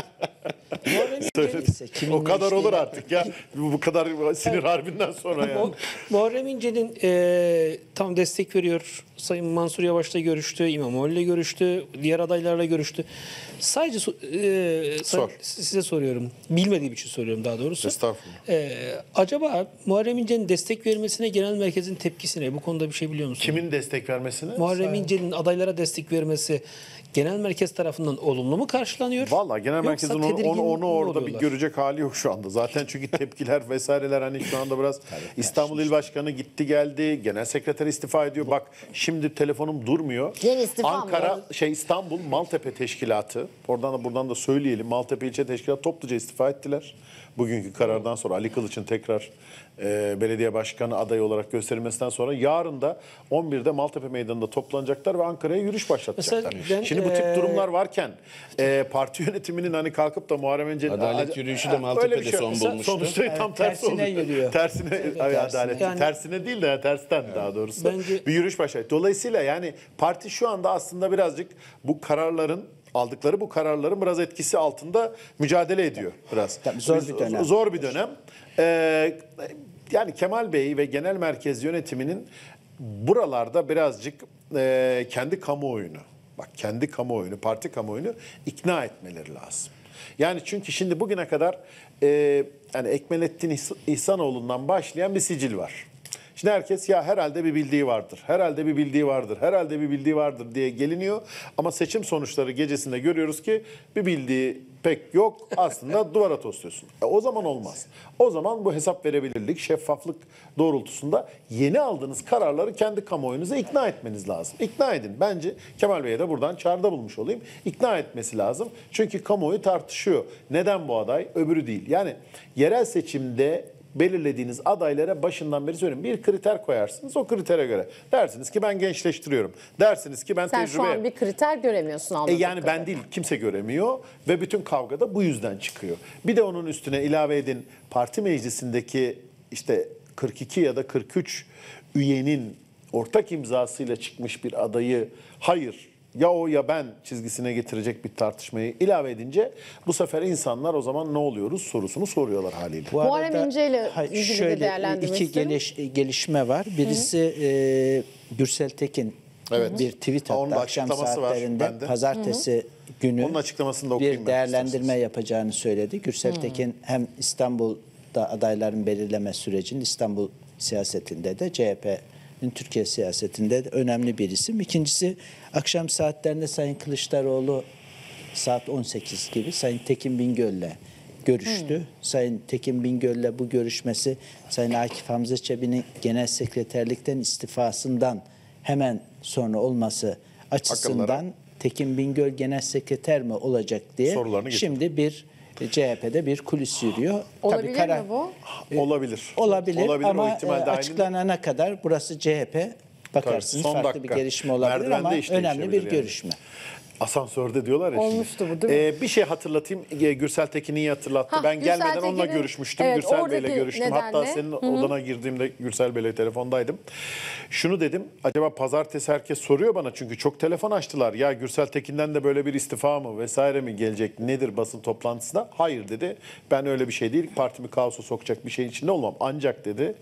Muharrem Neyse, kimin O kadar ne olur içtiğine- artık ya. Bu kadar sinir harbinden sonra yani. Muharrem İnce'nin tam destek veriyor. Sayın Mansur Yavaş'la görüştü, İmamoğlu'yla görüştü, diğer adaylarla görüştü. Sadece Sor. size soruyorum. Bilmediğim için soruyorum daha doğrusu. Estağfurullah. Acaba Muharrem İnce'nin destek vermesine genel merkezin tepkisi ne? Bu konuda bir şey biliyor musunuz? Kimin destek vermesini? Muharrem İnce'nin adaylara destek vermesi genel merkez tarafından olumlu mu karşılanıyor? Vallahi genel Yoksa merkezin tedirgin onu mi orada oluyorlar? diyorlar. görecek hali yok şu anda. Zaten çünkü tepkiler vesaireler hani şu anda biraz İstanbul İl Başkanı gitti geldi. Genel sekreter istifa ediyor. Bak şimdi telefonum durmuyor. Yeni istifa mı? İstanbul Maltepe Teşkilatı. Buradan da söyleyelim. Maltepe İlçe Teşkilatı topluca istifa ettiler. Bugünkü karardan sonra Ali Kılıç'ın tekrar belediye başkanı adayı olarak gösterilmesinden sonra yarın da 11'de Maltepe Meydanı'nda toplanacaklar ve Ankara'ya yürüyüş başlatacaklar. Mesela Şimdi bu tip durumlar varken parti yönetiminin hani kalkıp da Muharrem İnce'nin Adalet yürüyüşü de Maltepe'de son bulmuştu. Sonuçta tam tersi tersine oldu. yürüyor. Adalet. Yani- tersine değil de tersten daha doğrusu. Bence- Bir yürüyüş başlattı. Dolayısıyla yani parti şu anda aslında birazcık aldıkları bu kararların biraz etkisi altında mücadele ediyor biraz. Tabii zor bir dönem. Zor bir dönem. Yani Kemal Bey ve genel merkez yönetiminin buralarda birazcık kendi kamuoyunu, parti kamuoyunu ikna etmeleri lazım. Yani çünkü şimdi bugüne kadar yani Ekmelettin İhsanoğlu'ndan başlayan bir sicil var. Şimdi herkes ya herhalde bir bildiği vardır diye geliniyor. Ama seçim sonuçları gecesinde görüyoruz ki bir bildiği pek yok. Aslında duvara tosluyorsun. O zaman olmaz. O zaman bu hesap verebilirlik, şeffaflık doğrultusunda yeni aldığınız kararları kendi kamuoyunuza ikna etmeniz lazım. İkna edin. Bence Kemal Bey'e de buradan çağrıda bulmuş olayım. İkna etmesi lazım. Çünkü kamuoyu tartışıyor. Neden bu aday, öbürü değil? Yani yerel seçimde belirlediğiniz adaylara başından beri söyleyeyim. Bir kriter koyarsınız o kritere göre. Dersiniz ki ben gençleştiriyorum. Dersiniz ki ben Sen tecrübe... şu an bir kriter göremiyorsun anladığım Yani ben kadarıyla. değil kimse göremiyor ve bütün kavga da bu yüzden çıkıyor. Bir de onun üstüne ilave edin parti meclisindeki işte 42 ya da 43 üyenin ortak imzasıyla çıkmış bir adayı hayır ya o ya ben çizgisine getirecek bir tartışmayı ilave edince bu sefer insanlar o zaman ne oluyoruz sorusunu soruyorlar haliyle. Bu Muharrem arada, İnce ile hayır, ilgili de şöyle değerlendirmek iki isterim. gelişme var. Birisi Gürsel Tekin Evet. bir tweet Ha, onun attı da akşam açıklaması var saatlerinde bende. pazartesi günü Onun açıklamasını da okuyayım bir ben değerlendirme isterseniz. yapacağını söyledi. Gürsel Tekin hem İstanbul'da adayların belirleme sürecinin İstanbul siyasetinde de CHP'nin Türkiye siyasetinde de önemli bir isim. İkincisi akşam saatlerinde Sayın Kılıçdaroğlu saat 18 gibi Sayın Tekin Bingöl'le görüştü. Sayın Tekin Bingöl'le bu görüşmesi Sayın Akif Hamza Çebi'nin genel sekreterlikten istifasından hemen sonra olması açısından Akıllara. Tekin Bingöl genel sekreter mi olacak diye Sorularını getirdi. şimdi bir CHP'de bir kulis yürüyor. Olabilir mi bu? Olabilir. Olabilir o ama ihtimal dahilinde. açıklanana kadar burası CHP bakarsınız Tabii, son farklı dakika. bir gelişme olabilir Merdivende ama iş önemli bir değişebilir yani. görüşme. Asansörde diyorlar ya Olmuştu şimdi. bu, değil mi? Bir şey hatırlatayım. Gürsel Tekin'i iyi hatırlattı. Hah, ben Gürsel gelmeden onunla Tekin'in- görüşmüştüm. evet, Gürsel Bey'le oradaki görüştüm. Hatta nedenle. senin odana girdiğimde Gürsel Bey'le telefondaydım. Şunu dedim. Acaba pazartesi herkes soruyor bana çünkü çok telefon açtılar. Ya Gürsel Tekin'den de böyle bir istifa mı vesaire mi gelecek? Nedir basın toplantısında? Hayır dedi. Ben öyle bir şey değil. Partimi kaosa sokacak bir şeyin içinde olmam. Ancak dedi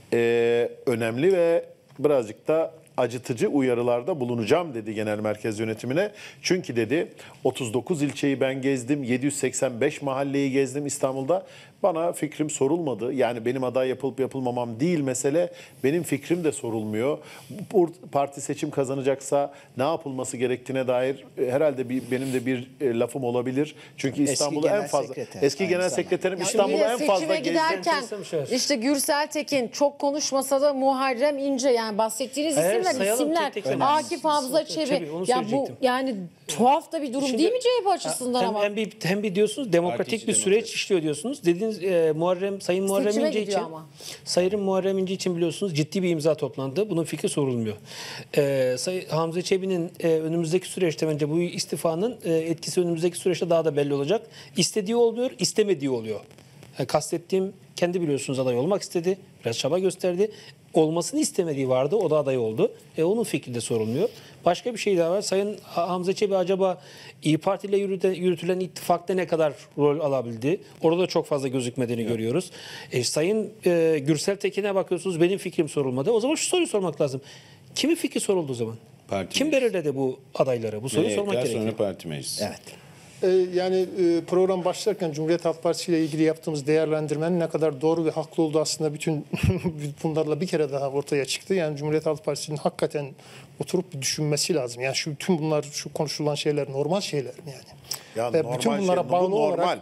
önemli ve birazcık da acıtıcı uyarılarda bulunacağım dedi genel merkez yönetimine. Çünkü dedi 39 ilçeyi ben gezdim, 785 mahalleyi gezdim İstanbul'da. Bana fikrim sorulmadı. Yani benim aday yapılıp yapılmamam değil mesele. Benim fikrim de sorulmuyor. Bu parti seçim kazanacaksa ne yapılması gerektiğine dair herhalde benim de bir lafım olabilir. Çünkü İstanbul'u en genel fazla sekreter, eski aynı genel zamanda. sekreterim Ya İstanbul'u yine en fazla seçime gezdim. giderken Enteresan bir şey var. işte Gürsel Tekin çok konuşmasa da Muharrem İnce yani bahsettiğiniz Hayır, isimler sayalım tek tek. Önemli. Akif Hamza Çebi, Çebi. onu Ya bu söyleyecektim. yani tuhaf da bir durum Şimdi- değil mi CHP açısından ama? Hem bir diyorsunuz demokratik Parti bir içi süreç demokrasi. işliyor diyorsunuz. Dediğiniz Sayın Muharrem Seçime İnce gidiyor için ama. Sayın Muharrem İnce için biliyorsunuz ciddi bir imza toplandı. Bunun fikri sorulmuyor. Sayın Hamza Çebi'nin önümüzdeki süreçte bence bu istifanın etkisi önümüzdeki süreçte daha da belli olacak. İstediği olmuyor, istemediği oluyor. Kastettiğim kendi biliyorsunuz aday olmak istedi. Biraz çaba gösterdi. Olmasını istemediği vardı. O da aday oldu. Onun fikri de sorulmuyor. Başka bir şey daha var. Sayın Hamza Çebi acaba İYİ Parti ile yürütülen ittifakta ne kadar rol alabildi? Orada da çok fazla gözükmediğini görüyoruz. Sayın Gürsel Tekin'e bakıyorsunuz. Benim fikrim sorulmadı. O zaman şu soruyu sormak lazım. Kimin fikri soruldu o zaman? Parti Kim meclisi. belirledi bu adayları? Bu soruyu sormak gerekiyor. Sonra parti meclisi. Evet. Yani program başlarken Cumhuriyet Halk Partisi ile ilgili yaptığımız değerlendirmenin ne kadar doğru ve haklı olduğu aslında bütün bunlarla bir kere daha ortaya çıktı. Yani Cumhuriyet Halk Partisi'nin hakikaten oturup bir düşünmesi lazım. Yani şu konuşulan şeyler normal şeyler mi yani? Ya Ve normal bütün bunlara şey, bağlı bu normal. olarak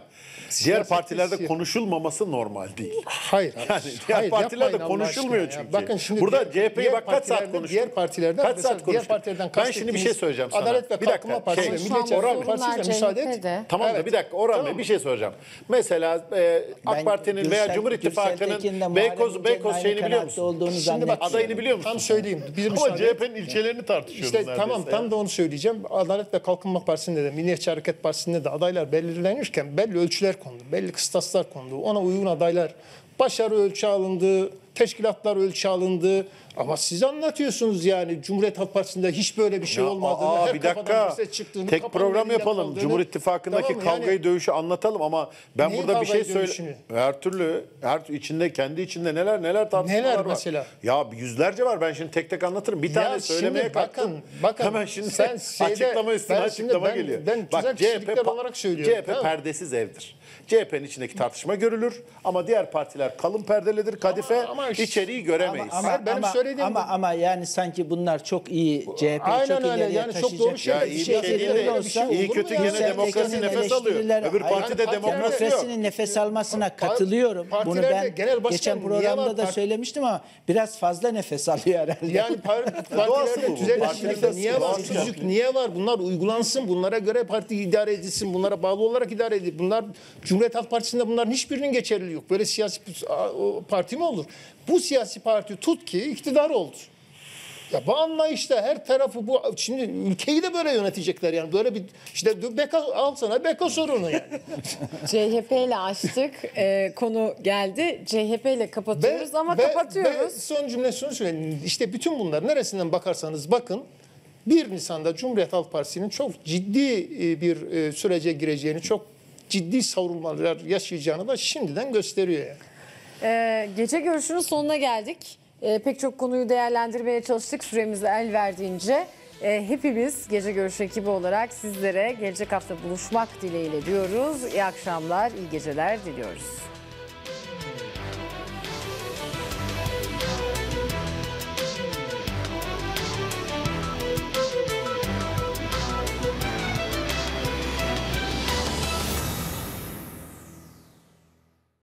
diğer partilerde siyasi- konuşulmaması normal değil. Hayır. Yani diğer partilerde yapmayın Allah konuşulmuyor aşkına ya. çünkü. Bakın şimdi Burada diğer CHP'yi bak kaç saat partilerde- konuştuk? Diğer partilerden Kaç mesela saat konuştuk? diğer partilerden Ben şimdi bir şey söyleyeceğim sana. Adalet ve Bir Kalkınma dakika, Partisi, şey, Milliyetçi Orhan Hareket Partisi Bunlar de müsaade et. CHP'de. Tamam da Evet. bir dakika Orhan Tamam Bey mı? bir şey soracağım. Mesela AK Ben Parti'nin veya Gürsel- Cumhur Gürsel İttifakı'nın Tekin'le Muharrem Beykoz İnce'nin aynı şeyini biliyor kanatta musun? olduğunu Şimdi bak, zannetmiyorum. Adayını biliyor musun? Tam söyleyeyim. Bir Ama müsaade et. CHP'nin ilçelerini tartışıyoruz İşte neredeyse. tamam tam da onu söyleyeceğim. Adalet ve Kalkınma Partisi'nde de Milliyetçi Hareket Partisi'nde de adaylar belirlenirken belli ölçüler kondu. Belli kıstaslar kondu. Ona uygun adaylar başarı ölçü alındı, teşkilatlar ölçü alındı. Ama siz anlatıyorsunuz yani Cumhuriyet Halk Partisi'nde hiç böyle bir şey olmadığını, her bir kafadan dakika. bir ses çıktığını, Tek kafanın program eliyle yapalım. kaldığını. Cumhur İttifakı'ndaki Tamam mı? Yani kavgayı, dövüşü anlatalım ama ben Neyin burada bir şey kavgayı, söyle. dövüşünü? Her türlü içinde kendi içinde neler tartışmalar Neler var. mesela? Ya yüzlerce var. Ben şimdi tek tek anlatırım. Bir tane Ya söylemeye şimdi kalktım. bakın, Hemen şimdi sen açıklama üstüne ben şimdi açıklama geliyor. Ben tüzel kişilikler olarak söylüyorum. CHP tamam mı? perdesiz evdir. CHP'nin içindeki tartışma görülür ama diğer partiler kalın perdelidir. Kadife ama içeriği göremeyiz. Hayır, benim söylediğim bu. ama yani sanki bunlar çok iyi CHP'yi Aynen çok öyle, ileriye yani çok taşıyacak. doğru şeyler. Ya iyi bir şey değil öyle de olsa- iyi kötü gene Gürsel demokrasi Tekin'in nefes alıyor. eleştiriler- Öbür Hayır, partide yani demokrasi yok. Demokrasinin nefes almasına katılıyorum. Bunu partilerde ben genel başkan geçen niye programda var? da söylemiştim ama biraz fazla nefes alıyor herhalde. Yani Doğası partilerde bu. tüzel Partinin kişilikler niye var? doğası. Tüzük niye var? Bunlar uygulansın. Bunlara göre parti idare edilsin. Bunlara bağlı olarak idare edilsin. Bunlar Cumhuriyet Halk Partisi'nde bunların hiçbirinin geçerliliği yok. Böyle siyasi parti mi olur? Bu siyasi parti tut ki iktidar oldu. Ya bu anlayışta her tarafı bu şimdi ülkeyi de böyle yönetecekler yani böyle bir işte beka al sana beka sorunu yani. CHP ile açtık. Konu geldi. CHP ile kapatıyoruz ama kapatıyoruz. Son cümle şunu söyleyeyim. İşte bütün bunlar neresinden bakarsanız bakın 1 Nisan'da Cumhuriyet Halk Partisi'nin çok ciddi bir sürece gireceğini, çok ciddi savrulmalar yaşayacağını da şimdiden gösteriyor yani. Gece görüşünün sonuna geldik. Pek çok konuyu değerlendirmeye çalıştık süremiz el verdiğince. Hepimiz Gece Görüşü ekibi olarak sizlere gelecek hafta buluşmak dileğiyle diyoruz. İyi akşamlar, iyi geceler diliyoruz.